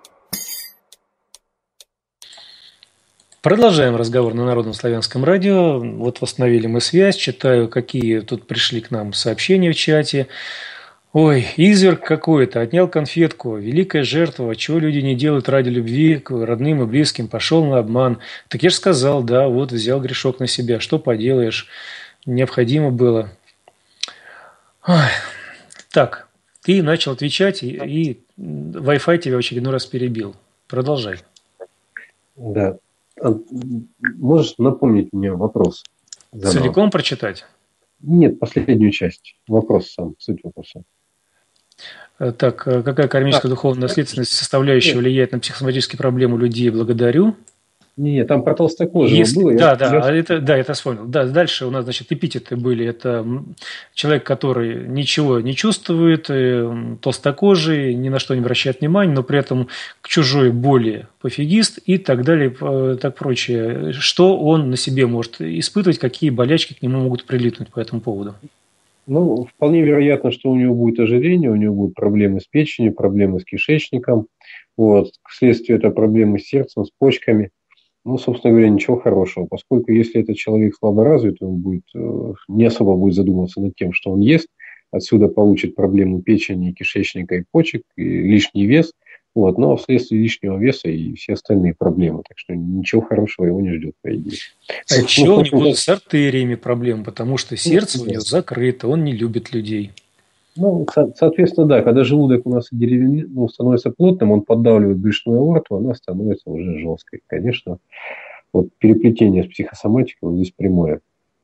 Продолжаем разговор на Народном славянском радио. Вот восстановили мы связь, читаю, какие тут пришли к нам сообщения в чате. Ой, изверг какой-то, отнял конфетку, великая жертва, чего люди не делают ради любви к родным и близким, пошел на обман. Так я же сказал, да, вот взял грешок на себя, что поделаешь, необходимо было. Ой. Так, ты начал отвечать, и Wi-Fi тебя в очередной раз перебил. Продолжай. Да. Можешь напомнить мне вопрос? Целиком прочитать? Нет, последнюю часть. Вопрос сам, суть вопроса. Так, какая кармическая духовная наследственность составляющая влияет на психосоматические проблемы людей? Благодарю. Не, там про толстокожего Если, было. это вспомнил. Да, дальше у нас, значит, эпитеты были. Это человек, который ничего не чувствует, толстокожий, ни на что не обращает внимания, но при этом к чужой боли пофигист и так далее, так прочее. Что он на себе может испытывать, какие болячки к нему могут прилипнуть по этому поводу? Ну, вполне вероятно, что у него будет ожирение, у него будут проблемы с печенью, проблемы с кишечником. Вот. Вследствие этого проблемы с сердцем, с почками. Ну, собственно говоря, ничего хорошего, поскольку если этот человек слаборазвитый, он будет, не особо будет задумываться над тем, что он ест, отсюда получит проблемы печени, кишечника и почек, и лишний вес, вот, но вследствие лишнего веса и все остальные проблемы, так что ничего хорошего его не ждет, по идее. А еще у него с артериями проблемы, потому что сердце у него закрыто, он не любит людей. Ну, соответственно, да, когда желудок у нас становится плотным, он поддавливает брюшную аорту, она становится уже жесткой. Конечно, вот переплетение с психосоматикой вот здесь прямое.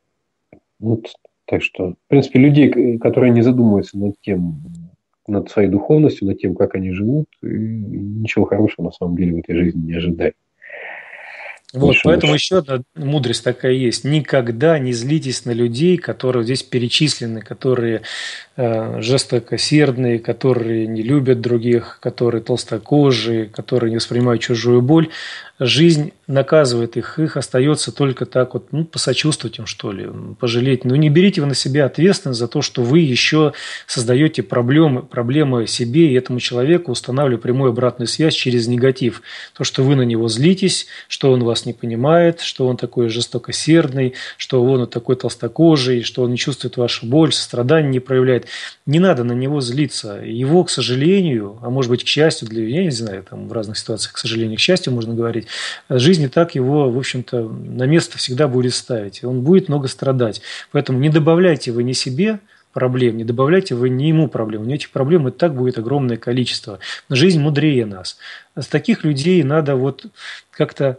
Вот, так что, в принципе, людей, которые не задумываются над своей духовностью, над тем, как они живут, ничего хорошего на самом деле в этой жизни не ожидают. Вот, поэтому еще одна мудрость такая есть. Никогда не злитесь на людей, которые здесь перечислены, которые жестокосердные, которые не любят других, которые толстокожие, которые не воспринимают чужую боль. Жизнь наказывает их остается только так вот, посочувствовать им, что ли, пожалеть. Но не берите вы на себя ответственность за то, что вы еще создаете проблемы себе и этому человеку, устанавливая прямую обратную связь через негатив. То, что вы на него злитесь, что он вас не понимает, что он такой жестокосердный, что он вот такой толстокожий, что он не чувствует вашу боль, сострадания не проявляет. Не надо на него злиться. Его, к сожалению, а может быть, к счастью, я не знаю, там в разных ситуациях, к сожалению, к счастью, можно говорить, жизнь и так его, в общем-то, на место всегда будет ставить. Он будет много страдать. Поэтому не добавляйте вы ни себе проблем, не добавляйте вы ни ему проблем. У него этих проблем и так будет огромное количество. Но жизнь мудрее нас. С таких людей надо вот как-то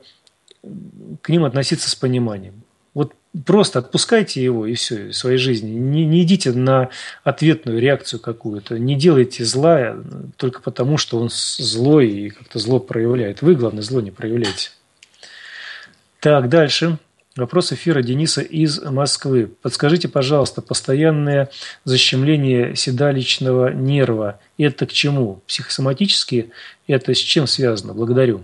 к ним относиться с пониманием. Вот просто отпускайте его и все, в своей жизни. Не идите на ответную реакцию какую-то. Не делайте зла только потому, что он злой и как-то зло проявляет. Вы, главное, зло не проявляйте. Так, дальше. Вопрос эфира Дениса из Москвы. Подскажите, пожалуйста, постоянное защемление седалищного нерва – это к чему? Психосоматически это с чем связано? Благодарю.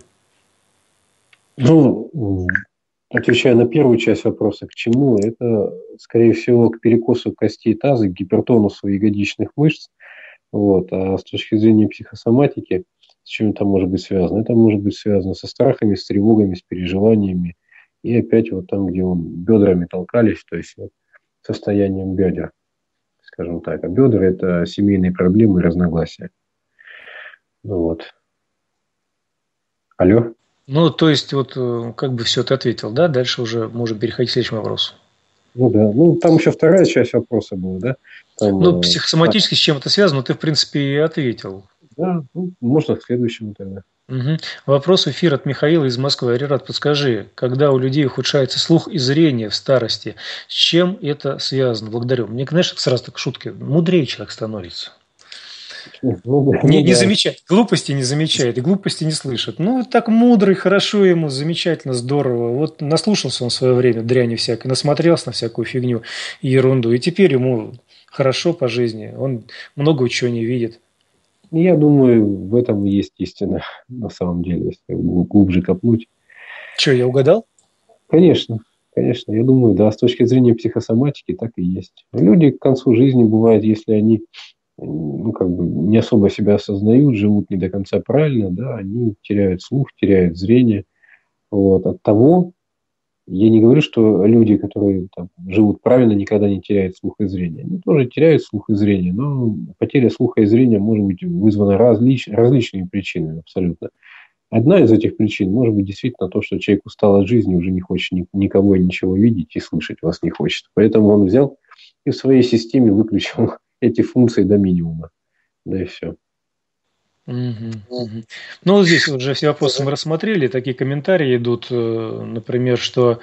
Ну, отвечая на первую часть вопроса, к чему, это, скорее всего, к перекосу костей таза, к гипертонусу ягодичных мышц. Вот. А с точки зрения психосоматики, с чем это может быть связано? Это может быть связано со страхами, с тревогами, с переживаниями. И опять вот там, где бедрами толкались, то есть вот, состоянием бедер, скажем так. А бедра – это семейные проблемы и разногласия. Ну вот. Алло? Ну, то есть, вот как бы все ты ответил, да? Дальше уже можем переходить к следующему вопросу. Ну да. Ну, там еще вторая часть вопроса была, да? Там, психосоматически с чем это связано, ты, в принципе, и ответил. Да, можно к следующему тогда. Угу. Вопрос эфир от Михаила из Москвы. Арират, подскажи, когда у людей ухудшается слух и зрение в старости, с чем это связано? Благодарю. Мне, знаешь, сразу так шутки. Мудрее человек становится. Не замечает, глупости не замечает и глупости не слышит. Ну, так мудрый, хорошо ему, замечательно, здорово. Вот наслушался он в свое время дряни всякой, насмотрелся на всякую фигню и ерунду. И теперь ему хорошо по жизни, он много чего не видит. Я думаю, в этом и есть истина, на самом деле, если глубже копнуть. Что, я угадал? Конечно. Я думаю, да, с точки зрения психосоматики так и есть. Люди к концу жизни бывает, если они не особо себя осознают, живут не до конца правильно, да, они теряют слух, теряют зрение. Вот. От того, я не говорю, что люди, которые живут правильно, никогда не теряют слух и зрение. Они тоже теряют слух и зрение, но потеря слуха и зрения может быть вызвана различными причинами абсолютно. Одна из этих причин может быть действительно то, что человек устал от жизни, уже не хочет никого и ничего видеть и слышать вас не хочет. Поэтому он взял и в своей системе выключил эти функции до минимума. Да и все. Ну, здесь уже все вопросы мы рассмотрели. Такие комментарии идут, например, что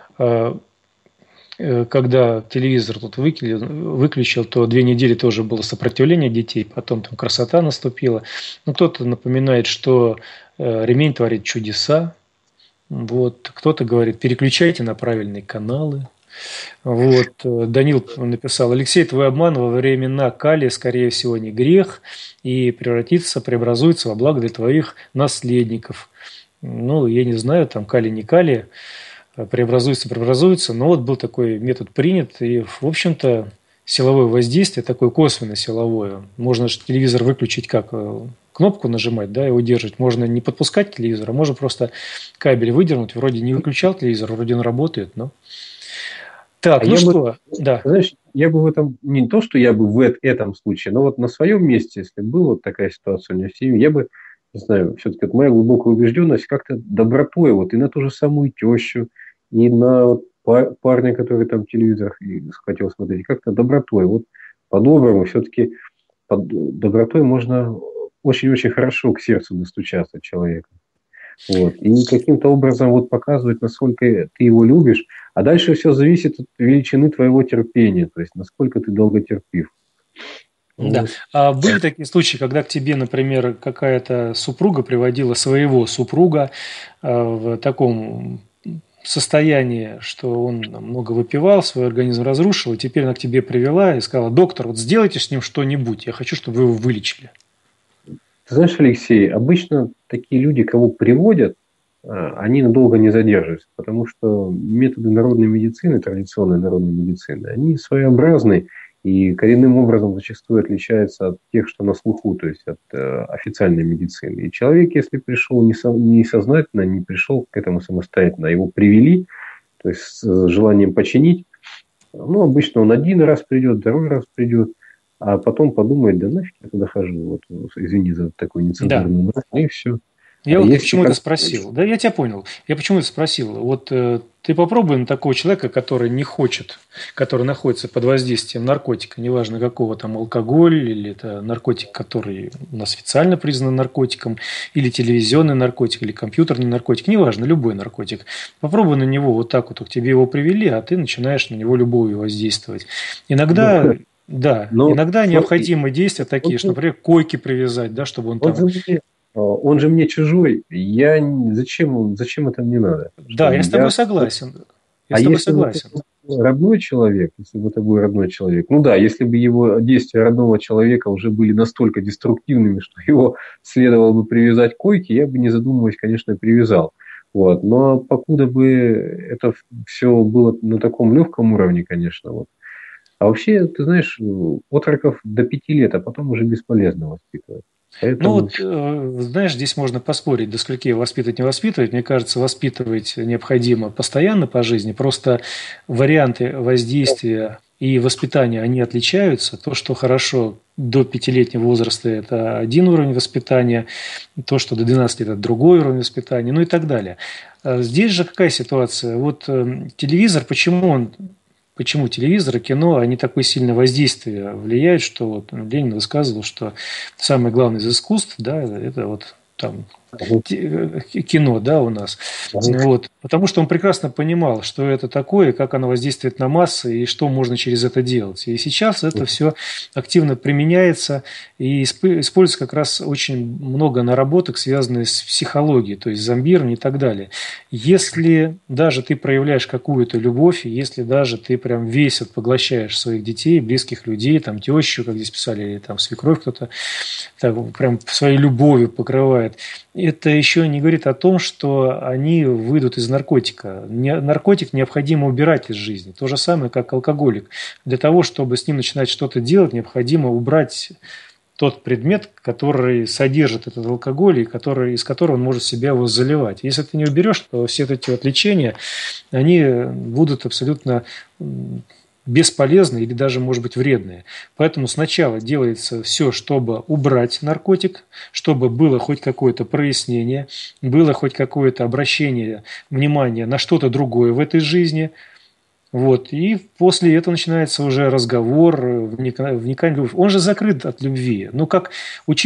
когда телевизор тут выключил, то 2 недели тоже было сопротивление детей, потом там красота наступила. Ну, кто-то напоминает, что ремень творит чудеса. Вот, кто-то говорит, переключайте на правильные каналы. Вот, Данил написал, Алексей, твой обман во времена Кали, скорее всего, не грех и преобразуется во благо для твоих наследников. Ну, я не знаю, там Кали, не Кали, преобразуется, но вот был такой метод принят, и, в общем-то, силовое воздействие, такое косвенное силовое, можно же телевизор выключить как? Кнопку нажимать, да, и удерживать. Можно не подпускать к телевизору, а можно просто кабель выдернуть, вроде не выключал телевизор, вроде он работает, но... Так, ну что, да. Знаешь, я бы в этом, не то, что я бы в этом случае, но вот на своем месте, если была вот такая ситуация у меня в семье, я бы, не знаю, все-таки вот моя глубокая убежденность как-то добротой вот и на ту же самую тещу, и на вот парня, который там телевизор хотел смотреть, как-то добротой. Вот по-доброму все-таки под добротой можно очень-очень хорошо к сердцу достучаться человека. Вот. И каким-то образом вот показывать, насколько ты его любишь. А дальше все зависит от величины твоего терпения. То есть, насколько ты долготерпив. Да. Вот. А были такие случаи, когда к тебе, например, какая-то супруга приводила своего супруга в таком состоянии, что он много выпивал, свой организм разрушил, и теперь она к тебе привела и сказала, доктор, вот сделайте с ним что-нибудь, я хочу, чтобы вы его вылечили. Ты знаешь, Алексей, обычно такие люди, кого приводят, они надолго не задерживаются, потому что методы народной медицины, традиционной народной медицины, они своеобразны и коренным образом зачастую отличаются от тех, что на слуху, то есть от официальной медицины. И человек, если пришел несознательно, не пришел к этому самостоятельно, его привели, то есть с желанием починить, ну, обычно он один раз придет, второй раз придет, а потом подумает, да нафиг я туда хожу, вот, извини за такой нецензурный мат, и все. Я вот почему это спросил. Да, я тебя понял. Я почему это спросил. Вот ты попробуй на такого человека, который не хочет, который находится под воздействием наркотика, неважно какого там алкоголь, или это наркотик, который у нас официально признан наркотиком, или телевизионный наркотик, или компьютерный наркотик, неважно, любой наркотик. Попробуй на него вот так вот, к тебе его привели, а ты начинаешь на него любовью воздействовать. Иногда... Да, иногда необходимы действия такие, что, например, койки привязать, да, чтобы он там... Он же мне чужой. Зачем это мне надо? Да, я с тобой согласен. Согласен. Родной человек, если бы это был родной человек, ну да, если бы его действия родного человека уже были настолько деструктивными, что его следовало бы привязать к койке, я бы, не задумываясь, конечно, привязал. Вот. Но покуда бы это все было на таком легком уровне, конечно, вот. А вообще, ты знаешь, отроков до 5 лет, а потом уже бесполезно воспитывать. Поэтому... Ну вот, знаешь, здесь можно поспорить, до скольки воспитывать, не воспитывать. Мне кажется, воспитывать необходимо постоянно по жизни. Просто варианты воздействия и воспитания, они отличаются. То, что хорошо до 5-летнего возраста, это один уровень воспитания. То, что до 12 лет, это другой уровень воспитания. Ну и так далее. Здесь же какая ситуация? Вот телевизор, Почему телевизор и кино, они такое сильное воздействие влияют, что вот Ленин высказывал, что самое главное из искусств, да, это вот там кино, да, у нас. Вот. Потому что он прекрасно понимал, что это такое, как оно воздействует на массы и что можно через это делать. И сейчас это все активно применяется и используется как раз очень много наработок, связанных с психологией, то есть зомбирование и так далее. Если даже ты проявляешь какую-то любовь, если даже ты прям весь поглощаешь своих детей, близких людей, там тещу, как здесь писали, или там свекровь кто-то, так, прям своей любовью покрывает, это еще не говорит о том, что они выйдут из наркотика. Наркотик необходимо убирать из жизни. То же самое, как алкоголик. Для того, чтобы с ним начинать что-то делать, необходимо убрать тот предмет, который содержит этот алкоголь, и из которого он может себя его заливать. Если ты не уберешь, то все эти отвлечения, они будут абсолютно бесполезны или даже, может быть, вредные. Поэтому сначала делается все, чтобы убрать наркотик, чтобы было хоть какое-то прояснение, было хоть какое-то обращение внимания на что-то другое в этой жизни. Вот. И после этого начинается уже разговор, вникание. Он же закрыт от любви. Ну, как учитель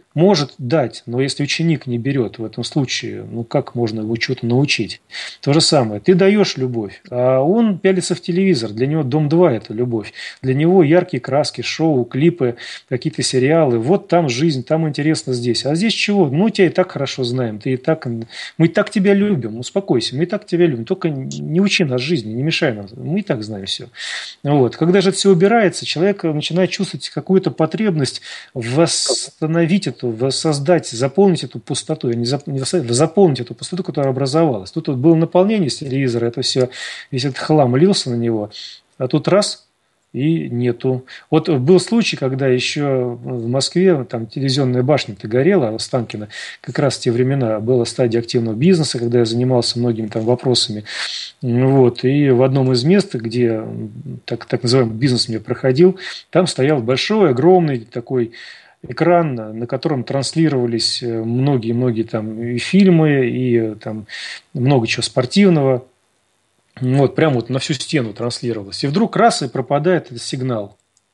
может дать, но если ученик не берет в этом случае, ну как можно его чего-то научить? То же самое. Ты даешь любовь, а он пялится в телевизор. Для него «Дом-2» – это любовь. Для него яркие краски, шоу, клипы, какие-то сериалы. Вот там жизнь, там интересно здесь. А здесь чего? Ну, тебя и так хорошо знаем. Мы и так тебя любим. Успокойся, мы и так тебя любим. Только не учи нас жизни, не мешай нам. Мы и так знаем все. Вот. Когда же это все убирается, человек начинает чувствовать какую-то потребность восстановить эту, воссоздать, заполнить эту пустоту, заполнить эту пустоту, которая образовалась. Тут вот было наполнение с телевизора, это все, весь этот хлам лился на него, а тут раз и нету. Вот был случай, когда еще в Москве там телевизионная башня-то горела, Останкино, как раз в те времена была стадия активного бизнеса, когда я занимался многими там вопросами. Вот. И в одном из мест, где так называемый бизнес мне проходил, там стоял большой, огромный такой экран, на котором транслировались многие-многие там и фильмы, и там много чего спортивного. Вот, прямо вот на всю стену транслировалось. И вдруг раз и пропадает этот сигнал.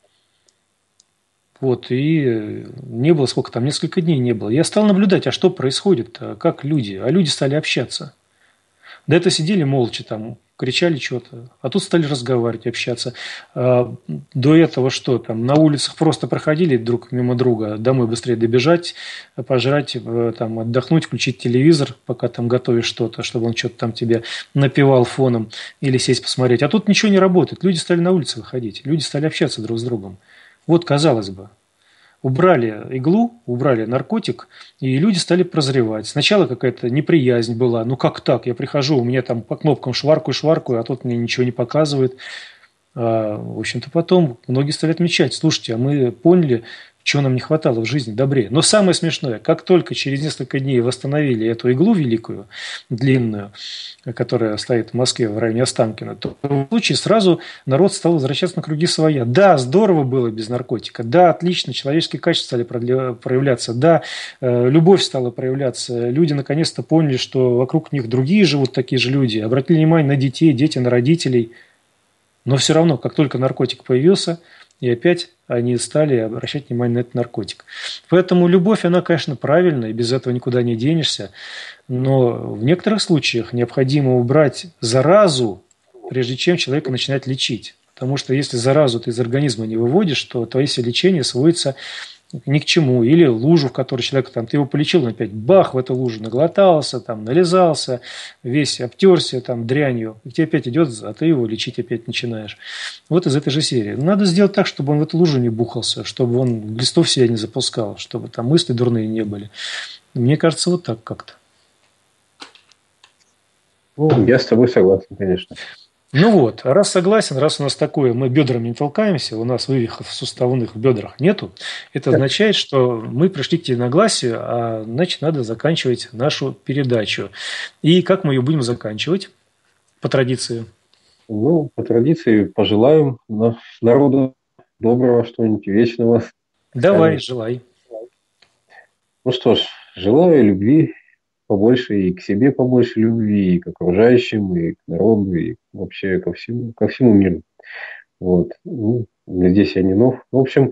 Вот, и не было, сколько там, несколько дней не было. Я стал наблюдать, а что происходит, как люди. А люди стали общаться. До этого сидели молча там, кричали что-то, а тут стали разговаривать, общаться. До этого что там, на улицах просто проходили друг мимо друга, домой быстрее добежать, пожрать, там, отдохнуть, включить телевизор, пока там готовишь что-то, чтобы он что-то там тебе напевал фоном, или сесть посмотреть. А тут ничего не работает. Люди стали на улицы выходить, люди стали общаться друг с другом. Вот, казалось бы. Убрали иглу, убрали наркотик, и люди стали прозревать. Сначала какая-то неприязнь была. Ну как так? Я прихожу, у меня там по кнопкам шваркаю, а тот мне ничего не показывает. В общем-то, потом многие стали отмечать. Слушайте, а мы поняли, чего нам не хватало в жизни, добре. Но самое смешное, как только через несколько дней восстановили эту иглу великую, длинную, которая стоит в Москве в районе Останкино, то в случае сразу народ стал возвращаться на круги своя. Да, здорово было без наркотика. Да, отлично, человеческие качества стали проявляться. Да, любовь стала проявляться. Люди наконец-то поняли, что вокруг них другие живут такие же люди. Обратили внимание на детей, дети на родителей. Но все равно, как только наркотик появился, и опять они стали обращать внимание на этот наркотик. Поэтому любовь, она, конечно, правильная, и без этого никуда не денешься. Но в некоторых случаях необходимо убрать заразу, прежде чем человека начинать лечить. Потому что если заразу ты из организма не выводишь, то твое все лечение сводится ни к чему. Или лужу, в которой человек, там, ты его полечил, он опять бах, в эту лужу наглотался, там, нализался, весь обтерся там, дрянью. И тебе опять идет, а ты его лечить опять начинаешь. Вот из этой же серии. Надо сделать так, чтобы он в эту лужу не бухался, чтобы он листов себя не запускал, чтобы там мысли дурные не были. Мне кажется, вот так как-то. Ну, я с тобой согласен, конечно. Ну вот, раз согласен, раз у нас такое, мы бедрами не толкаемся, у нас вывихов суставных в бедрах нету, это означает, что мы пришли к единогласию, а значит, надо заканчивать нашу передачу. И как мы ее будем заканчивать по традиции? Ну, по традиции пожелаем народу доброго, что-нибудь вечного. Давай, желай. Ну что ж, желаю любви побольше, и к себе побольше любви, и к окружающим, и к народу, и вообще ко всему миру. Вот. Ну, здесь я не нов. В общем,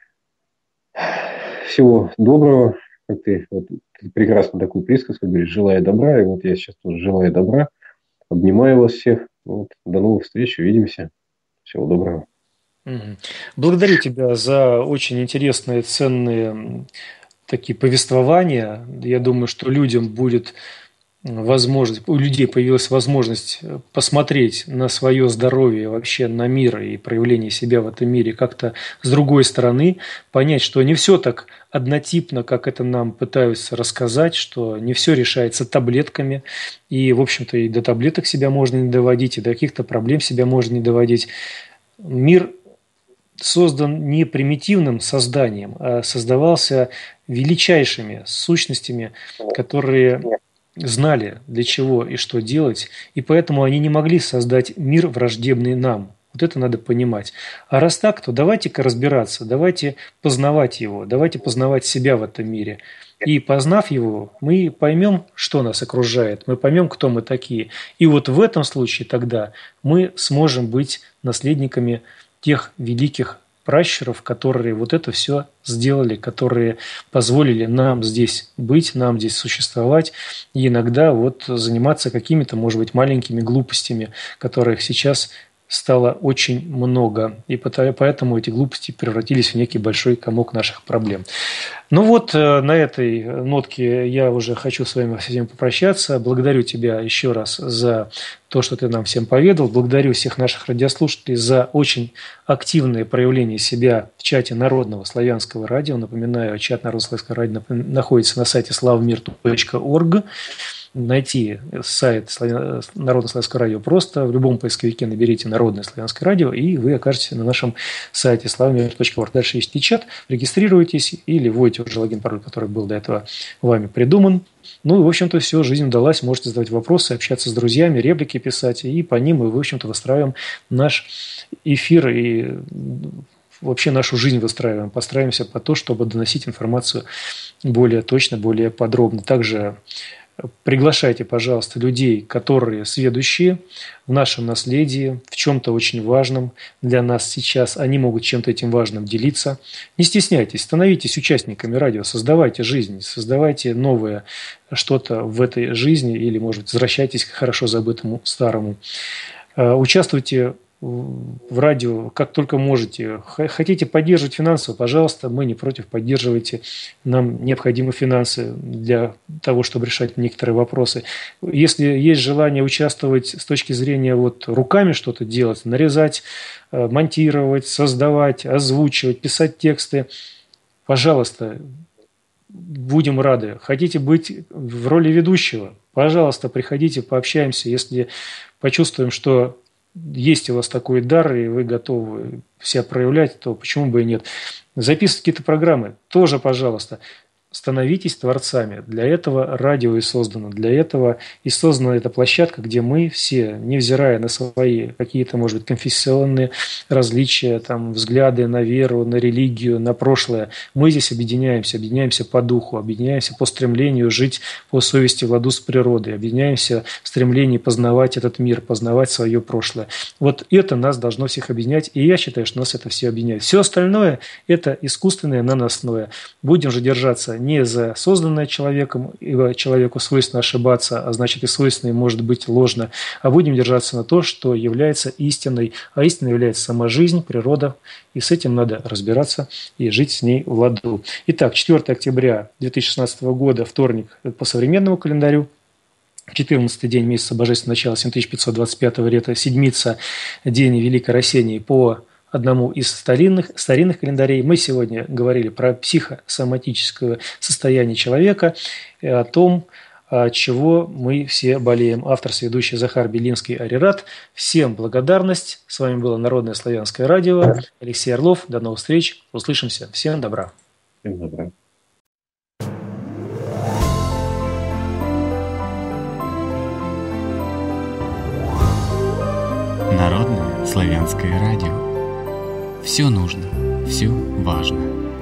всего доброго. Как ты прекрасно такую присказку говоришь, желаю добра. И вот я сейчас тоже желаю добра. Обнимаю вас всех. Вот. До новых встреч. Увидимся. Всего доброго. Благодарю тебя за очень интересные, ценные такие повествования. Я думаю, что людям будет возможность, у людей появилась возможность посмотреть на свое здоровье, вообще на мир и проявление себя в этом мире как-то с другой стороны, понять, что не все так однотипно, как это нам пытаются рассказать, что не все решается таблетками, и, в общем-то, и до таблеток себя можно не доводить, и до каких-то проблем себя можно не доводить. Мир создан не примитивным созданием, а создавался величайшими сущностями, которые знали, для чего и что делать, и поэтому они не могли создать мир, враждебный нам. Вот это надо понимать. А раз так, то давайте-ка разбираться, давайте познавать его, давайте познавать себя в этом мире. И познав его, мы поймем, что нас окружает, мы поймем, кто мы такие. И вот в этом случае тогда мы сможем быть наследниками тех великих пращуров, которые вот это все сделали, которые позволили нам здесь быть, нам здесь существовать и иногда вот заниматься какими-то, может быть, маленькими глупостями, которых сейчас стало очень много. И поэтому эти глупости превратились в некий большой комок наших проблем. Ну вот, на этой нотке я уже хочу с вами всем попрощаться. Благодарю тебя еще раз за то, что ты нам всем поведал. Благодарю всех наших радиослушателей за очень активное проявление себя в чате Народного славянского радио. Напоминаю, чат Народного славянского радио находится на сайте slavamir.org. Найти сайт Народного славянского радио просто. В любом поисковике наберите Народное славянское радио, и вы окажетесь на нашем сайте slavamir.org. Дальше есть чат, регистрируйтесь или вводите уже логин, пароль, который был до этого вами придуман. Ну и, в общем-то, все, жизнь удалась. Можете задавать вопросы, общаться с друзьями, реплики писать, и по ним мы, в общем-то, выстраиваем наш эфир и вообще нашу жизнь выстраиваем. Постараемся по то, чтобы доносить информацию более точно, более подробно. Также приглашайте, пожалуйста, людей, которые сведущие в нашем наследии, в чем-то очень важном для нас сейчас. Они могут чем-то этим важным делиться. Не стесняйтесь, становитесь участниками радио, создавайте жизнь, создавайте новое что-то в этой жизни или, может быть, возвращайтесь к хорошо забытому старому. Участвуйте в радио как только можете. Хотите поддерживать финансово, пожалуйста, мы не против, поддерживайте. Нам необходимы финансы для того, чтобы решать некоторые вопросы. Если есть желание участвовать с точки зрения вот руками что-то делать, нарезать, монтировать, создавать, озвучивать, писать тексты, пожалуйста, будем рады. Хотите быть в роли ведущего, пожалуйста, приходите, пообщаемся. Если почувствуем, что есть у вас такой дар, и вы готовы себя проявлять, то почему бы и нет. Записывать какие-то программы тоже, пожалуйста. Становитесь творцами. Для этого радио и создано. Для этого и создана эта площадка, где мы все, невзирая на свои какие-то, может быть, конфессионные различия, там, взгляды на веру, на религию, на прошлое, мы здесь объединяемся по духу, объединяемся по стремлению жить по совести в ладу с природой, объединяемся в стремлении познавать этот мир, познавать свое прошлое. Вот это нас должно всех объединять, и я считаю, что нас это все объединяет. Все остальное – это искусственное, наносное. Будем же держаться не за созданное человеком, ибо человеку свойственно ошибаться, а значит и свойственно может быть ложно, а будем держаться на то, что является истиной, а истиной является сама жизнь, природа, и с этим надо разбираться и жить с ней в ладу. Итак, 4 октября 2016 года, вторник по современному календарю, 14-й день месяца Божественного начала 7525 лета, седмица, день Великой Рассении по одному из старинных календарей. Мы сегодня говорили про психосоматическое состояние человека, о том, от чего мы все болеем. Автор, ведущий Захар Белинский, Арират. Всем благодарность. С вами было Народное славянское радио. Алексей Орлов. До новых встреч. Услышимся. Всем добра. Всем добра. Народное славянское радио. Все нужно, все важно.